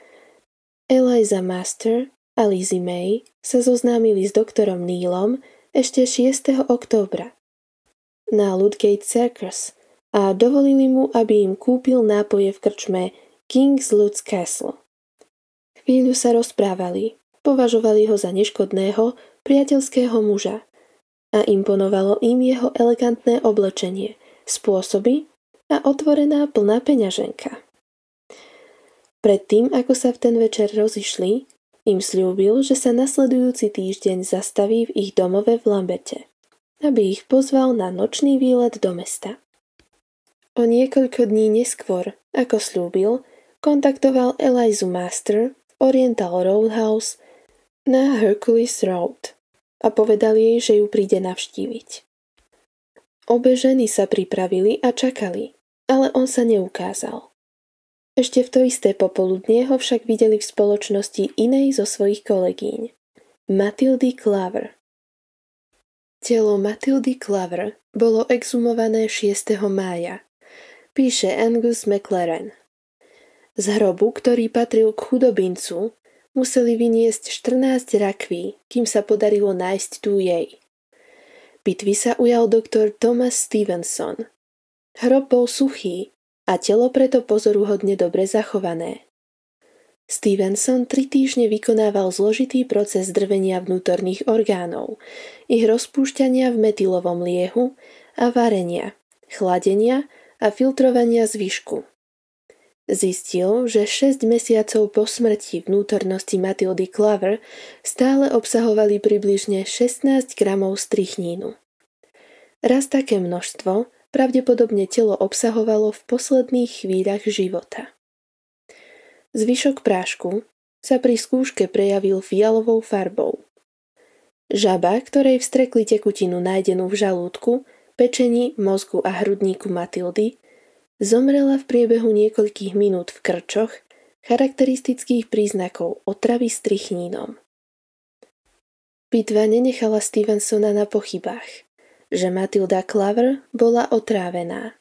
Eliza Master a Lizzie May sa zoznámili s doktorom Neilom ešte 6. októbra na Ludgate Circus a dovolili mu, aby im kúpil nápoje v krčme King's Lutz Castle. Chvíľu sa rozprávali, považovali ho za neškodného, priateľského muža a imponovalo im jeho elegantné oblečenie, spôsoby a otvorená plná peňaženka. Predtým, ako sa v ten večer rozišli, im sľúbil, že sa nasledujúci týždeň zastaví v ich domove v Lamberte, aby ich pozval na nočný výlet do mesta. O niekoľko dní neskôr, ako sľúbil, kontaktoval Elizu Master v Oriental Roadhouse na Hercules Road a povedal jej, že ju príde navštíviť. Obe ženy sa pripravili a čakali, ale on sa neukázal. Ešte v to isté popoludnie ho však videli v spoločnosti inej zo svojich kolegyň, Matildy Claver. Telo Matildy Claver bolo exhumované 6. mája, píše Angus McLaren. Z hrobu, ktorý patril k chudobincu, museli vyniesť 14 rakví, kým sa podarilo nájsť tú jej. Pitvy sa ujal doktor Thomas Stevenson. Hrob bol suchý a telo preto pozoruhodne dobre zachované. Stevenson 3 týždne vykonával zložitý proces drvenia vnútorných orgánov, ich rozpúšťania v metylovom liehu a varenia, chladenia a filtrovania zvyšku. Zistil, že 6 mesiacov po smrti vnútornosti Matildy Claver stále obsahovali približne 16 gramov strychnínu. Raz také množstvo pravdepodobne telo obsahovalo v posledných chvíľach života. Zvyšok prášku sa pri skúške prejavil fialovou farbou. Žaba, ktorej vstrekli tekutinu nájdenú v žalúdku, pečení, mozgu a hrudníku Matildy, zomrela v priebehu niekoľkých minút v krčoch, charakteristických príznakov otravy strychnínom. Pitva nenechala Stevensona na pochybách, že Matilda Claver bola otrávená.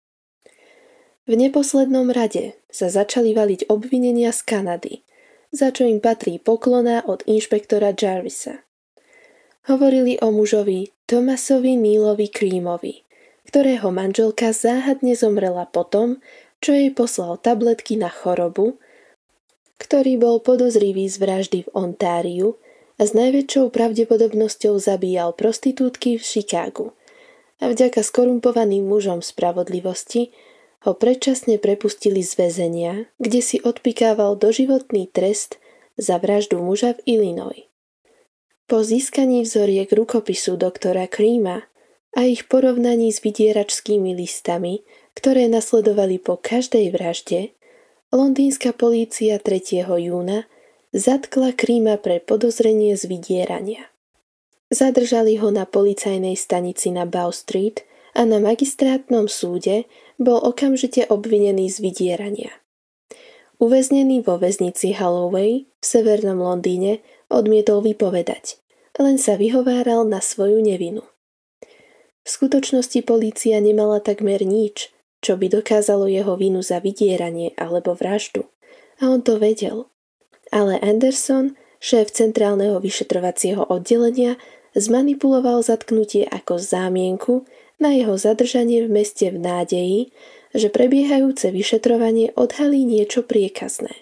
V neposlednom rade sa začali valiť obvinenia z Kanady, za čo im patrí poklona od inšpektora Jarvisa. Hovorili o mužovi Thomasovi Nealovi Creamovi, ktorého manželka záhadne zomrela potom, čo jej poslal tabletky na chorobu, ktorý bol podozrivý z vraždy v Ontáriu a s najväčšou pravdepodobnosťou zabíjal prostitútky v Chicagu a vďaka skorumpovaným mužom spravodlivosti ho predčasne prepustili z väzenia, kde si odpikával doživotný trest za vraždu muža v Illinois. Po získaní vzoriek rukopisu doktora Creama a ich porovnaní s vydieračskými listami, ktoré nasledovali po každej vražde, londýnska polícia 3. júna zatkla Creama pre podozrenie z vydierania. Zadržali ho na policajnej stanici na Bow Street a na magistrátnom súde bol okamžite obvinený z vydierania. Uväznený vo väznici Holloway v severnom Londýne odmietol vypovedať, len sa vyhováral na svoju nevinu. V skutočnosti polícia nemala takmer nič, čo by dokázalo jeho vinu za vydieranie alebo vraždu, a on to vedel. Ale Anderson, šéf centrálneho vyšetrovacieho oddelenia, zmanipuloval zatknutie ako zámienku na jeho zadržanie v meste v nádeji, že prebiehajúce vyšetrovanie odhalí niečo priekazné.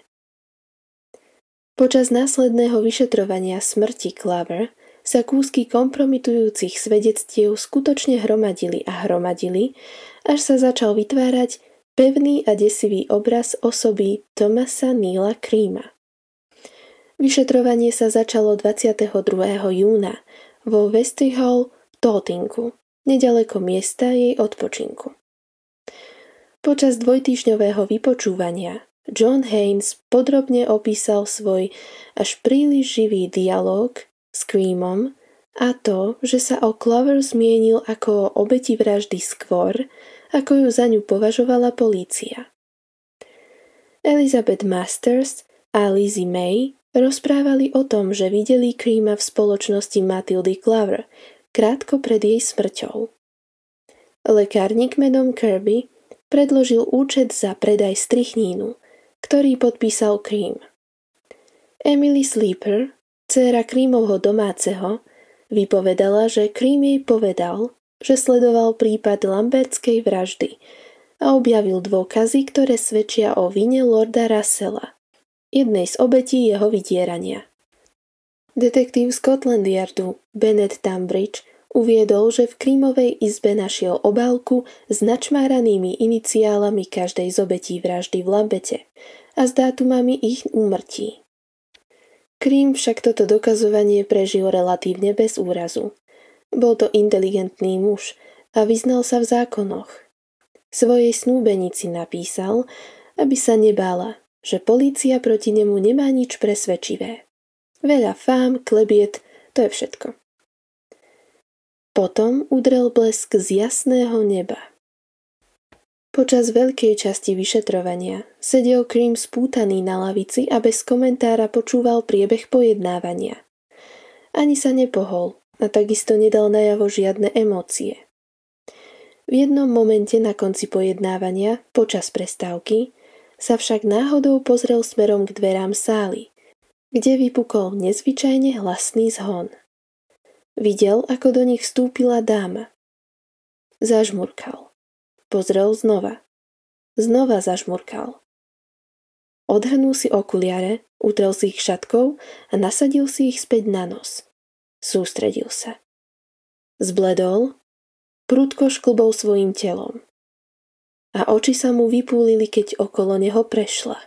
Počas následného vyšetrovania smrti Claver sa kúsky kompromitujúcich svedectiev skutočne hromadili a hromadili, až sa začal vytvárať pevný a desivý obraz osoby Thomasa Neala Creama. Vyšetrovanie sa začalo 22. júna vo Westihall v Totinku, nedaleko miesta jej odpočinku. Počas dvojtýždňového vypočúvania John Haynes podrobne opísal svoj až príliš živý dialóg s Creamom a to, že sa o Claver zmienil ako o obeti vraždy skôr, ako ju za ňu považovala polícia. Elizabeth Masters a Lizzie May rozprávali o tom, že videli Creama v spoločnosti Matildy Claver krátko pred jej smrťou. Lekárnik menom Kirby predložil účet za predaj strychnínu, ktorý podpísal Cream. Emily Sleeper, dcéra Creamovho domáceho, vypovedala, že Cream jej povedal, že sledoval prípad Lambertskej vraždy a objavil dôkazy, ktoré svedčia o vine lorda Russella, jednej z obetí jeho vydierania. Detektív Scotland Yardu Bennett Tambridge uviedol, že v Creamovej izbe našiel obálku s načmáranými iniciálami každej z obetí vraždy v Lambete a s dátumami ich úmrtí. Cream však toto dokazovanie prežil relatívne bez úrazu. Bol to inteligentný muž a vyznal sa v zákonoch. Svojej snúbenici napísal, aby sa nebála, že polícia proti nemu nemá nič presvedčivé. Veľa fám, klebiet, to je všetko. Potom udrel blesk z jasného neba. Počas veľkej časti vyšetrovania sedel Cream spútaný na lavici a bez komentára počúval priebeh pojednávania. Ani sa nepohol a takisto nedal najavo žiadne emócie. V jednom momente na konci pojednávania, počas prestávky, sa však náhodou pozrel smerom k dverám sály, kde vypukol nezvyčajne hlasný zhon. Videl, ako do nich vstúpila dáma. Zažmurkal. Pozrel znova. Znova zažmurkal. Odhrnul si okuliare, utrel si ich šatkou a nasadil si ich späť na nos. Sústredil sa. Zbledol, prudko šklbol svojím telom. A oči sa mu vypúlili, keď okolo neho prešla.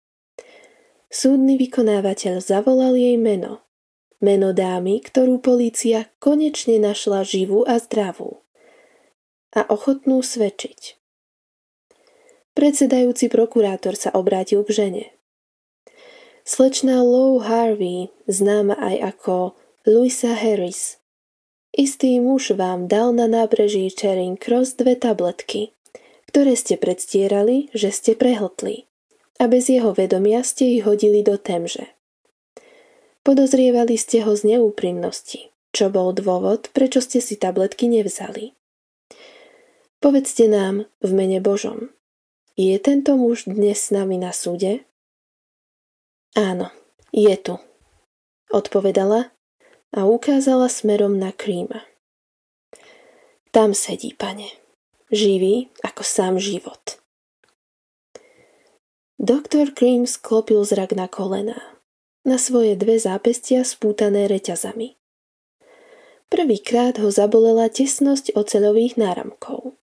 Súdny vykonávateľ zavolal jej meno. Meno dámy, ktorú polícia konečne našla živú a zdravú. a ochotnú svedčiť. Predsedajúci prokurátor sa obrátil k žene. Slečná Lou Harvey, známa aj ako Louisa Harris. Istý muž vám dal na nábreží Charing Cross 2 tabletky, ktoré ste predstierali, že ste prehltli, a bez jeho vedomia ste ich hodili do Temže. Podozrievali ste ho z neúprimnosti, čo bol dôvod, prečo ste si tabletky nevzali. Povedzte nám v mene Božom, je tento muž dnes s nami na súde? Áno, je tu, odpovedala a ukázala smerom na Creama. Tam sedí, pane, živý ako sám život. Doktor Cream sklopil zrak na kolená, na svoje 2 zápestia spútané reťazami. Prvýkrát ho zabolela tesnosť oceľových náramkov.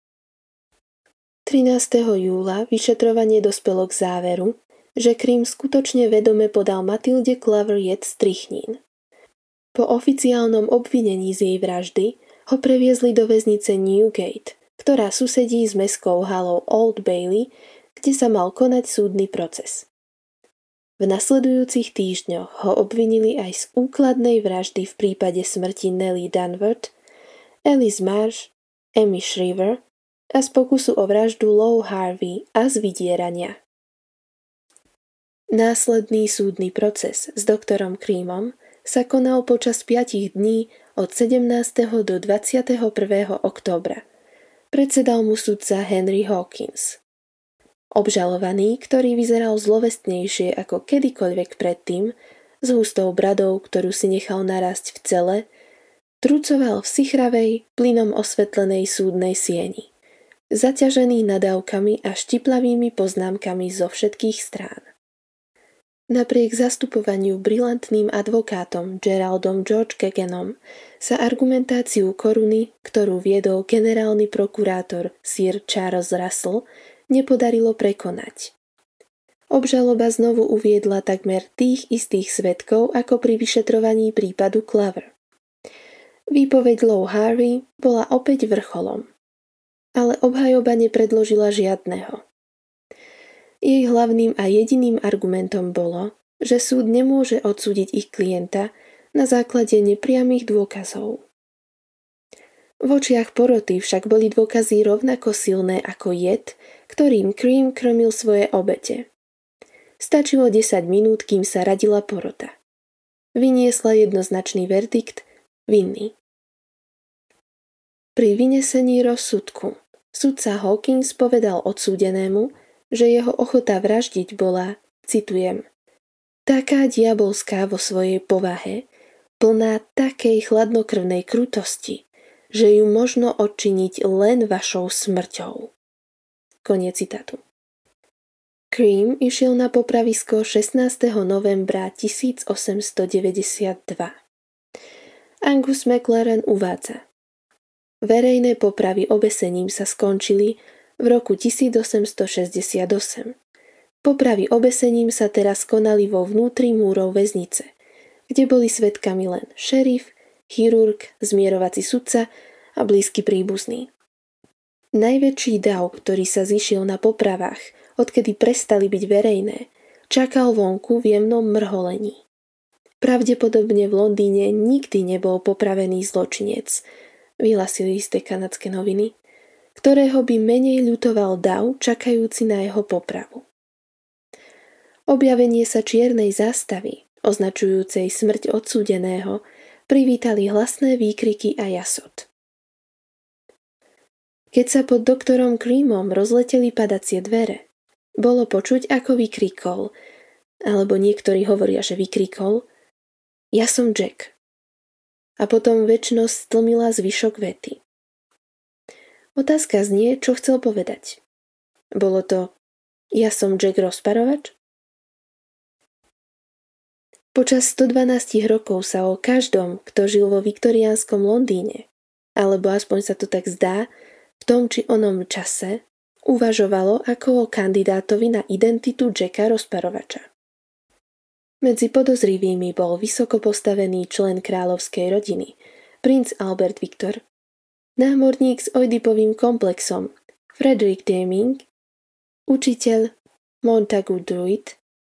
13. júla vyšetrovanie dospelo k záveru, že Cream skutočne vedome podal Matilde Clover jed strychnín. Po oficiálnom obvinení z jej vraždy ho previezli do väznice Newgate, ktorá susedí s mestskou halou Old Bailey, kde sa mal konať súdny proces. V nasledujúcich týždňoch ho obvinili aj z úkladnej vraždy v prípade smrti Nellie Dunworth, Alice Marsh, Amy Shriver a z pokusu o vraždu Lou Harvey a z vydierania. Následný súdny proces s doktorom Creamom sa konal počas 5 dní od 17. do 21. októbra. Predsedal mu sudca Henry Hawkins. Obžalovaný, ktorý vyzeral zlovestnejšie ako kedykoľvek predtým, s hustou bradou, ktorú si nechal narásť v cele, trucoval v sichravej, plynom osvetlenej súdnej sieni, zaťažený nadávkami a štiplavými poznámkami zo všetkých strán. Napriek zastupovaniu brilantným advokátom Geraldom George Keganom sa argumentáciu koruny, ktorú viedol generálny prokurátor Sir Charles Russell, nepodarilo prekonať. Obžaloba znovu uviedla takmer tých istých svedkov ako pri vyšetrovaní prípadu Clover. Výpoveď Lou Harvey bola opäť vrcholom, ale obhajoba nepredložila žiadneho. Jej hlavným a jediným argumentom bolo, že súd nemôže odsúdiť ich klienta na základe nepriamych dôkazov. V očiach poroty však boli dôkazy rovnako silné ako jed, ktorým Cream krmil svoje obete. Stačilo 10 minút, kým sa radila porota. Vyniesla jednoznačný verdikt – vinný. Pri vynesení rozsudku sudca Hawkins povedal odsúdenému, že jeho ochota vraždiť bola, citujem, taká diabolská vo svojej povahe, plná takej chladnokrvnej krutosti, že ju možno odčiniť len vašou smrťou. Koniec citátu. Cream išiel na popravisko 16. novembra 1892. Angus McLaren uvádza: verejné popravy obesením sa skončili v roku 1868. Popravy obesením sa teraz konali vo vnútri múrov väznice, kde boli svedkami len šerif, chirurg, zmierovací sudca a blízky príbuzný. Najväčší dav, ktorý sa zišiel na popravách, odkedy prestali byť verejné, čakal vonku v jemnom mrholení. Pravdepodobne v Londýne nikdy nebol popravený zločinec, vyhlásili isté kanadské noviny, ktorého by menej ľutoval dav čakajúci na jeho popravu. Objavenie sa čiernej zástavy, označujúcej smrť odsúdeného, privítali hlasné výkriky a jasot. Keď sa pod doktorom Creamom rozleteli padacie dvere, bolo počuť, ako vykrikol, alebo niektorí hovoria, že vykrikol, ja som Jack. A potom večnosť stlmila zvyšok vety. Otázka znie, čo chcel povedať. Bolo to, ja som Jack rozparovač? Počas 112 rokov sa o každom, kto žil vo viktoriánskom Londýne, alebo aspoň sa to tak zdá, v tom či onom čase, uvažovalo ako o kandidátovi na identitu Jacka rozparovača. Medzi podozrivými bol vysoko postavený člen kráľovskej rodiny, princ Albert Viktor, námorník s Oedipovým komplexom Frederick Deming, učiteľ Montagu Druid,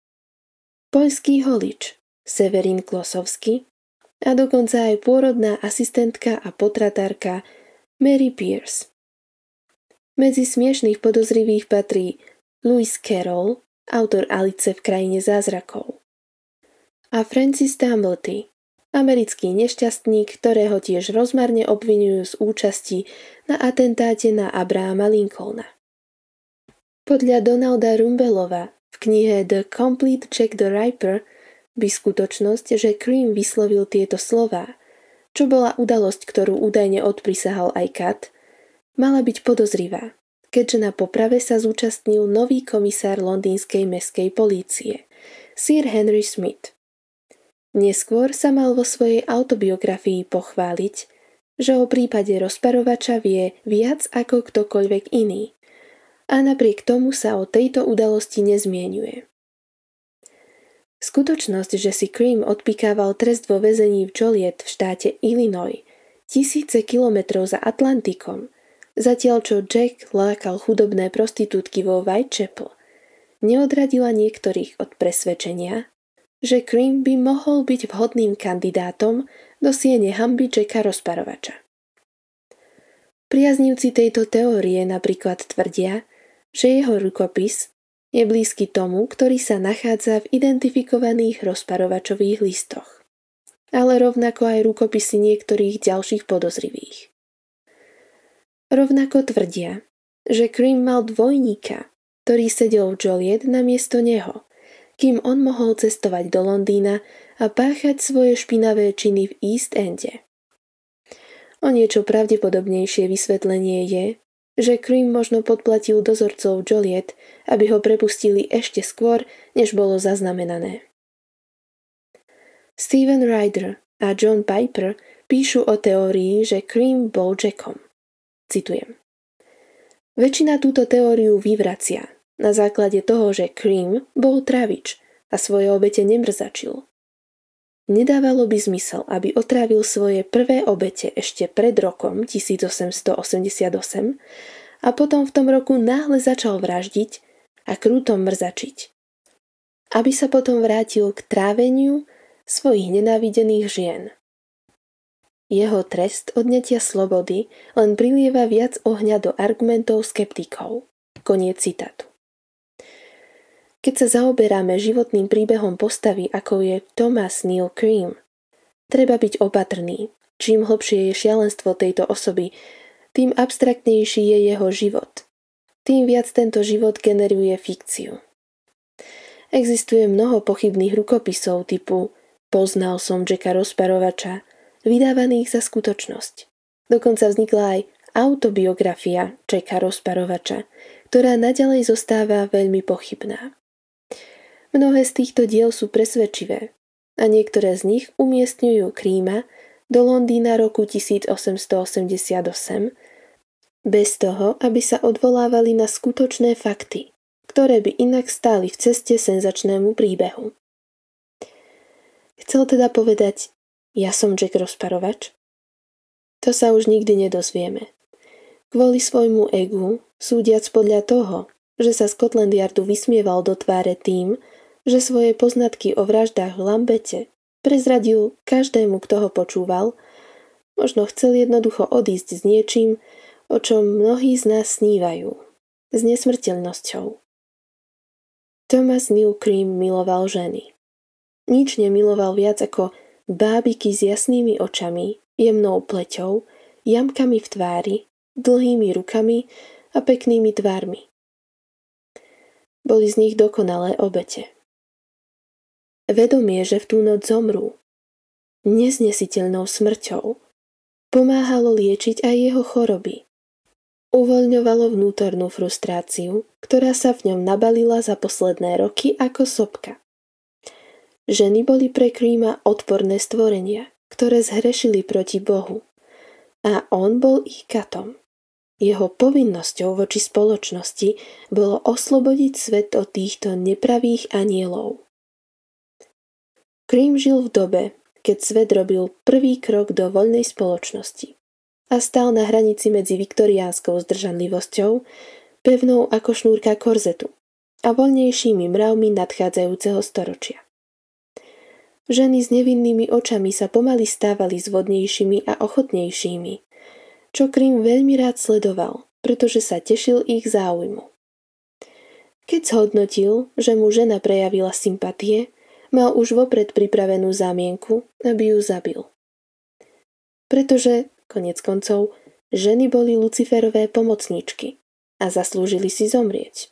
poľský holič Severin Klosowski a dokonca aj pôrodná asistentka a potratárka Mary Pierce. Medzi smiešných podozrivých patrí Lewis Carroll, autor Alice v krajine zázrakov, a Francis Tamblety, americký nešťastník, ktorého tiež rozmarne obviňujú z účasti na atentáte na Abrahama Lincolna. Podľa Donalda Rumbelova v knihe The Complete Jack the Ripper by skutočnosť, že Cream vyslovil tieto slová, čo bola udalosť, ktorú údajne odprisahal aj Kat, mala byť podozrivá, keďže na poprave sa zúčastnil nový komisár londýnskej mestskej polície, Sir Henry Smith. Neskôr sa mal vo svojej autobiografii pochváliť, že o prípade rozparovača vie viac ako ktokoľvek iný a napriek tomu sa o tejto udalosti nezmienuje. Skutočnosť, že si Cream odpikával trest vo väzení v Joliet v štáte Illinois tisíce kilometrov za Atlantikom, zatiaľ čo Jack lákal chudobné prostitútky vo Whitechapel, neodradila niektorých od presvedčenia, že Cream by mohol byť vhodným kandidátom do siene hanby Jacka rozparovača. Priaznivci tejto teórie napríklad tvrdia, že jeho rukopis je blízky tomu, ktorý sa nachádza v identifikovaných rozparovačových listoch, ale rovnako aj rukopisy niektorých ďalších podozrivých. Rovnako tvrdia, že Cream mal dvojníka, ktorý sedel v Joliet namiesto neho, kým on mohol cestovať do Londýna a páchať svoje špinavé činy v East Ende. O niečo pravdepodobnejšie vysvetlenie je, že Cream možno podplatil dozorcov Joliet, aby ho prepustili ešte skôr, než bolo zaznamenané. Steven Ryder a John Piper píšu o teórii, že Cream bol Jackom. Citujem. Väčšina túto teóriu vyvracia na základe toho, že Cream bol travič a svoje obete nemrzačil. Nedávalo by zmysel, aby otrávil svoje prvé obete ešte pred rokom 1888 a potom v tom roku náhle začal vraždiť a krúto mrzačiť. Aby sa potom vrátil k tráveniu svojich nenávidených žien. Jeho trest odňatia slobody len prilieva viac ohňa do argumentov skeptikov. Koniec citátu. Keď sa zaoberáme životným príbehom postavy, ako je Thomas Neil Cream, treba byť opatrný. Čím hlbšie je šialenstvo tejto osoby, tým abstraktnejší je jeho život. Tým viac tento život generuje fikciu. Existuje mnoho pochybných rukopisov typu Poznal som Jacka rozparovača, vydávaných za skutočnosť. Dokonca vznikla aj autobiografia Jacka rozparovača, ktorá naďalej zostáva veľmi pochybná. Mnohé z týchto diel sú presvedčivé a niektoré z nich umiestňujú Creama do Londýna roku 1888 bez toho, aby sa odvolávali na skutočné fakty, ktoré by inak stáli v ceste senzačnému príbehu. Chcel teda povedať, ja som Jack rozparovač? To sa už nikdy nedozvieme. Kvôli svojmu egu, súdiac podľa toho, že sa Scotland Yardu vysmieval do tváre tým, že svoje poznatky o vraždách v Lambete prezradil každému, kto ho počúval, možno chcel jednoducho odísť s niečím, o čom mnohí z nás snívajú, s nesmrteľnosťou. Thomas Neil Cream miloval ženy. Nič nemiloval viac ako bábiky s jasnými očami, jemnou pleťou, jamkami v tvári, dlhými rukami a peknými tvármi. Boli z nich dokonalé obete. Vedomie, že v tú noc zomrú, neznesiteľnou smrťou, pomáhalo liečiť aj jeho choroby. Uvoľňovalo vnútornú frustráciu, ktorá sa v ňom nabalila za posledné roky ako sopka. Ženy boli pre Creama odporné stvorenia, ktoré zhrešili proti Bohu. A on bol ich katom. Jeho povinnosťou voči spoločnosti bolo oslobodiť svet od týchto nepravých anielov. Cream žil v dobe, keď svet robil prvý krok do voľnej spoločnosti. a stal na hranici medzi viktoriánskou zdržanlivosťou, pevnou ako šnúrka korzetu, a voľnejšími mravmi nadchádzajúceho storočia. Ženy s nevinnými očami sa pomaly stávali zvodnejšími a ochotnejšími, čo Krim veľmi rád sledoval, pretože sa tešil ich záujmu. Keď zhodnotil, že mu žena prejavila sympatie, mal už vopred pripravenú zámienku, aby ju zabil. Pretože, koniec koncov, ženy boli Luciferové pomocníčky a zaslúžili si zomrieť.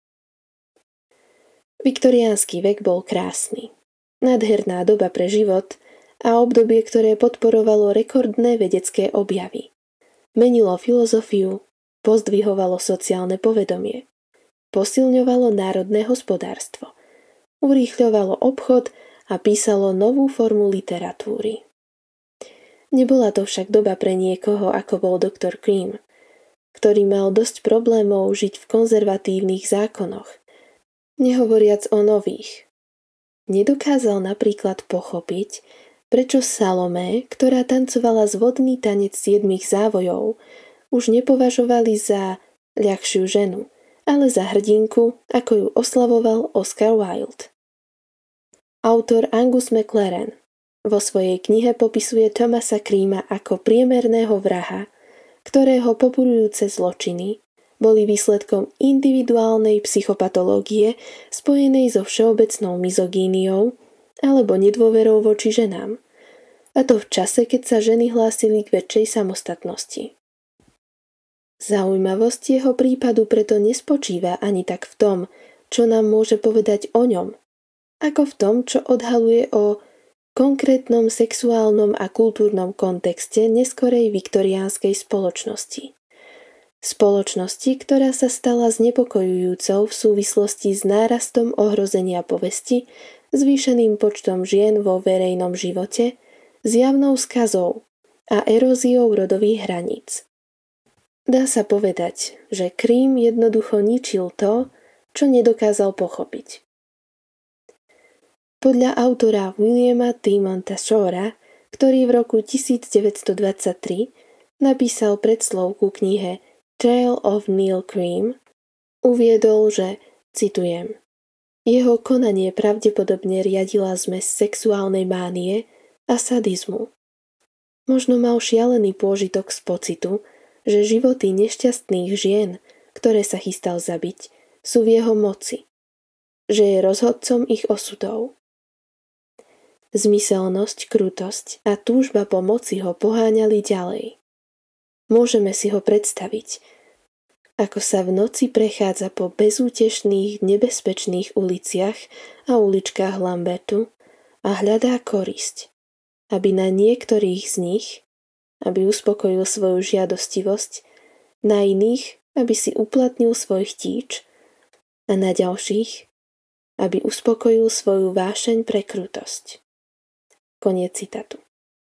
Viktoriánsky vek bol krásny. Nádherná doba pre život a obdobie, ktoré podporovalo rekordné vedecké objavy. Menilo filozofiu, pozdvihovalo sociálne povedomie, posilňovalo národné hospodárstvo, urýchľovalo obchod a písalo novú formu literatúry. Nebola to však doba pre niekoho, ako bol doktor Krim, ktorý mal dosť problémov žiť v konzervatívnych zákonoch, nehovoriac o nových. Nedokázal napríklad pochopiť, prečo Salomé, ktorá tancovala zvodný tanec 7 závojov, už nepovažovali za ľahšiu ženu, ale za hrdinku, ako ju oslavoval Oscar Wilde. Autor Angus MacLaren vo svojej knihe popisuje Thomasa Crima ako priemerného vraha, ktorého populujúce zločiny boli výsledkom individuálnej psychopatológie spojenej so všeobecnou mizogíniou alebo nedôverou voči ženám, a to v čase, keď sa ženy hlásili k väčšej samostatnosti. Zaujímavosť jeho prípadu preto nespočíva ani tak v tom, čo nám môže povedať o ňom, ako v tom, čo odhaluje o konkrétnom sexuálnom a kultúrnom kontexte neskorej viktoriánskej spoločnosti. Spoločnosti, ktorá sa stala znepokojujúcou v súvislosti s nárastom ohrozenia povesti, zvýšeným počtom žien vo verejnom živote, zjavnou skazou a eróziou rodových hraníc. Dá sa povedať, že Krim jednoducho ničil to, čo nedokázal pochopiť. Podľa autora Williama T. Montashora, ktorý v roku 1923 napísal predslov ku knihe Trail of Neil Krim, uviedol, že, citujem, jeho konanie pravdepodobne riadila zmes sexuálnej mánie a sadizmu. Možno mal šialený pôžitok z pocitu, že životy nešťastných žien, ktoré sa chystal zabiť, sú v jeho moci, že je rozhodcom ich osudov. Zmyselnosť, krutosť a túžba po moci ho poháňali ďalej. Môžeme si ho predstaviť, ako sa v noci prechádza po bezútešných, nebezpečných uliciach a uličkách Lambertu a hľadá korisť, aby na niektorých z nich, aby uspokojil svoju žiadostivosť, na iných, aby si uplatnil svoj chtíč a na ďalších, aby uspokojil svoju vášeň pre krutosť. Koniec citátu.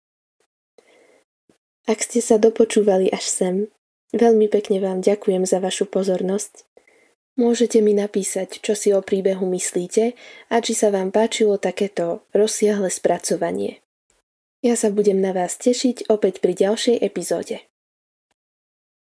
Ak ste sa dopočúvali až sem, veľmi pekne vám ďakujem za vašu pozornosť. Môžete mi napísať, čo si o príbehu myslíte a či sa vám páčilo takéto rozsiahle spracovanie. Ja sa budem na vás tešiť opäť pri ďalšej epizóde.